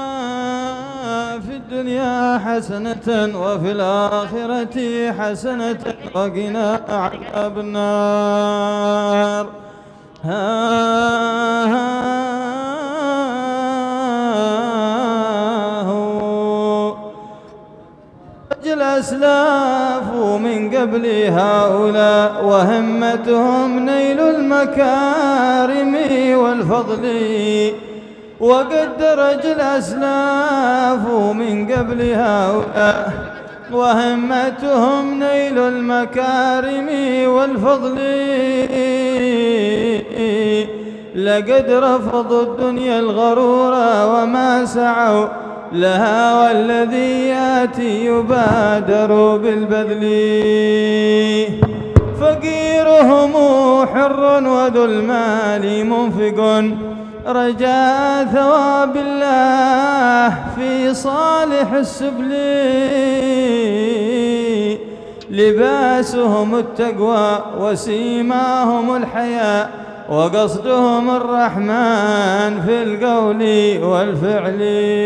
في الدنيا حسنة وفي الآخرة حسنة وقنا عذاب النار. الأسلاف من قبل هؤلاء وهمتهم نيل المكارم والفضل. وقد درج الأسلاف من قبل هؤلاء وهمتهم نيل المكارم والفضل. لقد رفضوا الدنيا الغرورا وما سعوا لها والذي ياتي يبادر بالبذل. فقيرهم حر وذو المال منفق رجاء ثواب الله في صالح السبل. لباسهم التقوى وسيماهم الحياء وقصدهم الرحمن في القول والفعل.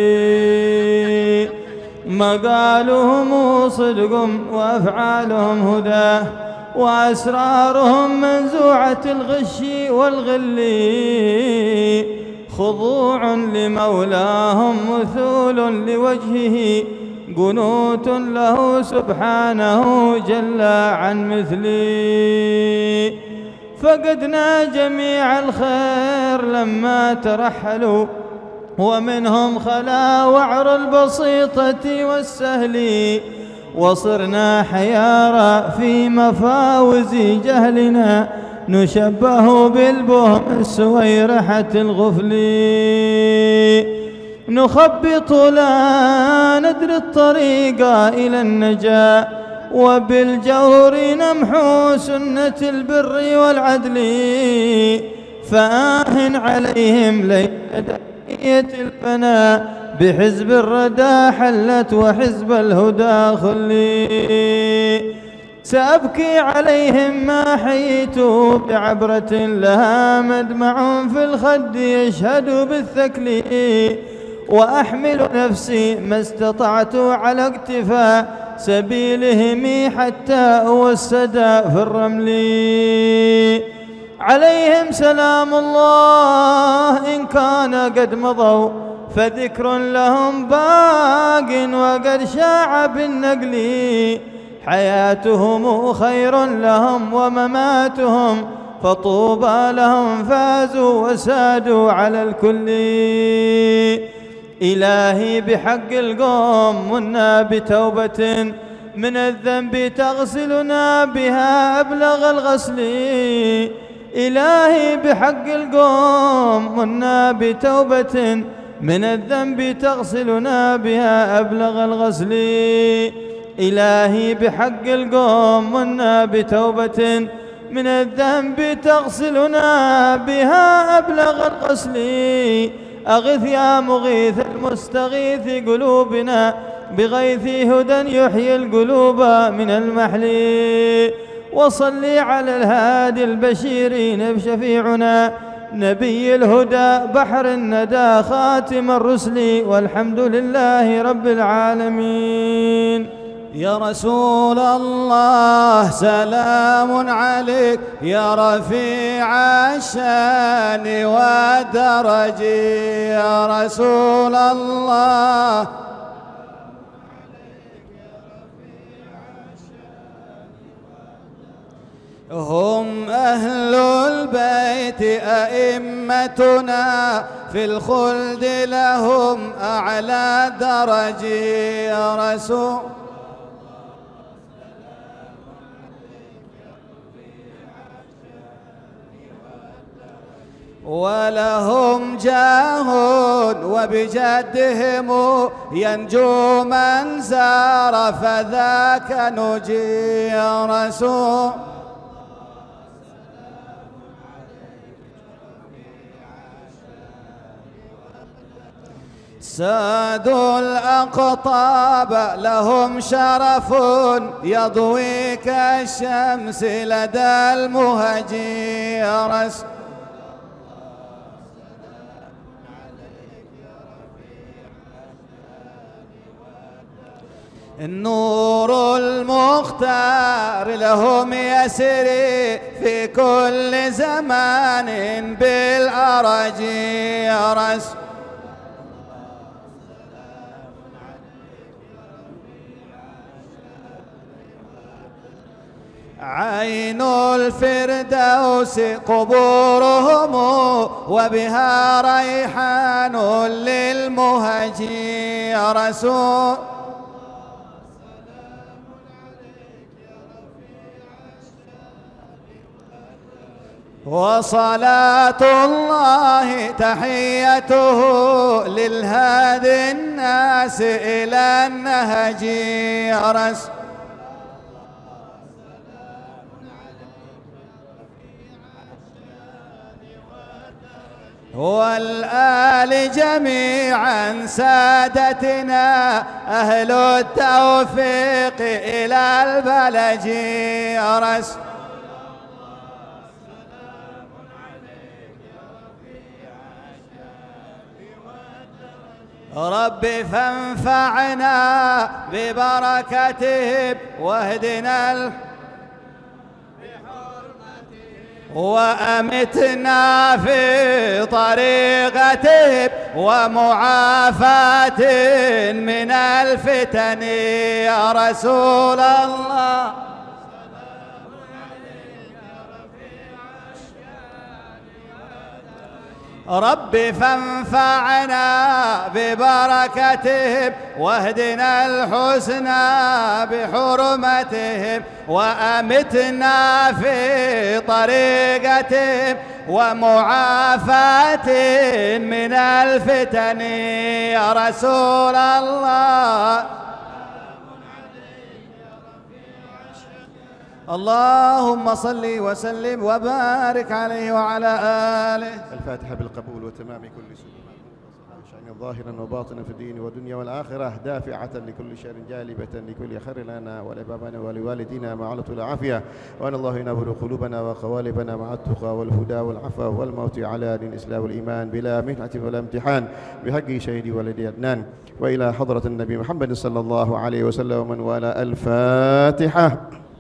مقالهم صدق وأفعالهم هدى وأسرارهم منزوعة الغش والغل. خضوع لمولاهم مثول لوجهه قنوت له سبحانه جل عن مثله. فقدنا جميع الخير لما ترحلوا ومنهم خلا وعر البسيطة والسهل. وصرنا حيارى في مفاوز جهلنا نشبه بالبهم السويرحة الغفل. نخبط لا ندري الطريق إلى النجاة وبالجور نمحو سنة البر والعدل. فآه عليهم ليلة الفناء بحزب الردى حلت وحزب الهدى خلي. سأبكي عليهم ما حييت بعبرة لها مدمع في الخد يشهد بالثكل. وأحمل نفسي ما استطعت على اقتفاء سبيلهم حتى أوسد في الرمل. عليهم سلام الله إن كان قد مضوا فذكر لهم باق وقد شاع بالنقل. حياتهم خير لهم ومماتهم فطوبى لهم فازوا وسادوا على الكل. إلهي بحق القوم منا بتوبة من الذنب تغسلنا بها أبلغ الغسل. إلهي بحق القوم منا بتوبة من الذنب تغسلنا بها أبلغ الغسل. إلهي بحق القوم منا بتوبة من الذنب تغسلنا بها أبلغ الغسل. أغث يا مغيث المستغيث قلوبنا بغيث هدى يحيي القلوب من المحل. وصل على الهادي البشير شفيعنا نبي الهدى بحر الندى خاتم الرسل. والحمد لله رب العالمين. يا رسول الله سلام عليك يا رفيع الشان والدرج. يا رسول الله هم أهل البيت أئمتنا في الخلد لهم أعلى درج. يا رسول ولهم جاه وبجدهم ينجو من زار فذاك نجي. يا رسول ساد الأقطاب لهم شرف يضوي كالشمس لدى المهجي. يا رسول النور المختار لهم يسري في كل زمان بالأرج. يا رسول عين الفردوس قبورهم وبها ريحان للمهجي. يا رسول وصلاة الله تحيته للهادي الناس إلى النهج. يا رسول والآل جميعا سادتنا أهل التوفيق إلى البلج. يا رسول رب فانفعنا ببركتهم واهدنا وأمتنا في طريقتهم ومعافاة من الفتن. يا رسول الله رب فانفعنا ببركتهم واهدنا الحسنى بحرمتهم وأمتنا في طريقتهم ومعافاة من الفتن. يا رسول الله اللهم صل وسلم وبارك عليه وعلى آله. الفاتحة بالقبول وتمام كل سنة. ظاهرا وباطنا في الدين والدنيا والآخرة، دافعة لكل شر جالبة لكل خير لنا ولبابنا ولوالدينا مع طول العافية. وأن الله ينور قلوبنا وقوالبنا مع التقى والهدى والعفو والموت على دين الإسلام والإيمان بلا محنة ولا امتحان بحق شهيد ولدي عدنان. وإلى حضرة النبي محمد صلى الله عليه وسلم ومن والاه. الفاتحة.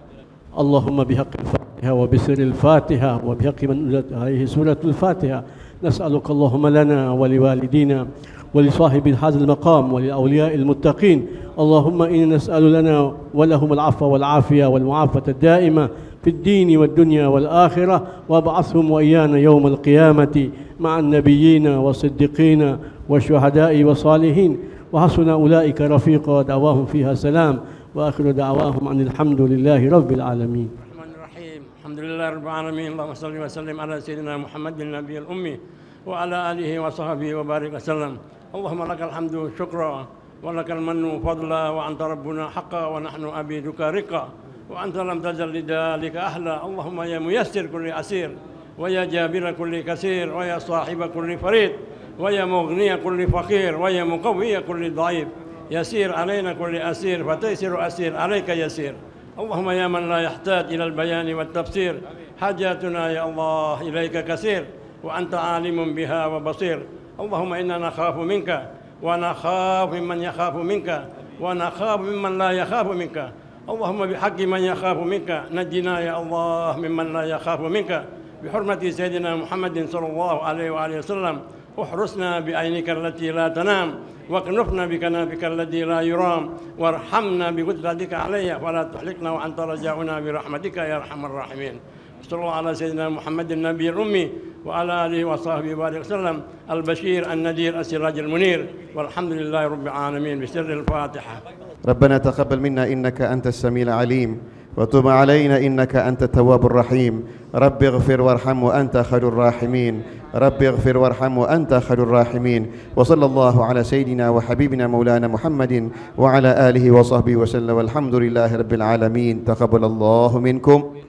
اللهم بحق الفاتحة وبسر الفاتحة وبحق من أنزلت عليه سورة الفاتحة نسألك اللهم لنا ولوالدينا ولصاحب هذا المقام ولأولياء المتقين، اللهم إنا نسأل لنا ولهم العفو والعافية والمعافاة الدائمة في الدين والدنيا والآخرة، وابعثهم وإيانا يوم القيامة مع النبيين والصديقين والشهداء والصالحين، وحسن أولئك رفيقا، دعواهم فيها سلام، وآخر دعواهم أن الحمد لله رب العالمين. الرحمن الرحيم. الحمد لله رب العالمين. اللهم صل وسلم على سيدنا محمد النبي الأمي وعلى آله وصحبه وبارك وسلم. اللهم لك الحمد شكرا ولك المن فضلا، وأنت ربنا حقا ونحن عبيدك رقا، وأنت لم تزل لذلك أهلا. اللهم يا ميسر كل عسير، ويا جابر كل كثير، ويا صاحب كل فريد، ويا مغني كل فقير، ويا مقوي كل ضعيف، يسير علينا كل أسير فتيسر أسير عليك يسير. اللهم يا من لا يحتاج إلى البيان والتفسير، حاجاتنا يا الله إليك كثير، وأنت عالم بها وبصير. اللهم إنا نخاف منك ونخاف ممن يخاف منك ونخاف ممن لا يخاف منك. اللهم بحق من يخاف منك نجنا يا الله ممن لا يخاف منك، بحرمة سيدنا محمد صلى الله عليه وآله وسلم. احرسنا بعينك التي لا تنام، واكنفنا بكنافك الذي لا يرام، وارحمنا بقدرتك علي ولا تحلقنا وأنت رجاؤنا برحمتك يا أرحم الراحمين. صلى الله على سيدنا محمد النبي الأمي وعلى آله وصحبه وبارك وسلم، البشير النذير السراج المنير، والحمد لله رب العالمين. بسر الفاتحة. ربنا تقبل منا إنك أنت السميع العليم، وتب علينا إنك أنت التواب الرحيم. رب اغفر وارحم وأنت خير الراحمين. رب اغفر وارحم وأنت خير الراحمين. وصلى الله على سيدنا وحبيبنا مولانا محمد وعلى آله وصحبه وسلم، والحمد لله رب العالمين. تقبل الله منكم.